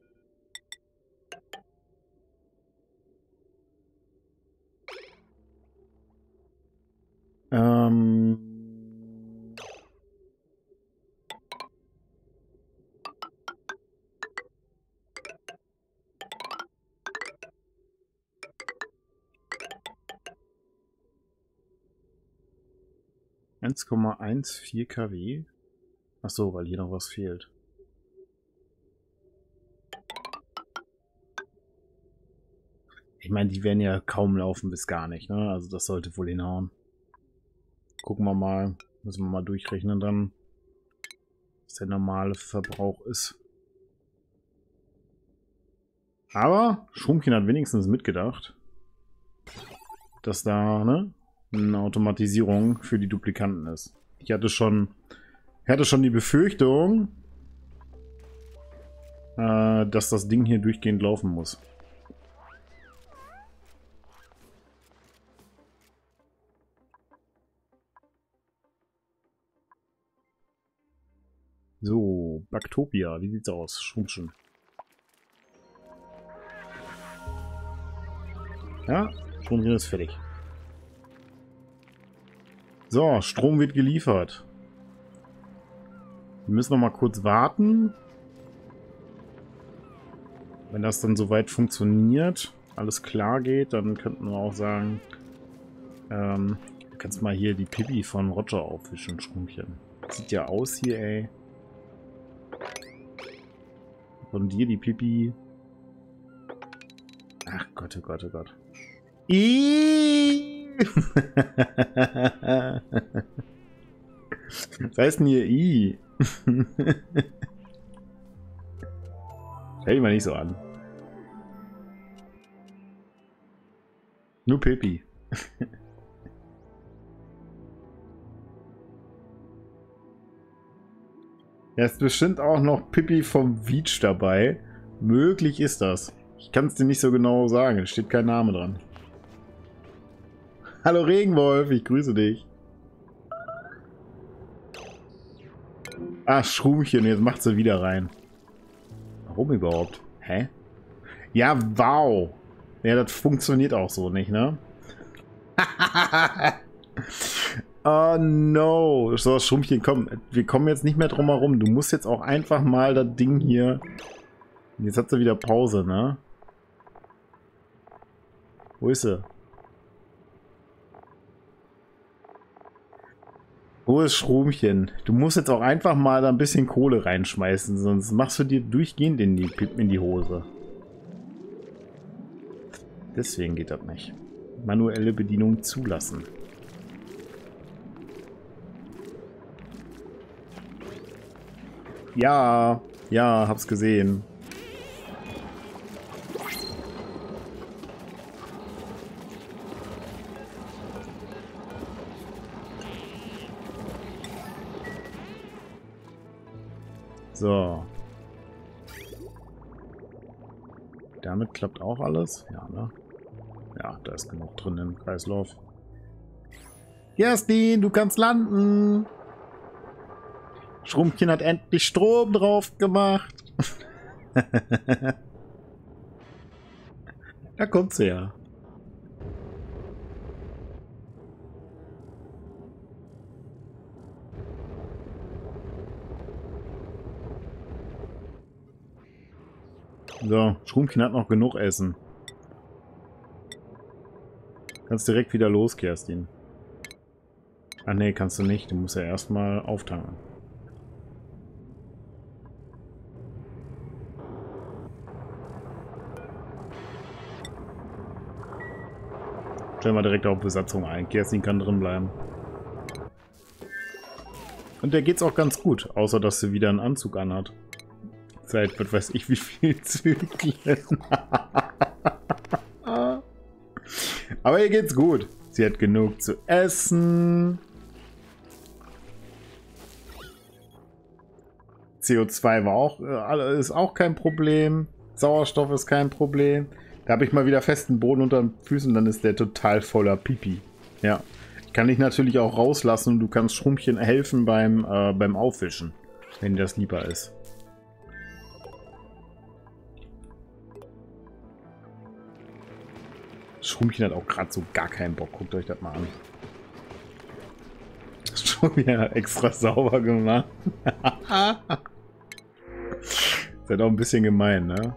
Ähm... eins Komma vierzehn Kilowatt. Ach so, weil hier noch was fehlt. Ich meine, die werden ja kaum laufen bis gar nicht, ne? Also das sollte wohl hinhauen. Gucken wir mal. Müssen wir mal durchrechnen dann, was der normale Verbrauch ist. Aber Schrumpchen hat wenigstens mitgedacht, dass da, ne, eine Automatisierung für die Duplikanten ist. Ich hatte schon, ich hatte schon die Befürchtung, äh, dass das Ding hier durchgehend laufen muss. So, Backtopia, wie sieht's aus? Schrumpchen. Ja, Schrumpchen ist fertig. So, Strom wird geliefert. Wir müssen noch mal kurz warten. Wenn das dann soweit funktioniert, alles klar geht, dann könnten wir auch sagen, ähm, du kannst mal hier die Pipi von Roger aufwischen, Schrumpchen. Sieht ja aus hier, ey. Von dir die Pipi. Ach Gott, oh Gott, oh Gott. I. Was heißt denn hier I? Stell dich mal nicht so an. Nur Pipi. Da ist bestimmt auch noch Pipi vom Beach dabei. Möglich ist das. Ich kann es dir nicht so genau sagen. Es steht kein Name dran. Hallo Regenwolf, ich grüße dich. Ach, Schrumpchen, jetzt macht sie wieder rein. Warum überhaupt? Hä? Ja, wow. Ja, das funktioniert auch so nicht, ne? Oh no. So, Schrumpchen, komm. Wir kommen jetzt nicht mehr drum herum. Du musst jetzt auch einfach mal das Ding hier... Jetzt hat sie wieder Pause, ne? Wo ist sie? Wo ist Schrumpchen? Du musst jetzt auch einfach mal da ein bisschen Kohle reinschmeißen, sonst machst du dir durchgehend in die, in die Hose. Deswegen geht das nicht. Manuelle Bedienung zulassen. Ja, ja, hab's gesehen. So. Damit klappt auch alles? Ja, ne? Ja, da ist genug drin im Kreislauf. Kerstin, du kannst landen! Schrumpchen hat endlich Strom drauf gemacht. Da kommt sie ja. So, Schrumpchen hat noch genug Essen. Kannst direkt wieder los, Kerstin. Ach nee, kannst du nicht. Du musst ja erstmal auftanken. Stellen wir direkt auf Besatzung ein. Kerstin kann drin bleiben. Und der geht's auch ganz gut, außer dass sie wieder einen Anzug anhat. Seit, was weiß ich, wie viel Zyklen. Aber ihr geht's gut. Sie hat genug zu essen. C O zwei war auch, ist auch kein Problem. Sauerstoff ist kein Problem. Da habe ich mal wieder festen Boden unter den Füßen, dann ist der total voller Pipi. Ja. Ich kann dich natürlich auch rauslassen und du kannst Schrumpchen helfen beim, äh, beim Aufwischen, wenn dir das lieber ist. Schrumpchen hat auch gerade so gar keinen Bock. Guckt euch das mal an. Schon wieder extra sauber gemacht. Ist halt auch ein bisschen gemein, ne?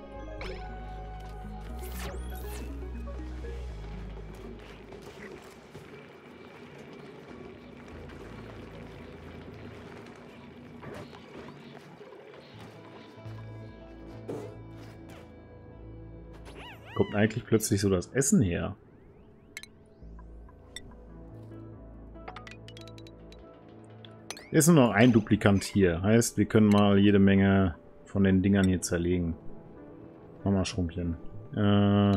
Kommt eigentlich plötzlich so das Essen her? Ist nur noch ein Duplikant hier. Heißt, wir können mal jede Menge von den Dingern hier zerlegen. Mach mal Schrumpchen. Äh, da.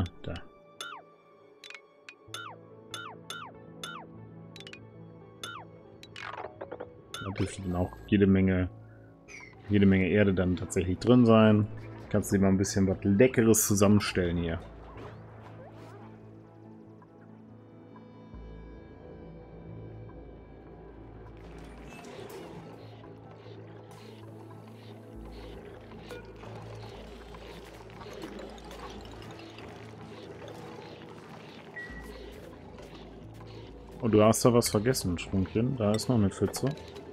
Da dürfte dann auch jede Menge, jede Menge Erde dann tatsächlich drin sein. Kannst du dir mal ein bisschen was Leckeres zusammenstellen hier. Und du hast da was vergessen, Schrumpchen. Da ist noch eine Pfütze.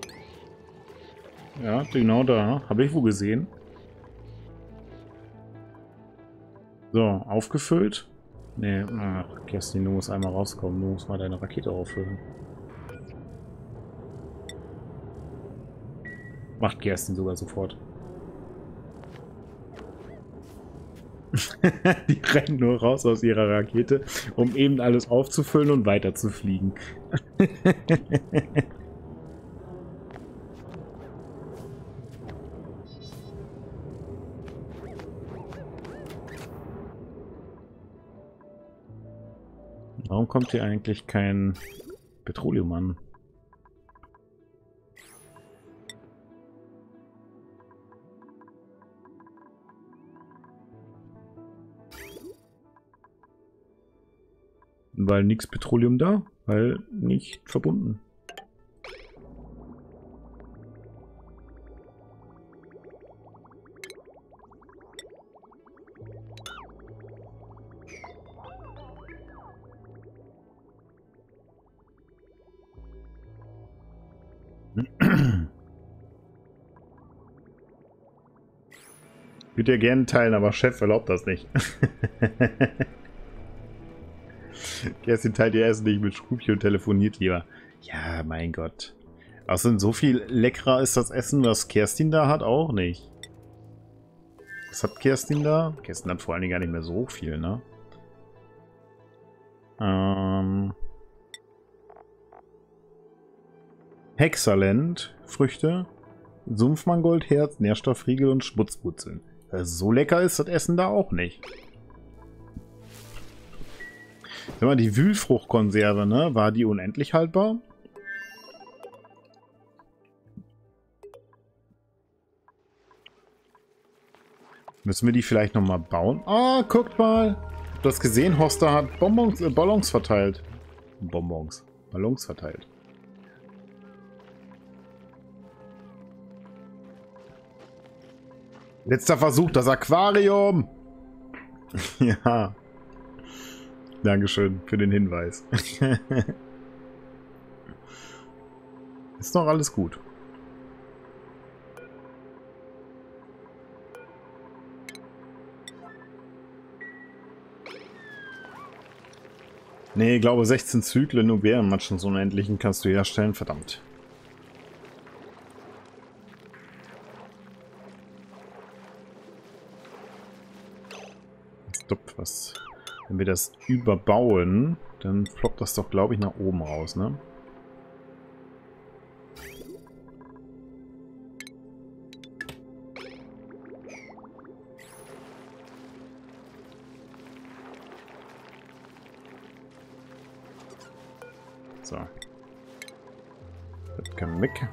Ja, genau da. Habe ich wo gesehen. So, aufgefüllt. Nee, ach, Kerstin, du musst einmal rauskommen. Du musst mal deine Rakete auffüllen. Macht Kerstin sogar sofort. Die rennen nur raus aus ihrer Rakete, um eben alles aufzufüllen und weiter zu fliegen. Warum kommt hier eigentlich kein Petroleum an? Weil nichts Petroleum da, weil nicht verbunden. Ich würde ja gerne teilen, aber Chef erlaubt das nicht. Kerstin teilt ihr Essen nicht mit Schrupchen und telefoniert lieber. Ja, mein Gott. Außerdem so viel leckerer ist das Essen, was Kerstin da hat, auch nicht. Was hat Kerstin da? Kerstin hat vor allen Dingen gar nicht mehr so viel, ne? Ähm... Hexalent, Früchte, Sumpfmangold, Herz, Nährstoffriegel und Schmutzwurzeln. Also so lecker ist das Essen da auch nicht. Sag mal, die Wühlfruchtkonserve, ne? War die unendlich haltbar? Müssen wir die vielleicht nochmal bauen? Ah, guckt mal! Habt ihr das gesehen? Hoster hat Bonbons, äh, Ballons verteilt. Bonbons. Ballons verteilt. Letzter Versuch, das Aquarium! Ja. Dankeschön für den Hinweis. Ist doch alles gut. Nee, ich glaube sechzehn Zyklen und Bärenmatschen so unendlichen kannst du herstellen, verdammt. Stopp, was? Wenn wir das überbauen, dann ploppt das doch, glaube ich, nach oben raus, ne? So. Das kann weg.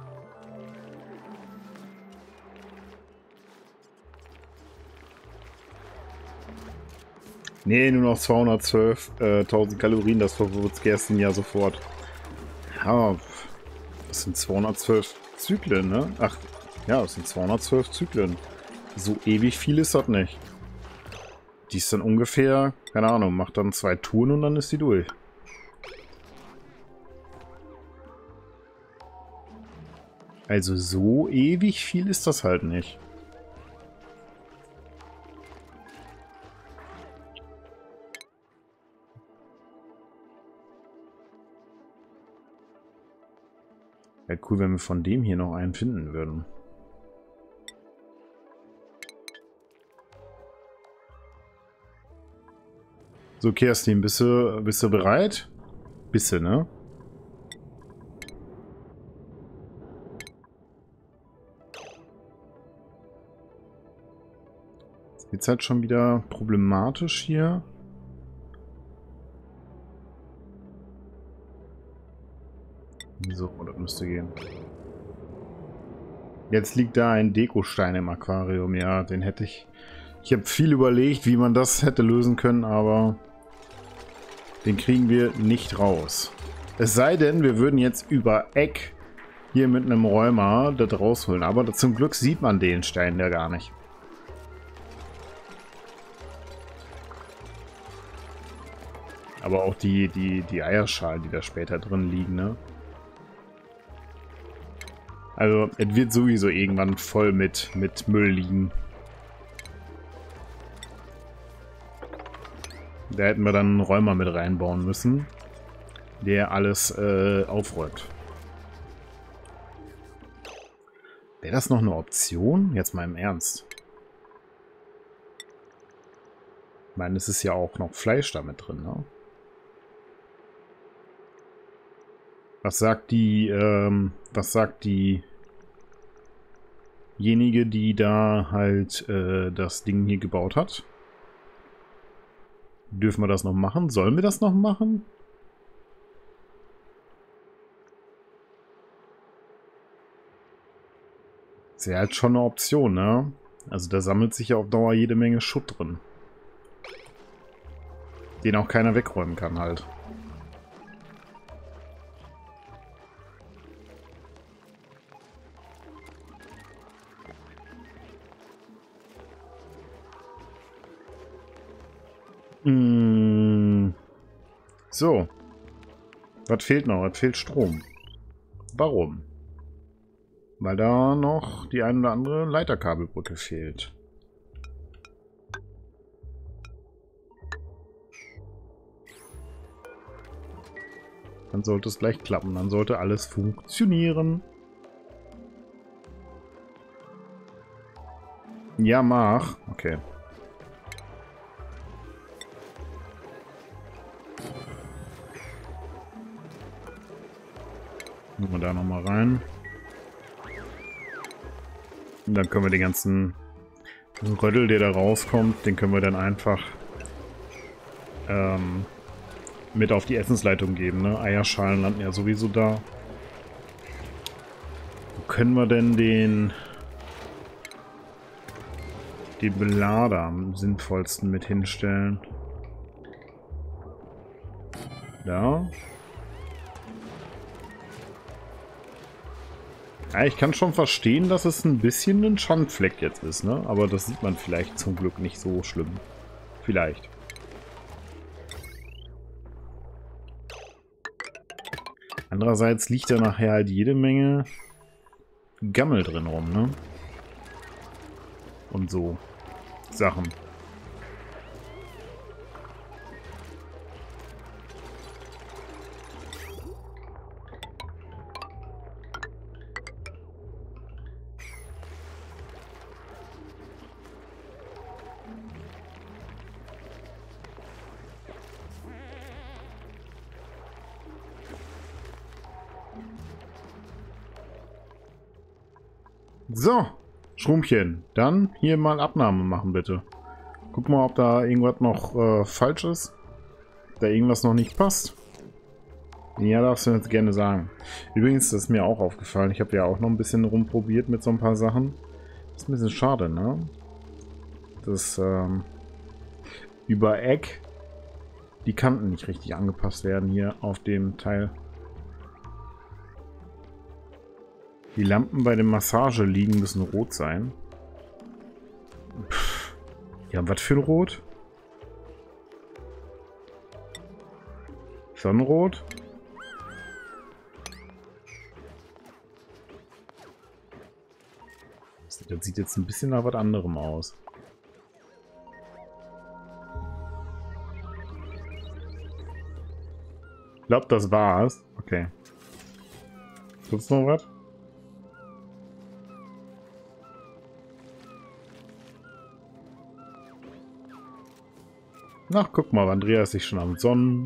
Nee, nur noch zweihundertzwölftausend Kalorien, das verwirrt Kerstin ja sofort. Ja, das sind zweihundertzwölf Zyklen, ne? Ach, ja, das sind zweihundertzwölf Zyklen. So ewig viel ist das nicht. Die ist dann ungefähr, keine Ahnung, macht dann zwei Touren und dann ist die durch. Also so ewig viel ist das halt nicht. Wäre cool, wenn wir von dem hier noch einen finden würden. So, Kerstin, bist du, bist du bereit? Bist du, ne? Jetzt halt schon wieder problematisch hier. So, das müsste gehen. Jetzt liegt da ein Dekostein im Aquarium. Ja, den hätte ich... Ich habe viel überlegt, wie man das hätte lösen können, aber den kriegen wir nicht raus. Es sei denn, wir würden jetzt über Eck hier mit einem Rheuma das rausholen. Aber zum Glück sieht man den Stein ja gar nicht. Aber auch die, die, die Eierschalen, die da später drin liegen, ne? Also, es wird sowieso irgendwann voll mit, mit Müll liegen. Da hätten wir dann einen Räumer mit reinbauen müssen, der alles äh, aufräumt. Wäre das noch eine Option? Jetzt mal im Ernst. Ich meine, es ist ja auch noch Fleisch damit drin, ne? Was sagt die, ähm, was sagt diejenige, die da halt äh, das Ding hier gebaut hat? Dürfen wir das noch machen? Sollen wir das noch machen? Das wäre halt schon eine Option, ne? Also da sammelt sich ja auf Dauer jede Menge Schutt drin. Den auch keiner wegräumen kann halt. So. Was fehlt noch? Was fehlt Strom. Warum? Weil da noch die ein oder andere Leiterkabelbrücke fehlt. Dann sollte es gleich klappen. Dann sollte alles funktionieren. Ja, mach. Okay. Nehmen wir da nochmal rein. Und dann können wir den ganzen Rödel, der da rauskommt, den können wir dann einfach ähm, mit auf die Essensleitung geben. Ne? Eierschalen landen ja sowieso da. Wo können wir denn den, den Belader am sinnvollsten mit hinstellen? Da. Ja, ich kann schon verstehen, dass es ein bisschen ein Schandfleck jetzt ist, ne? Aber das sieht man vielleicht zum Glück nicht so schlimm. Vielleicht. Andererseits liegt da nachher halt jede Menge Gammel drin rum, ne? Und so Sachen. So, Schrumpchen, dann hier mal Abnahme machen, bitte. Guck mal, ob da irgendwas noch äh, falsch ist. Ob da irgendwas noch nicht passt. Ja, darfst du jetzt gerne sagen. Übrigens, das ist mir auch aufgefallen. Ich habe ja auch noch ein bisschen rumprobiert mit so ein paar Sachen. Das ist ein bisschen schade, ne? Dass ähm, über Eck die Kanten nicht richtig angepasst werden hier auf dem Teil. Die Lampen bei dem Massageliegen müssen rot sein. Pff. Ja, was für ein Rot? Sonnenrot? Das sieht jetzt ein bisschen nach was anderem aus. Ich glaube, das war's. Okay. Gibt's noch was? Ach, guck mal, Andreas sich schon am Sonnen.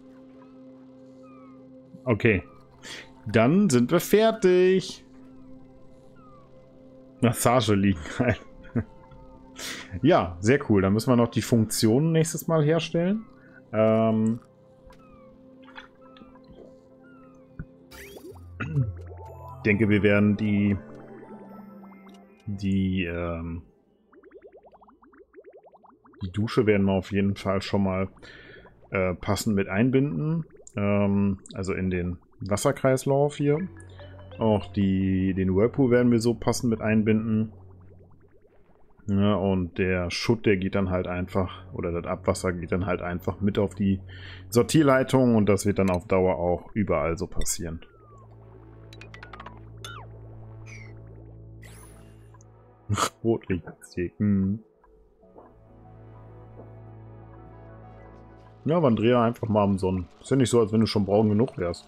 Okay. Dann sind wir fertig. Massage liegen halt. Ja, sehr cool. Dann müssen wir noch die Funktionen nächstes Mal herstellen. Ähm ich denke, wir werden die die ähm Die Dusche werden wir auf jeden Fall schon mal äh, passend mit einbinden. Ähm, also in den Wasserkreislauf hier. Auch die, den Whirlpool werden wir so passend mit einbinden. Ja, und der Schutt, der geht dann halt einfach, oder das Abwasser geht dann halt einfach mit auf die Sortierleitung. Und das wird dann auf Dauer auch überall so passieren. Rotlichtstick. Hm. Ja, aber Andrea einfach mal am Sonnen. Ist ja nicht so, als wenn du schon braun genug wärst.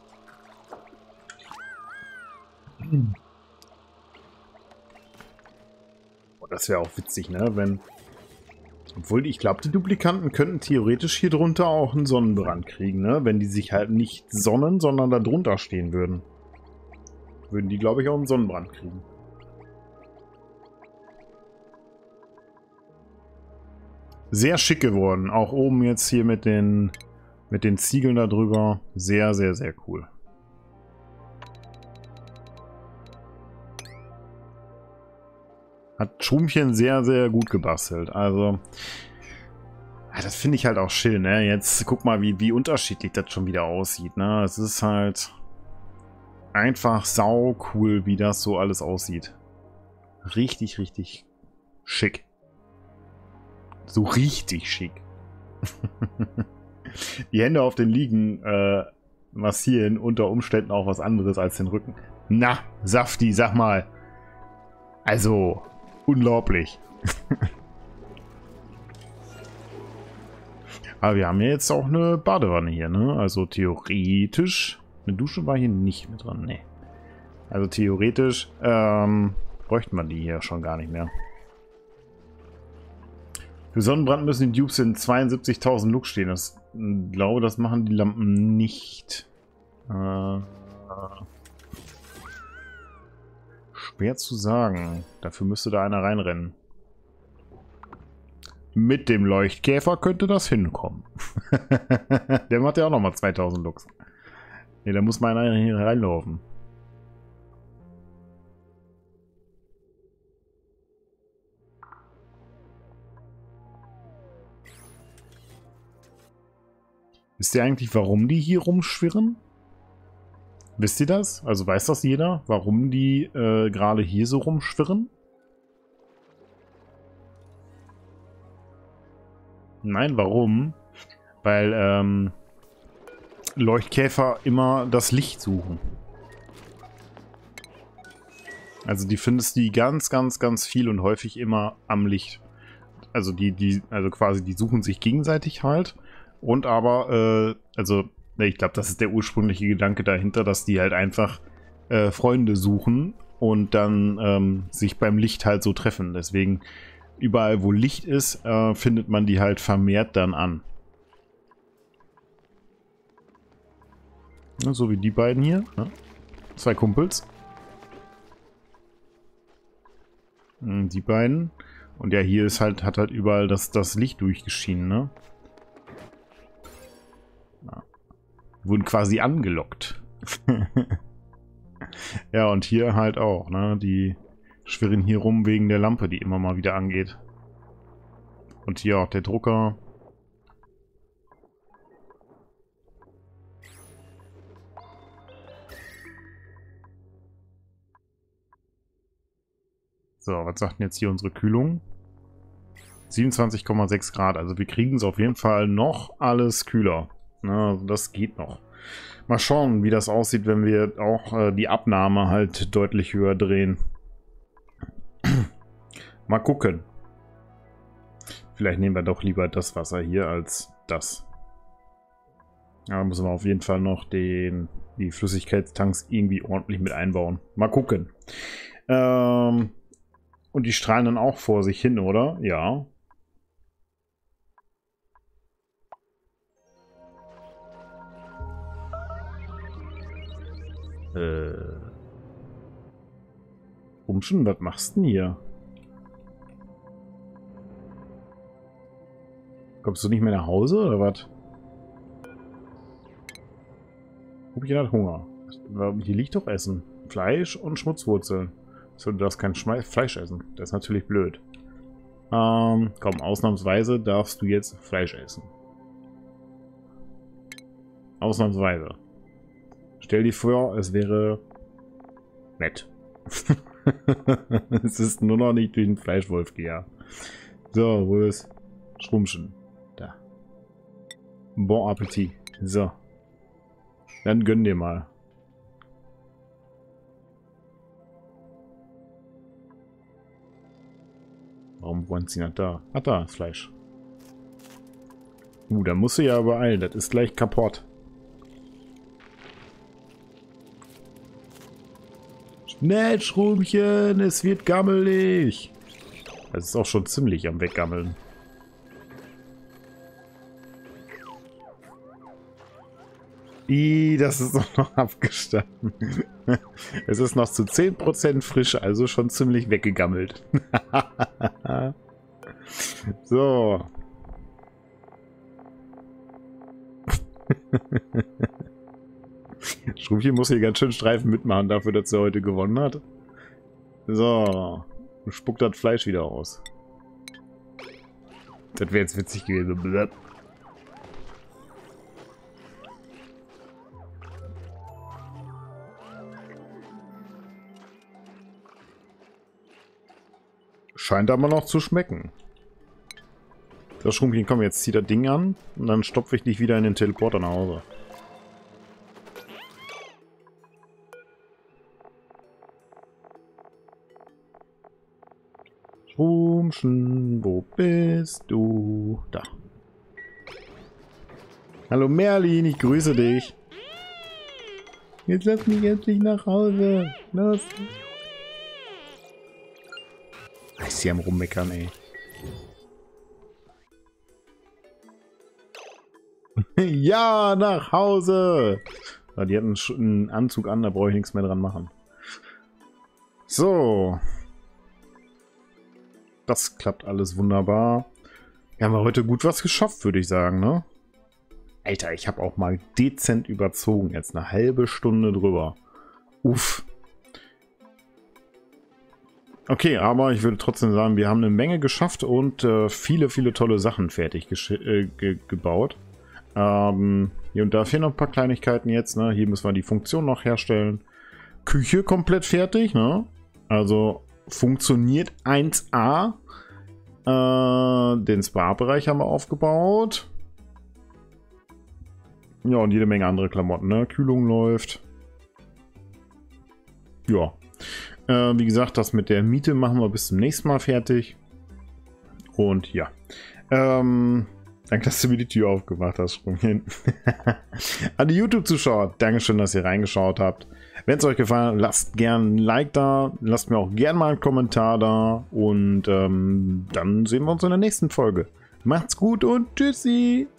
Oh, das wäre auch witzig, ne? Wenn. Obwohl, ich glaube, die Duplikanten könnten theoretisch hier drunter auch einen Sonnenbrand kriegen, ne? Wenn die sich halt nicht sonnen, sondern da drunter stehen würden. Würden die, glaube ich, auch einen Sonnenbrand kriegen. Sehr schick geworden. Auch oben jetzt hier mit den, mit den Ziegeln da drüber. Sehr, sehr, sehr cool. Hat Schrumpchen sehr, sehr gut gebastelt. Also, das finde ich halt auch schön, ne? Jetzt guck mal, wie, wie unterschiedlich das schon wieder aussieht, ne? Es ist halt einfach sau cool, wie das so alles aussieht. Richtig, richtig schick. So richtig schick. Die Hände auf den Liegen äh, massieren unter Umständen auch was anderes als den Rücken. Na, Safti, sag mal. Also, unglaublich. Aber wir haben ja jetzt auch eine Badewanne hier, ne? Also theoretisch Eine Dusche war hier nicht mit dran, nee. Also theoretisch ähm, bräuchte man die hier schon gar nicht mehr. Für Sonnenbrand müssen die Dupes in zweiundsiebzigtausend Lux stehen. Das, ich glaube, das machen die Lampen nicht. Äh, schwer zu sagen. Dafür müsste da einer reinrennen. Mit dem Leuchtkäfer könnte das hinkommen. Der macht ja auch nochmal zweitausend Lux. Ne, da muss mal einer hier reinlaufen. Wisst ihr eigentlich, warum die hier rumschwirren? Wisst ihr das? Also weiß das jeder, warum die äh, gerade hier so rumschwirren? Nein, warum? Weil ähm, Leuchtkäfer immer das Licht suchen. Also die findest du ganz, ganz, ganz viel und häufig immer am Licht. Also die, die, also quasi die suchen sich gegenseitig halt. Und aber, äh, also, ich glaube, das ist der ursprüngliche Gedanke dahinter, dass die halt einfach äh, Freunde suchen und dann ähm, sich beim Licht halt so treffen. Deswegen, überall wo Licht ist, äh, findet man die halt vermehrt dann an. Ja, so wie die beiden hier. Ne? Zwei Kumpels. Die beiden. Und ja, hier ist halt, hat halt überall das, das Licht durchgeschienen, ne? Ja. Wurden quasi angelockt. Ja, und hier halt auch, ne? Die schwirren hier rum wegen der Lampe, die immer mal wieder angeht. Und hier auch der Drucker. So, was sagt denn jetzt hier unsere Kühlung? siebenundzwanzig Komma sechs Grad. Also wir kriegen es auf jeden Fall noch alles kühler. Na, also das geht noch. Mal schauen, wie das aussieht, wenn wir auch äh, die Abnahme halt deutlich höher drehen. Mal gucken. Vielleicht nehmen wir doch lieber das Wasser hier als das. Da müssen wir auf jeden Fall noch den, die Flüssigkeitstanks irgendwie ordentlich mit einbauen. Mal gucken. Ähm, und die strahlen dann auch vor sich hin, oder? Ja. Äh. Rumschen, was machst du denn hier? Kommst du nicht mehr nach Hause oder was? Rubchen hat Hunger. Hier liegt doch Essen. Fleisch und Schmutzwurzeln. So, du darfst kein Schme Fleisch essen. Das ist natürlich blöd. Ähm, komm, ausnahmsweise darfst du jetzt Fleisch essen. Ausnahmsweise. Stell dir vor, es wäre nett. Es ist nur noch nicht durch den Fleischwolf gejagt. So, wo ist Schrumpschen? Da. Bon Appetit. So. Dann gönn dir mal. Warum wollen sie nicht da? Ah, da ist Fleisch. Uh, da musst du ja beeilen. Das ist gleich kaputt. Schnell, Schrumchen, es wird gammelig. Das ist auch schon ziemlich am Weggammeln. Ih, das ist doch noch abgestanden. Es ist noch zu zehn Prozent frisch, also schon ziemlich weggegammelt. So. Schrumchen muss hier ganz schön Streifen mitmachen dafür, dass er heute gewonnen hat. So. Spuckt das Fleisch wieder aus. Das wäre jetzt witzig gewesen. Blöd. Scheint aber noch zu schmecken. So, Schrumpchen, komm, jetzt zieh das Ding an und dann stopfe ich dich wieder in den Teleporter nach Hause. Schrumpchen, wo bist du? Da. Hallo Merlin, ich grüße dich. Jetzt lass mich endlich nach Hause. Los. Ist hier am Rummeckern, ey. Ja, nach Hause. Ja, die hatten einen Anzug an, da brauche ich nichts mehr dran machen. So. Das klappt alles wunderbar. Wir haben heute gut was geschafft, würde ich sagen, ne? Alter, ich habe auch mal dezent überzogen. Jetzt eine halbe Stunde drüber. Uff. Okay, aber ich würde trotzdem sagen, wir haben eine Menge geschafft und äh, viele, viele tolle Sachen fertig äh, ge gebaut. Ähm, hier und da fehlen noch ein paar Kleinigkeiten jetzt. Ne? Hier müssen wir die Funktion noch herstellen. Küche komplett fertig. Ne? Also funktioniert eins A. Äh, den Spa-Bereich haben wir aufgebaut. Ja, und jede Menge andere Klamotten. Ne? Kühlung läuft. Ja. Äh, wie gesagt, das mit der Miete machen wir bis zum nächsten Mal fertig. Und ja. Ähm, danke, dass du mir die Tür aufgemacht hast, Sprungchen. An die YouTube-Zuschauer, Dankeschön, dass ihr reingeschaut habt. Wenn es euch gefallen hat, lasst gerne ein Like da. Lasst mir auch gerne mal einen Kommentar da. Und ähm, dann sehen wir uns in der nächsten Folge. Macht's gut und tschüssi!